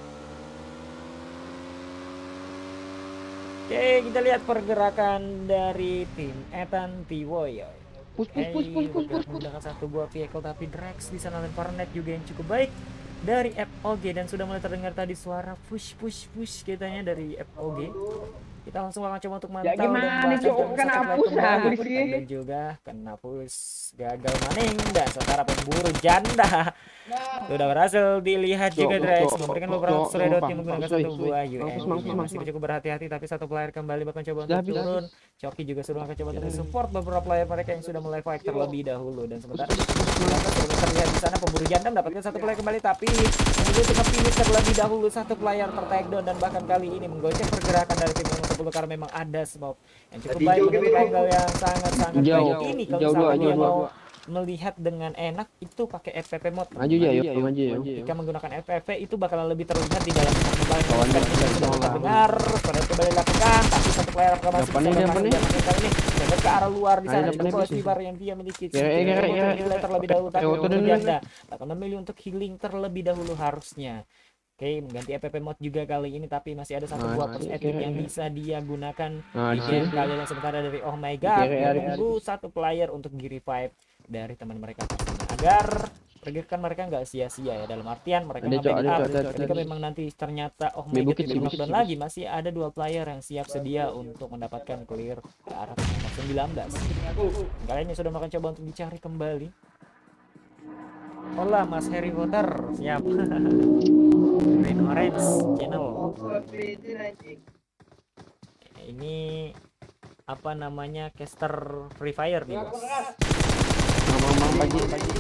Oke, kita lihat pergerakan dari tim Ethan Tiwoyo. Push push push push push push. Menggunakan satu buah vehicle, tapi Drex di sana dan Farnet juga yang cukup baik dari F O G, dan sudah mulai terdengar tadi suara push push push katanya dari F O G. Kita langsung akan coba untuk mantau ya gimana cok, kena hapus aku di sini. Dan juga kena push, gagal maning, dan sementara pemburu janda sudah berhasil dilihat juga Drex memberikan beberapa sledot yang menggunakan satu buah U M P. Masih cukup berhati-hati, tapi satu player kembali bahkan coba untuk turun. Coki juga sudah akan coba untuk support beberapa player mereka yang sudah mulai fight terlebih dahulu, dan sementara sudah terlihat di sana pemburu janda mendapatkan satu player kembali, tapi kemudian untuk finish terlebih dahulu satu player ter-takedown, dan bahkan kali ini menggocek pergerakan dari tim nomor sepuluh karena memang ada smoke yang cukup baik untuk angle yang sangat-sangat baik ini. Kalau misalnya dia mau melihat dengan enak itu pakai F P V mode, maju ya, yuk maju ya. Jika menggunakan F P V itu bakalan lebih terlihat di dalam mobile. Kawan sudah dengar, pada coba dilakukan, tapi satu player masih bisa berhasil kali ini dapat ke arah luar di sana. Posibar yang dia miliki terlebih dahulu, tapi janda akan memilih untuk healing terlebih dahulu harusnya. Oke, mengganti F P V mode juga kali ini, tapi masih ada satu buah first aid yang bisa dia gunakan di game kali ini. Sementara dari oh my god, menunggu satu player untuk di revive dari teman mereka agar pergerakan mereka nggak sia-sia ya, dalam artian mereka nggak ketika memang nanti ternyata oh my god tidak knockdown lagi, masih ada dua player yang siap sedia untuk mendapatkan clear ke arah nomor sembilan belas. Kali ini sudah makan coba untuk dicari kembali. Hola Mas Harry Potter, siap. Green Orange channel. Ini apa namanya, caster Free Fire nih bos. Mama pagi pagi.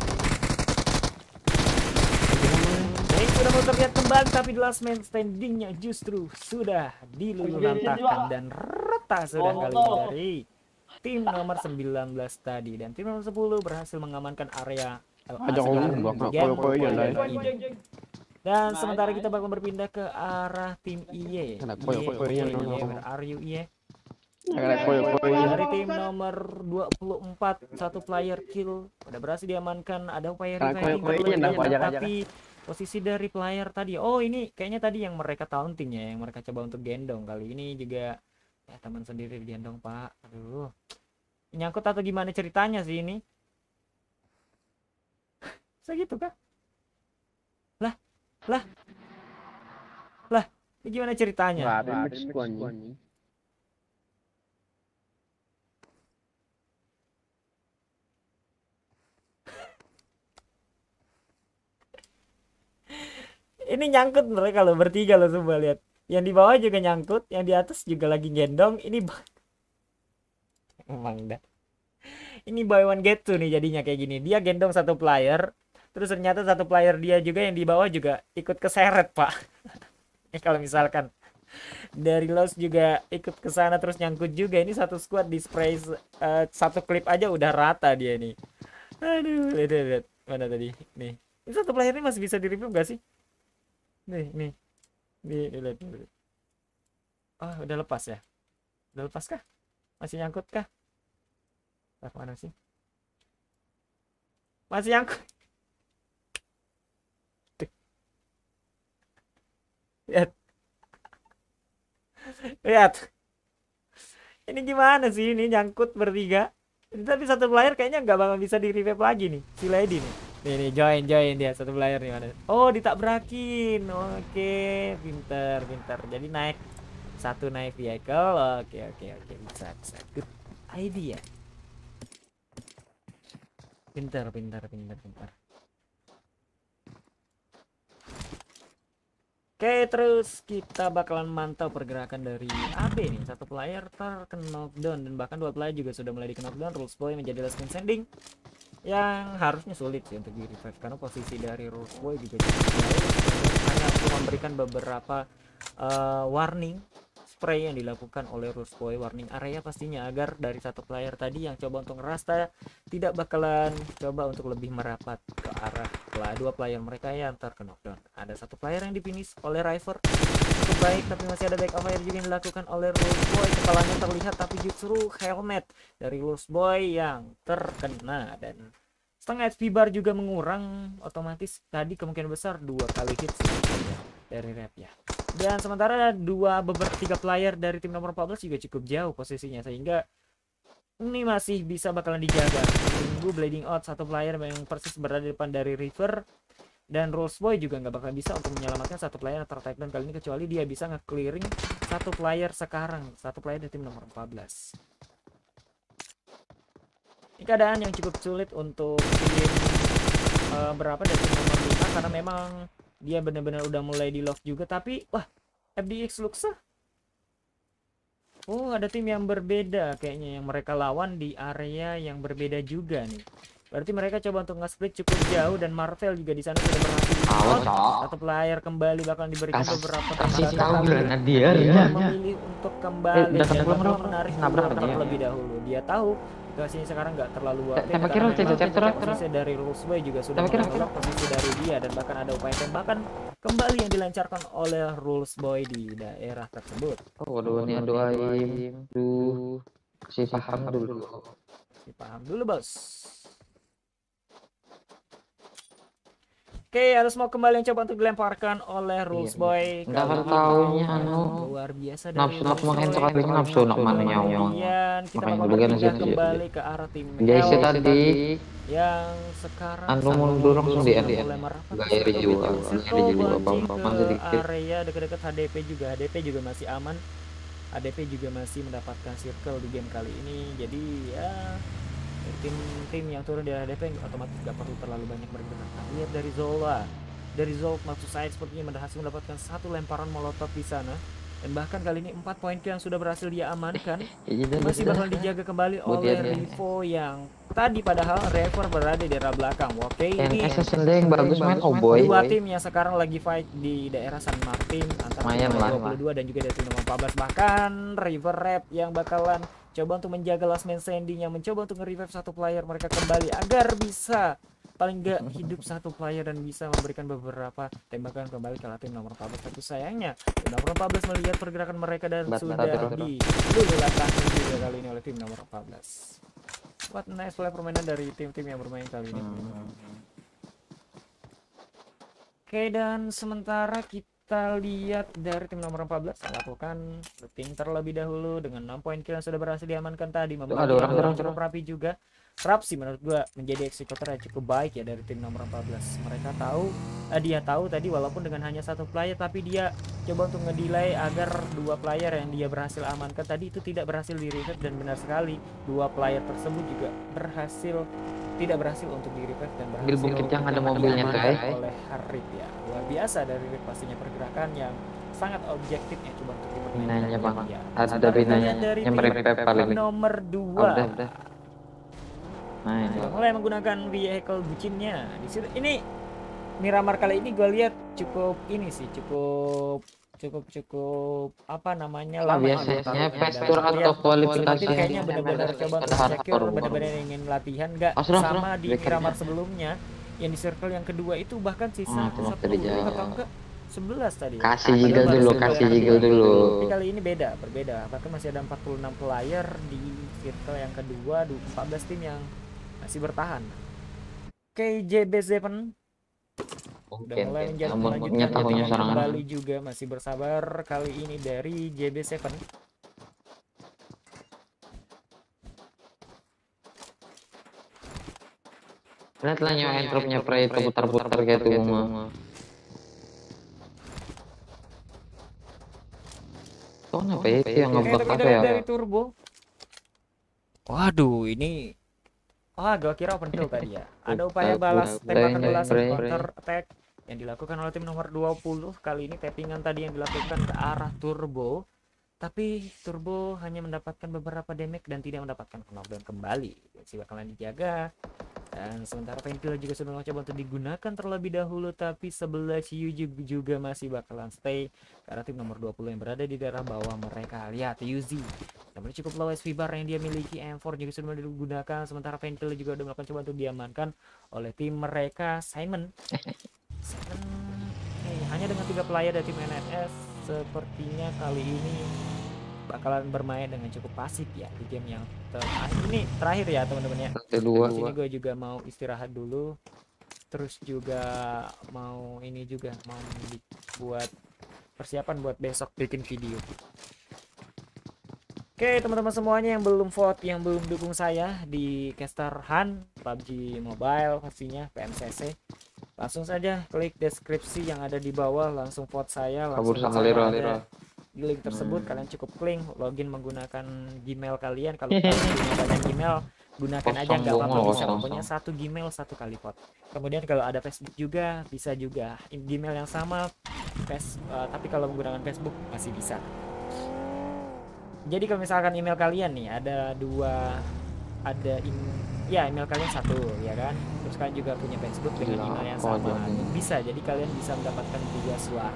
Ini sudah mau terlihat kembali, tapi the last man standingnya justru sudah diluluhlantahkan dan rata sudah kali ini dari tim nomor sembilan belas tadi, dan tim nomor sepuluh berhasil mengamankan area. Dan sementara kita bakal berpindah ke arah tim I Y. Are you I Y? Dari tim nomor dua puluh empat, satu player kill udah berhasil diamankan, ada upaya reviving, tapi posisi dari player tadi, oh ini kayaknya tadi yang mereka taunting ya, yang mereka coba untuk gendong. Kali ini juga ya teman sendiri digendong pak. Aduh, nyangkut atau gimana ceritanya sih ini? Segitu kah? Lah, lah, lah, ini gimana ceritanya? Ini nyangkut mereka loh, bertiga loh, coba lihat. Yang di bawah juga nyangkut, yang di atas juga lagi gendong. Ini emang dah. Ini buy one get two nih jadinya kayak gini. Dia gendong satu player, terus ternyata satu player dia juga yang di bawah juga ikut keseret pak. Ini kalau misalkan dari Lost juga ikut ke sana terus nyangkut juga, ini satu squad di spray uh, satu klip aja udah rata dia nih. Aduh, lihat lihat mana tadi nih. Ini satu player ini masih bisa di review gak sih? Nih nih nih, lihat lihat. Oh udah lepas ya? Udah lepas kah? Masih nyangkut kah? Nah, mana sih? Masih nyangkut. Lihat. Lihat. Ini gimana sih, ini nyangkut bertiga. Tapi satu player kayaknya nggak bakal bisa di revive lagi nih, si Lady nih. Nih, nih join join dia satu player nih mana? Oh ditabrakin. Oke, pinter pinter. Jadi naik satu naik vehicle. Oke oke oke, bisa bisa. Good idea. Pinter pinter pinter pinter. Oke, terus kita bakalan mantau pergerakan dari A B nih. Satu player terkena knockdown dan bahkan dua player juga sudah mulai di knockdown. Rules Boy menjadi last man standing yang harusnya sulit sih untuk di revive karena posisi dari Rules Boy juga cukup jauh. Hanya untuk memberikan beberapa uh, warning spray yang dilakukan oleh Rules Boy, warning area pastinya agar dari satu player tadi yang coba untuk ngerasta tidak bakalan coba untuk lebih merapat ke arah lah dua player mereka yang terkena knockdown. Ada satu player yang difinish oleh River cukup baik, tapi masih ada back fire juga yang dilakukan oleh Rules Boy. Kepalanya terlihat tapi justru helmet dari Rules Boy yang terkena dan setengah H P bar juga mengurang, otomatis tadi kemungkinan besar dua kali hit dari rep ya. Dan sementara dua beberapa tiga player dari tim nomor empat belas juga cukup jauh posisinya sehingga ini masih bisa bakalan dijaga. Tunggu bleeding out satu player yang persis berada di depan dari River dan Rules Boy juga nggak bakal bisa untuk menyelamatkan satu player yang ter-take down kali ini kecuali dia bisa nge-clearing satu player sekarang, satu player dari tim nomor empat belas. Ini keadaan yang cukup sulit untuk tim uh, berapa dari tim nomor lima karena memang dia benar-benar udah mulai di lock juga, tapi wah F D X Luxa. Oh, ada tim yang berbeda kayaknya yang mereka lawan di area yang berbeda juga nih. Berarti mereka coba untuk nge-split cukup jauh dan Marvel juga di sana sudah berhasil. Satu player kembali bakal diberikan Kas, beberapa kasih tembakan, tahu tapi Grenadier dia ya. memilih untuk kembali Eh, dan belum, bakal belum, menarik nabrak dua dia. terlebih dahulu. Dia tahu situasinya sekarang nggak terlalu worth it Tembak karena kira, memang chapter, posisi dari Rules Boy juga sudah Tembak kira, menolak posisi dari dia dan bahkan ada upaya tembakan kembali yang dilancarkan oleh Rules Boy di daerah tersebut. Oh, waduh, ini doain. Duh, si paham dulu. Si paham dulu, bos. Oke, harus mau kembali yang coba untuk dilemparkan oleh Rules Boy. Enggak Kali kan ini taunya anu luar biasa dari nafsu nafsu makan Rules Boy. sekali nafsu nak mana nyawa. Kemudian kita Makanya bakal bagian berpindah situ, kembali ke arah tim Guys, L tadi yang sekarang anu sama mundur langsung di sudah N D N. mulai merapat Gak ke iri juga, circle iri juga bouncing bang, ke sedikit. area dekat-dekat H D P juga. H D P juga masih aman. H D P juga masih mendapatkan circle di game kali ini. Jadi ya tim-tim yang turun di H D P otomatis gak perlu terlalu banyak bergerak. Nah, lihat dari Zola. Dari Zolk maksud saya sepertinya berhasil mendapatkan satu lemparan molotov di sana dan bahkan kali ini empat poin kill yang sudah berhasil dia amankan masih bakal dijaga kembali oleh Rivo yang tadi padahal Rever berada di daerah belakang. Oke, ini yang bagus main oh boy. dua tim yang sekarang lagi fight di daerah San Martin antara tim dua puluh dua dan juga dari tim nomor empat belas. Bahkan River Rap yang bakalan coba untuk menjaga last man standing yang mencoba untuk nge-revive satu player mereka kembali agar bisa paling nggak hidup satu player dan bisa memberikan beberapa tembakan kembali ke tim nomor empat belas. Tapi sayangnya tim nomor empat belas melihat pergerakan mereka dan Bat, sudah bat, diluluhkan juga kali ini oleh tim nomor empat belas. What nice play permainan dari tim-tim yang bermain kali ini. Hmm. Oke, dan sementara kita lihat dari tim nomor empat belas melakukan looting terlebih dahulu dengan enam poin kill yang sudah berhasil diamankan tadi. Ada orang, orang cukup rapi juga. Rap sih menurut gua menjadi eksekutor yang cukup baik ya dari tim nomor empat belas. Mereka tahu, eh, dia tahu tadi walaupun dengan hanya satu player tapi dia coba untuk ngedelay agar dua player yang dia berhasil amankan tadi itu tidak berhasil di revive dan benar sekali dua player tersebut juga berhasil tidak berhasil untuk di revive dan berhasil Bukit yang ada mobilnya tuh eh. oleh Harip ya. Luar biasa dari Harip pastinya pergerakan yang sangat objektif ya coba untuk binanya bang, ya. ada binanya yang merepet paling nomor dua. Oh, udah, udah. Nah, ini. Mulai menggunakan vehicle bucinnya di situ. Ini Miramar kali ini gue lihat cukup ini sih cukup cukup cukup apa namanya lah biasanya pestur atau kualifikasi kayaknya benar-benar coba untuk secure, benar-benar ingin latihan nggak sama di Miramar sebelumnya yang di circle yang kedua itu bahkan sisa satu atau enggak sebelas tadi. Kasih jiggle dulu, kasih jiggle dulu. Tapi kali ini beda, berbeda. Bahkan masih ada empat puluh enam player di circle yang kedua, empat belas tim yang masih bertahan. Oke, J B tujuh udah mulai menjadi melanjutkan kembali juga masih bersabar kali ini dari J B tujuh. Lihatlah nyawa entropnya Prey itu putar-putar kayak tuh mah. Oh, apa itu yang ngebak apa ya? Dari turbo. Waduh, ini wah, gua kira open kill tadi ya. Ada upaya balas tembakan balasan counter attack yang dilakukan oleh tim nomor dua puluh. Kali ini tappingan tadi yang dilakukan ke arah Turbo, tapi Turbo hanya mendapatkan beberapa damage dan tidak mendapatkan knockdown kembali. Masih bakalan dijaga. Dan sementara Ventil juga sudah mencoba untuk digunakan terlebih dahulu, tapi sebelah Yuji juga masih bakalan stay karena tim nomor dua puluh yang berada di daerah bawah mereka. Lihat Yuzi namun cukup low S P bar yang dia miliki, M empat juga sudah digunakan, sementara Ventil juga sudah melakukan coba untuk diamankan oleh tim mereka. Simon Simon eh, hanya dengan tiga player dari tim N S sepertinya kali ini bakalan bermain dengan cukup pasif ya di game yang terakhir ini terakhir ya teman-teman ya. Di sini gue juga mau istirahat dulu, terus juga mau ini juga mau buat persiapan buat besok bikin video. Oke teman-teman semuanya yang belum vote, yang belum dukung saya di caster Han P U B G Mobile pastinya P M C C, langsung saja klik deskripsi yang ada di bawah, langsung vote saya, langsung ada di link tersebut. hmm. Kalian cukup klik login menggunakan Gmail kalian. Kalau kalian punya banyak Gmail, gunakan aja, nggak apa-apa, bisa pokoknya satu Gmail satu kali vote. Kemudian kalau ada Facebook juga bisa juga Gmail yang sama, face, uh, tapi kalau menggunakan Facebook masih bisa. Jadi kalau misalkan email kalian nih ada dua, ada in, ya email kalian satu ya kan, terus kalian juga punya Facebook dengan email yang sama, bisa jadi kalian bisa mendapatkan dua suara.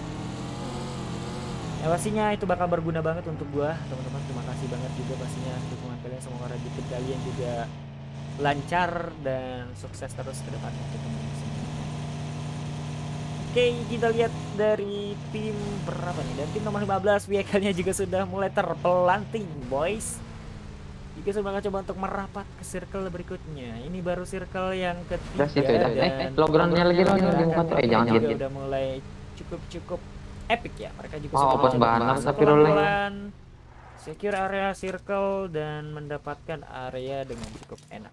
Ya pastinya itu bakal berguna banget untuk gua teman-teman. Terima kasih banget juga pastinya dukungan kalian, semoga rezeki kalian juga lancar dan sukses terus ke depannya teman-teman semua. Oke, kita lihat dari tim berapa nih? Dari tim nomor lima belas, vehicle-nya juga sudah mulai terpelanting boys. Juga sudah coba untuk merapat ke circle berikutnya. Ini baru circle yang ketiga dan eh, logroundnya lagi lagi di muka tuh, eh jangan gitu. Udah mulai cukup-cukup epic ya, mereka juga oh, sudah banner tapi pelan secure area circle dan mendapatkan area dengan cukup enak.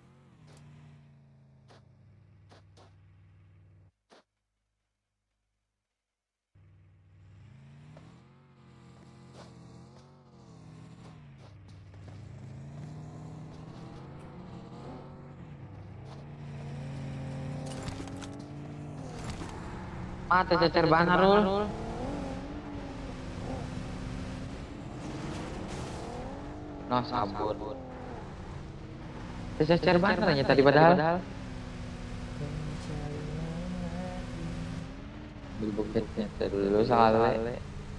Mati cecer banner Rul. No sabun. Cecer bannernya tadi padahal. Bukitnya dulu sale.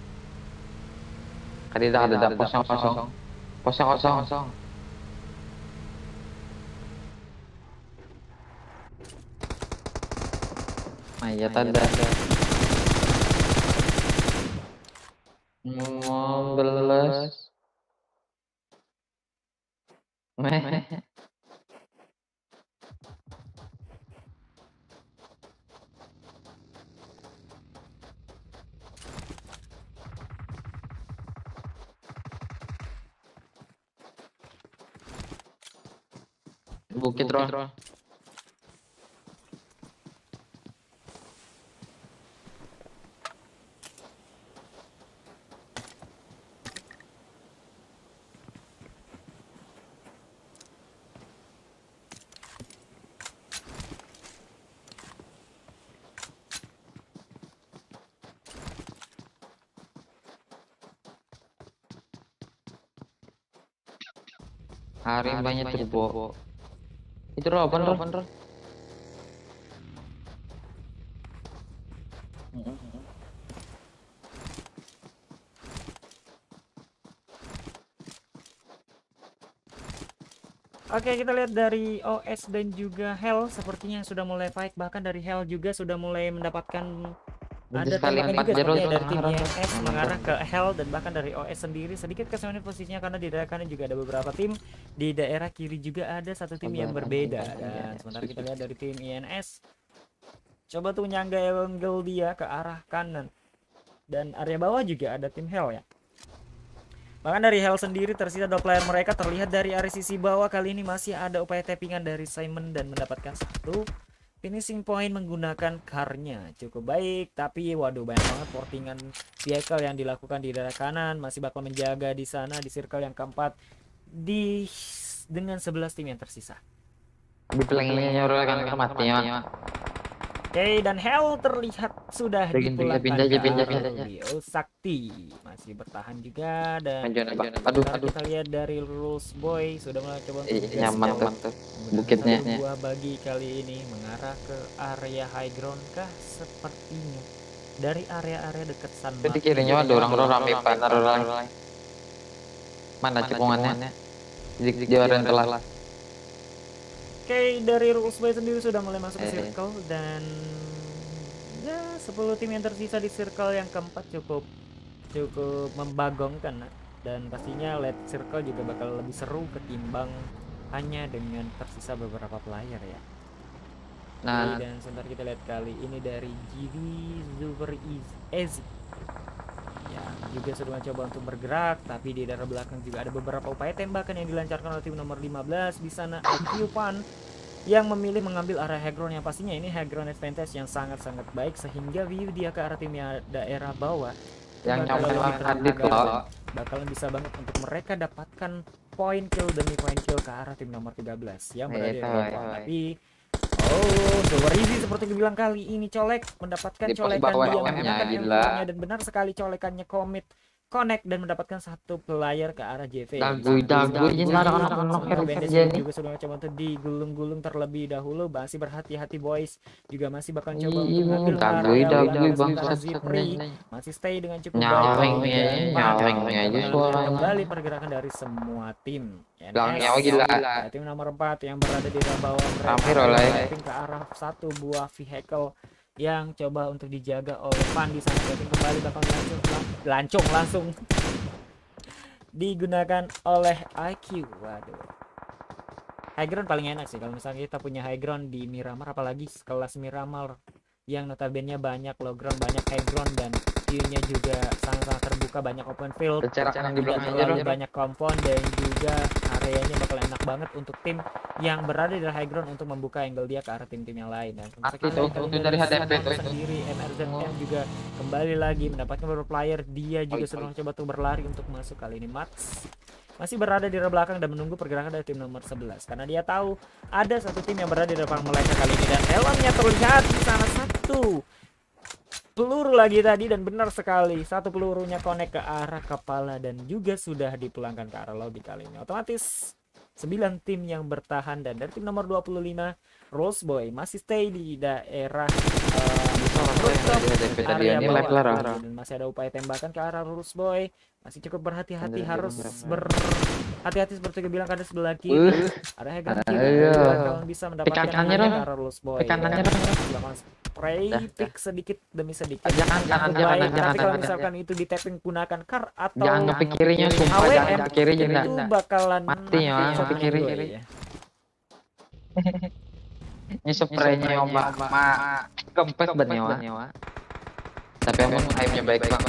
Kali dah ada kosong kosong. Kosong kosong kosong. Maya tanda. Membeles. Meh. Bukit roh. Hari banyak turbo. Itu roh, open roh, open roh. Oke, kita lihat dari O S dan juga Hell sepertinya sudah mulai fight, bahkan dari Hell juga sudah mulai mendapatkan ada tembakan juga sepertinya dari tim I N S mengarah ke Hell, dan bahkan dari O S sendiri sedikit kesulitan posisinya karena di daerah kanan juga ada beberapa tim, di daerah kiri juga ada satu tim yang berbeda. Dan sementara kita lihat dari tim I N S coba tuh nyangga angle dia ke arah kanan, dan area bawah juga ada tim Hell ya. Bahkan dari Hell sendiri tersisa dua player mereka, terlihat dari area sisi bawah kali ini masih ada upaya tappingan dari Simon dan mendapatkan satu finishing point menggunakan car-nya. Cukup baik, tapi waduh banyak banget portingan vehicle yang dilakukan di daerah kanan, masih bakal menjaga di sana di circle yang keempat di dengan sebelas tim yang tersisa. Di pelengnya nyorol kan matinya. Oke, dan Hell terlihat sudah Pindah, dipulangkan pindah aja, ke pindah, arah pindah aja. Rio Sakti. Masih bertahan juga dan Maju, Bang. sebentar Aduh, aduh. kita lihat dari Rules Boy sudah mulai coba untuk Ih, gas nyaman jauh. banget tuh Menggunakan bukitnya. satu buah bagi kali ini mengarah ke area high ground kah sepertinya. Dari area-area dekat San Itu di Martin. kirinya ada orang-orang rame banget orang. Mana cekungannya? Di jalan telah. Oke, dari Rules Boy sendiri sudah mulai masuk ke Eh. circle dan ya sepuluh tim yang tersisa di circle yang keempat cukup cukup membagongkan dan pastinya late circle juga bakal lebih seru ketimbang hanya dengan tersisa beberapa player ya. Nah, Oke, dan sebentar kita lihat kali ini dari G V Super Easy ya juga sudah mencoba untuk bergerak, tapi di daerah belakang juga ada beberapa upaya tembakan yang dilancarkan oleh tim nomor lima belas di sana. I Q Fan yang memilih mengambil arah high ground yang pastinya ini high ground advantage yang sangat-sangat baik sehingga view dia ke arah tim yang daerah bawah yang bakalan nyampe lebih Adit terbuka, loh. bakalan bisa banget untuk mereka dapatkan poin kill demi poin kill ke arah tim nomor tiga belas yang berada di Itu, bawah. itu. Tapi oh, Super Easy seperti dibilang kali ini colek mendapatkan Di pos colekan bawah dia M-nya, menggunakan gila. M-nya dan benar sekali colekannya komit connect dan mendapatkan satu player ke arah J V. Dagu, dagu, ini anak-anak Sementara nongkrong Bandits kerja nih. juga sudah mencoba untuk digulung-gulung terlebih dahulu. Masih berhati-hati boys. Juga masih bakal coba Ih, untuk mengambil dagu, area dagu, belakang bang, sementara sat-sat Zipri nih. masih stay dengan cukup Nyaweng, baik. ya, Dan nyawengnya aja kita suaranya. kembali pergerakan dari semua tim. Lang N S, nyawa gila. ya, tim nomor empat yang berada di bawah mereka Hampir oleh. tapping ke arah satu buah vehicle yang coba untuk dijaga oleh Pan di sana. Tapping kembali bakal langsung lancung langsung digunakan oleh I Q. Waduh, high ground paling enak sih kalau misalnya kita punya high ground di Miramar, apalagi kelas Miramar yang notabene banyak low ground, banyak high ground dan view-nya juga sangat-sangat terbuka, banyak open field, Secara kanan di tidak belakang terlalu aja, banyak compound dan juga areanya bakal enak banget untuk tim yang berada di high ground untuk membuka angle dia ke arah tim-tim yang lain. Dan Aku tuh, itu dari H D P tuh, itu. sendiri M R Z M juga kembali lagi mendapatkan beberapa player, dia juga Oi, sedang oi. mencoba tuh berlari untuk masuk. Kali ini Max masih berada di belakang dan menunggu pergerakan dari tim nomor sebelas karena dia tahu ada satu tim yang berada di depan mereka kali ini dan helmnya terlihat di sana satu peluru lagi tadi dan benar sekali satu pelurunya connect ke arah kepala dan juga sudah dipulangkan ke arah lobby kali ini. Otomatis sembilan tim yang bertahan dan dari tim nomor dua puluh lima Rose Boy masih stay di daerah uh, rooftop area Ini bawah live larang. dan masih ada upaya tembakan ke arah Rose Boy. Masih cukup berhati-hati, Bener, harus bener. berhati-hati seperti yang bilang ada sebelah kiri. Uh. Ada Hegan Ayo. kiri bakalan bisa mendapatkan kanannya hanya dong. ke arah Rose Boy. Ke kanannya Dan dong. dilakukan spray Dah, pick sedikit demi sedikit. Jangan, jangan, Cukup jangan, baik, jangan, tapi kalau jangan, misalkan itu di tapping gunakan car atau Jangan ke kirinya, sumpah H W M jangan ke kiri itu jangan. bakalan Mati ya, mati ke kiri, gue kiri. ya. Ini spraynya Om Pak, ma kempes banget nyawa. Tapi emang aimnya baik banget.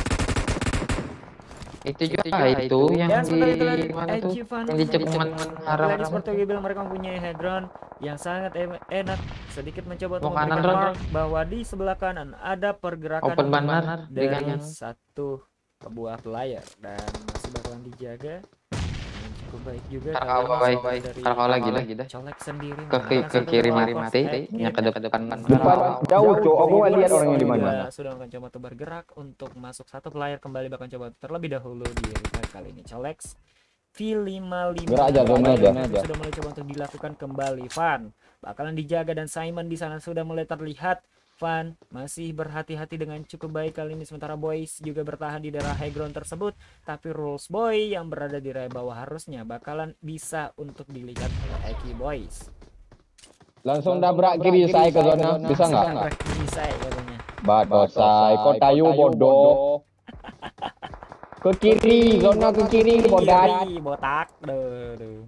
Itu juga itu yang Dan sementara itu di dari mana tuh? Edgy Fun Yang di cekungan haram. lagi seperti yang bilang mereka mempunyai high ground yang sangat em- enak, sedikit mencoba untuk Mau kanan, memberikan Ron. mark bahwa di sebelah kanan ada pergerakan Open banner di dari kanan. satu buah player dan masih bakalan dijaga. Dan cukup baik juga Kalau kalau baik, masuk dari kalau lagi lagi dah. colek sendiri Ke ke, ke kiri mari mati, nya ke depan. Depan jauh cok, aku nggak lihat orangnya di mana. Juga sudah akan coba tuh bergerak untuk masuk satu player kembali, bahkan coba terlebih dahulu di revive kali ini. Colex V lima puluh lima Gerak aja, zona aja. sudah mulai coba untuk dilakukan kembali. Van bakalan dijaga dan Simon di sana sudah mulai terlihat. Van masih berhati-hati dengan cukup baik kali ini, sementara Boys juga bertahan di daerah high ground tersebut, tapi Rules Boy yang berada di area bawah harusnya bakalan bisa untuk dilihat oleh Eki Boys. Langsung dabrak kiri saya ke zona, bisa nggak? Bisa ya katanya. Bat bosai, kau tayu bodoh. Ke kiri, zona ke kiri, bodak. Kiri, botak. Duh, duh.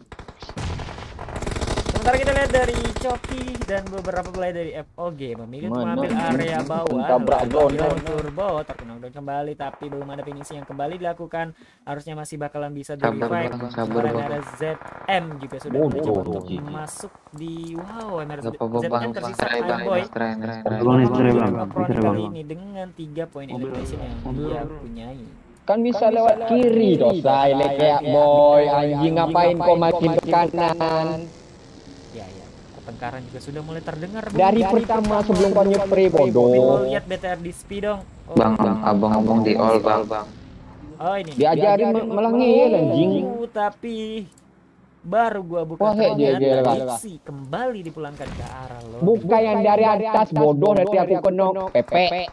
Sementara kita lihat dari Coki dan beberapa player dari F O G memilih untuk Mana? mengambil area bawah. Tabrak Lalu zona. Turbo terkenal dan kembali, tapi belum ada finishing yang kembali dilakukan. Harusnya masih bakalan bisa di Sabar, revive. Bang, sabar, Sementara Bang. ada Z M juga sudah Oh, mencoba oh, untuk oh. masuk di wow M R Z Gak apa-apa M bang, tersisa istirahat Iron bang, Boy. istirahat, istirahat. Bang, istirahat, Bang. Chronic Istirahat, kali Bang. ini dengan tiga poin elimination yang dia punyai. Kan bisa lewat kiri dosai, lekek boy, anjing ngapain kau makin ke kanan? Ya ya, open kebakaran juga sudah mulai terdengar. Bung. Dari pertama sebelum kau nyepre Lo bodoh. lihat B T R di speed dong. Oh, Bang, bang, abang-abang di all bang. oh ini. Diajarin melangi ya anjing. Uh, tapi baru gua buka Wah, hek, ternyata J J lah. Dixi kembali dipulangkan ke arah lo. Bukan yang dari atas bodoh, dari aku kena Pepe.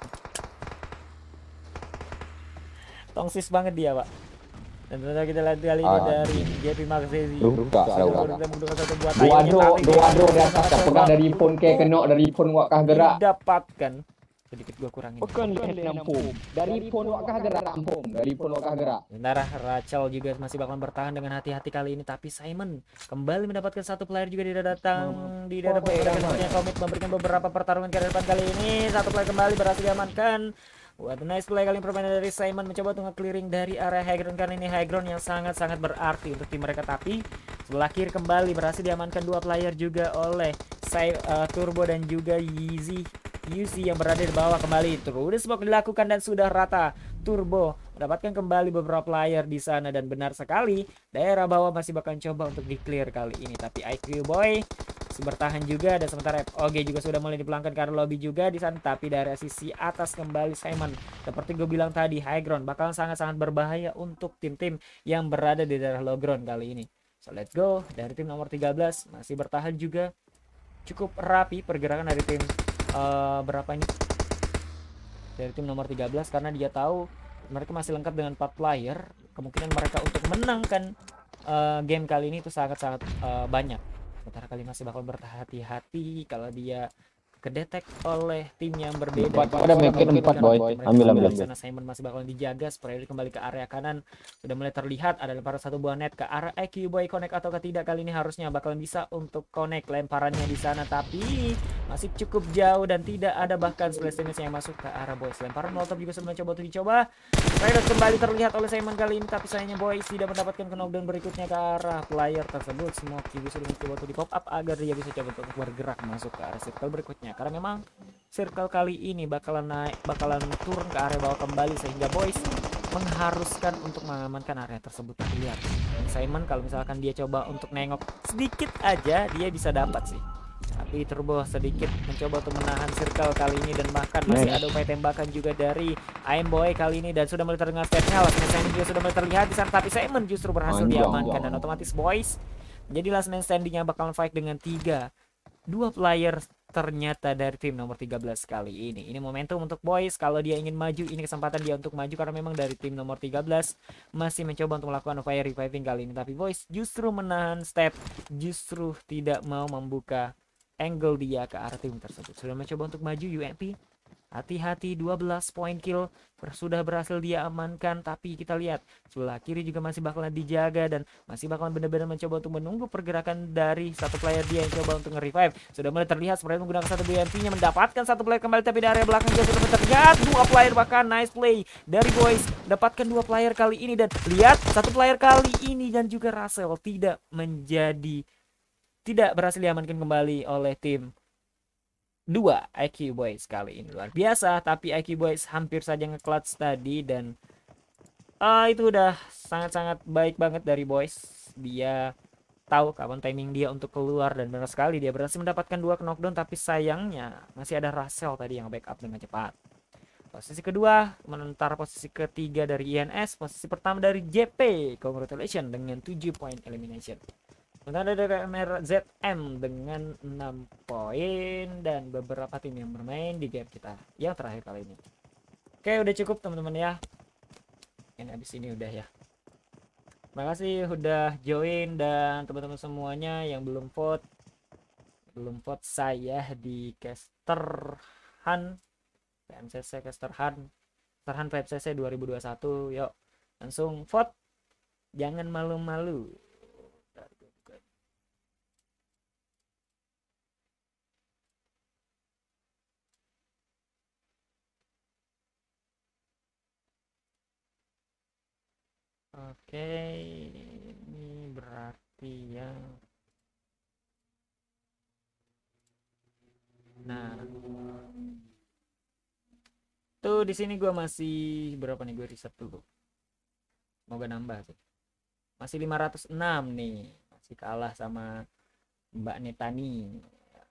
Tongsis banget dia, Pak. Dan ternyata kita lihat kali ini Ah. dari J P Magzesi. Luka, luka. Kita menggunakan satu buat Dua do, dua do di atas. Pernah dari pun ke kena dari pun wakah gerak. didapatkan. Sedikit gua kurangin. Bukan nampung. Dari pun wakah gerak nampung. Dari pun wakah gerak. Sementara Rachel juga masih bakalan bertahan dengan hati-hati kali ini, tapi Simon kembali mendapatkan satu player juga tidak datang di daerah pertandingan komit memberikan beberapa pertarungan ke depan kali ini. Satu player kembali berhasil diamankan. What a nice play kali ini permainan dari Simon mencoba untuk nge-clearing dari area high ground karena ini high ground yang sangat-sangat berarti untuk tim mereka, tapi sebelah kiri kembali berhasil diamankan dua player juga oleh Sai, uh, Turbo dan juga Yeezy Yuzi yang berada di bawah kembali. Terus smoke dilakukan dan sudah rata. Turbo mendapatkan kembali beberapa player di sana dan benar sekali daerah bawah masih bakal coba untuk di clear kali ini, tapi I Q Boy masih bertahan juga dan sementara F O G juga sudah mulai dipulangkan karena lobby juga di sana, tapi dari sisi atas kembali Simon seperti gue bilang tadi high ground bakal sangat-sangat berbahaya untuk tim-tim yang berada di daerah low ground kali ini. So let's go dari tim nomor tiga belas masih bertahan juga cukup rapi pergerakan dari tim uh, berapa ini dari tim nomor tiga belas karena dia tahu mereka masih lengkap dengan empat player, kemungkinan mereka untuk menangkan uh, game kali ini itu sangat-sangat uh, banyak. Sementara kali masih bakal berhati-hati kalau dia kedetek oleh tim yang berbeda. Empat, ada make it empat boy. Ambil ambil. Karena Simon masih bakal dijaga, Spray kembali ke area kanan. Sudah mulai terlihat ada lemparan satu buah net ke arah I Q Boy, connect atau tidak kali ini harusnya bakalan bisa untuk connect lemparannya di sana, tapi masih cukup jauh dan tidak ada bahkan splash damage yang masuk ke arah Boys. Lemparan molotov juga sudah mencoba untuk dicoba. Spray kembali terlihat oleh Simon kali ini, tapi sayangnya Boys tidak mendapatkan knockdown berikutnya ke arah player tersebut. Smoke juga sudah mencoba untuk di pop up agar dia bisa coba untuk bergerak masuk ke arah circle berikutnya. Karena memang circle kali ini bakalan naik, bakalan turun ke area bawah kembali sehingga Boys mengharuskan untuk mengamankan area tersebut. Lihat Simon kalau misalkan dia coba untuk nengok sedikit aja dia bisa dapat sih, tapi Turbo sedikit mencoba untuk menahan circle kali ini dan bahkan masih ada upaya tembakan juga dari I M Boy kali ini dan sudah mulai terdengar stepnya. Last man standing juga sudah mulai terlihat di sana, tapi Simon justru berhasil diamankan dan otomatis Boys jadi last man standingnya bakalan fight dengan tiga dua player ternyata dari tim nomor tiga belas kali ini. Ini momentum untuk Boys kalau dia ingin maju, ini kesempatan dia untuk maju karena memang dari tim nomor tiga belas masih mencoba untuk melakukan upaya reviving kali ini, tapi Boys justru menahan step, justru tidak mau membuka angle dia ke arah tim tersebut. Sudah mencoba untuk maju U M P. Hati-hati, dua belas poin kill sudah berhasil dia amankan, tapi kita lihat sebelah kiri juga masih bakalan dijaga dan masih bakalan benar-benar mencoba untuk menunggu pergerakan dari satu player dia yang coba untuk nge-revive. Sudah mulai terlihat seperti menggunakan satu U M P-nya mendapatkan satu player kembali, tapi dari area belakang juga sudah terlihat dua player, bahkan nice play dari Boys dapatkan dua player kali ini dan lihat satu player kali ini dan juga Russell tidak menjadi tidak berhasil diamankan kembali oleh tim dua I Q Boys kali ini. Luar biasa, tapi I Q Boys hampir saja nge-clutch tadi dan uh, itu udah sangat-sangat baik banget dari Boys. Dia tahu kapan timing dia untuk keluar dan benar sekali dia berhasil mendapatkan dua knockdown, tapi sayangnya masih ada Russell tadi yang backup dengan cepat. Posisi kedua menentara posisi ketiga dari I N S, posisi pertama dari J P. Congratulations dengan tujuh poin elimination. Sementara dari M R Z M dengan enam poin dan beberapa tim yang bermain di game kita yang terakhir kali ini. Oke, udah cukup teman-teman ya. Ini habis ini udah ya. Terima kasih udah join dan teman-teman semuanya yang belum vote. Belum vote saya di Caster Hunt P M C C Caster Hunt Caster Hunt P M C C dua ribu dua puluh satu. Yuk, langsung vote. Jangan malu-malu. Oke, ini berarti ya. Nah, tuh di sini gue masih berapa nih, gue riset dulu. Semoga nambah sih. Masih lima ratus enam nih, masih kalah sama Mbak Netani.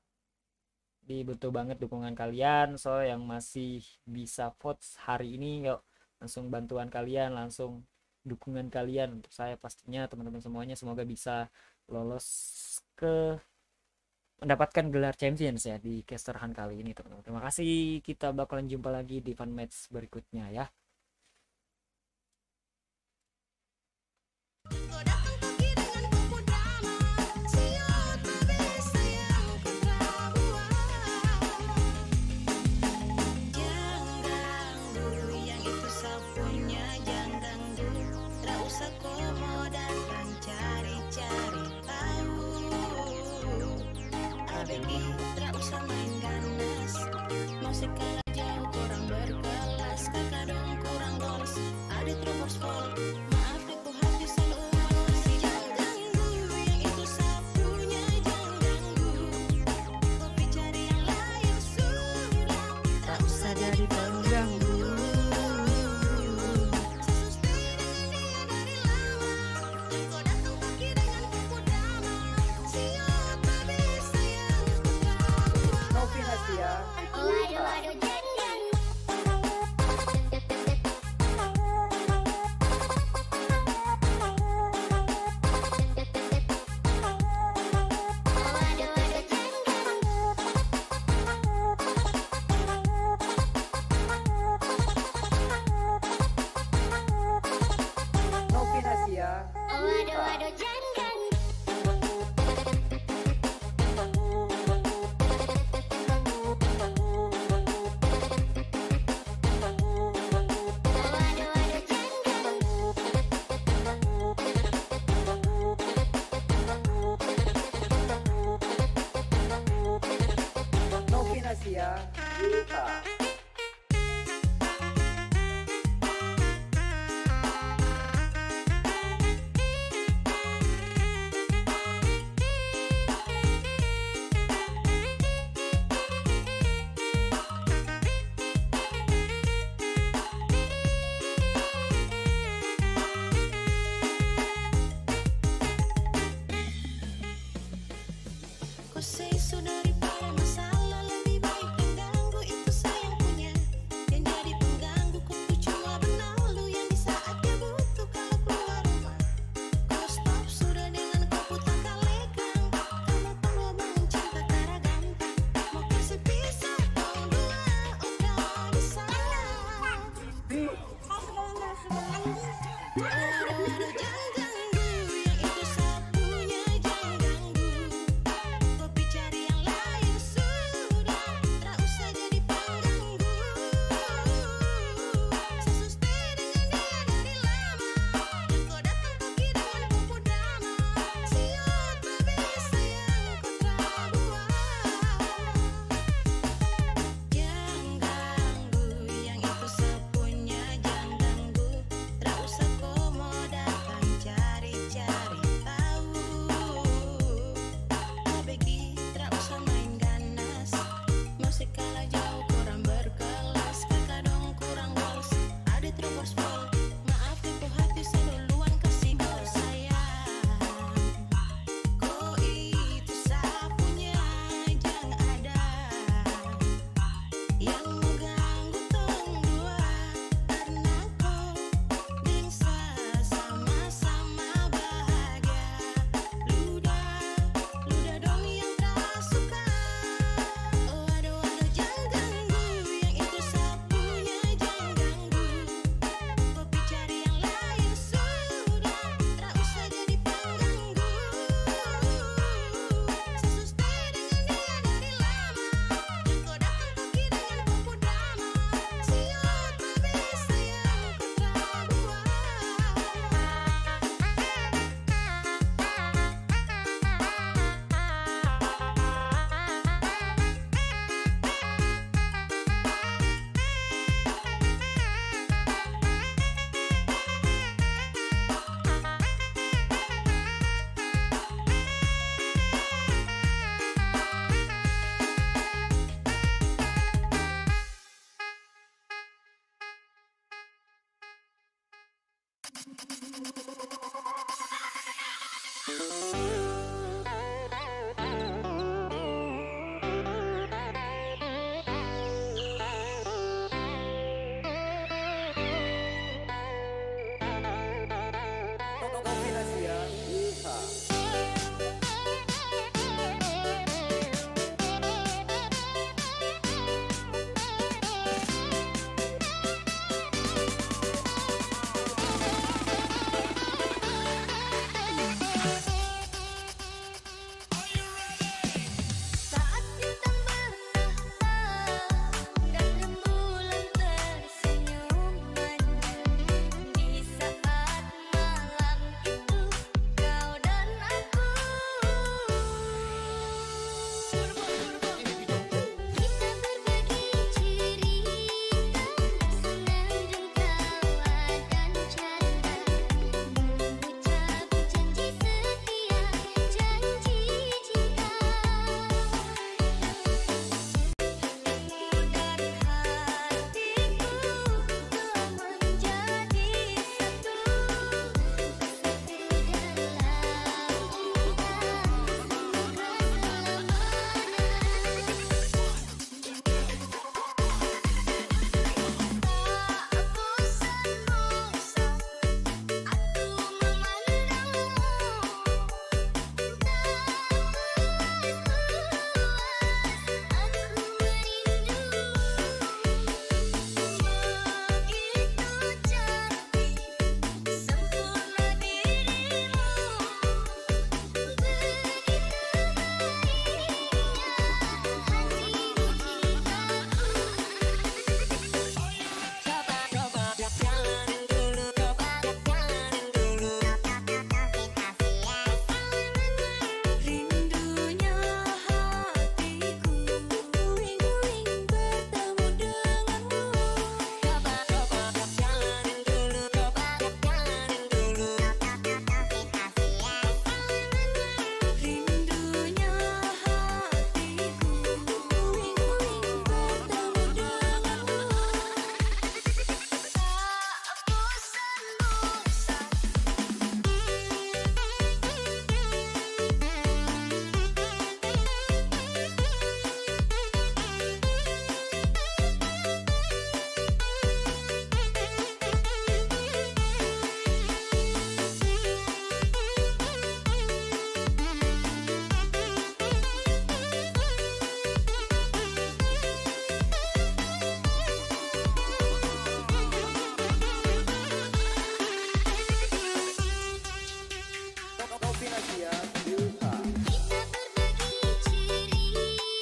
dibutuh banget dukungan kalian. So yang masih bisa vote hari ini, yuk langsung bantuan kalian, langsung dukungan kalian untuk saya pastinya teman-teman semuanya, semoga bisa lolos ke mendapatkan gelar Champions ya di Caster Hunt kali ini teman-teman. Terima kasih, kita bakalan jumpa lagi di fun match berikutnya ya. ya.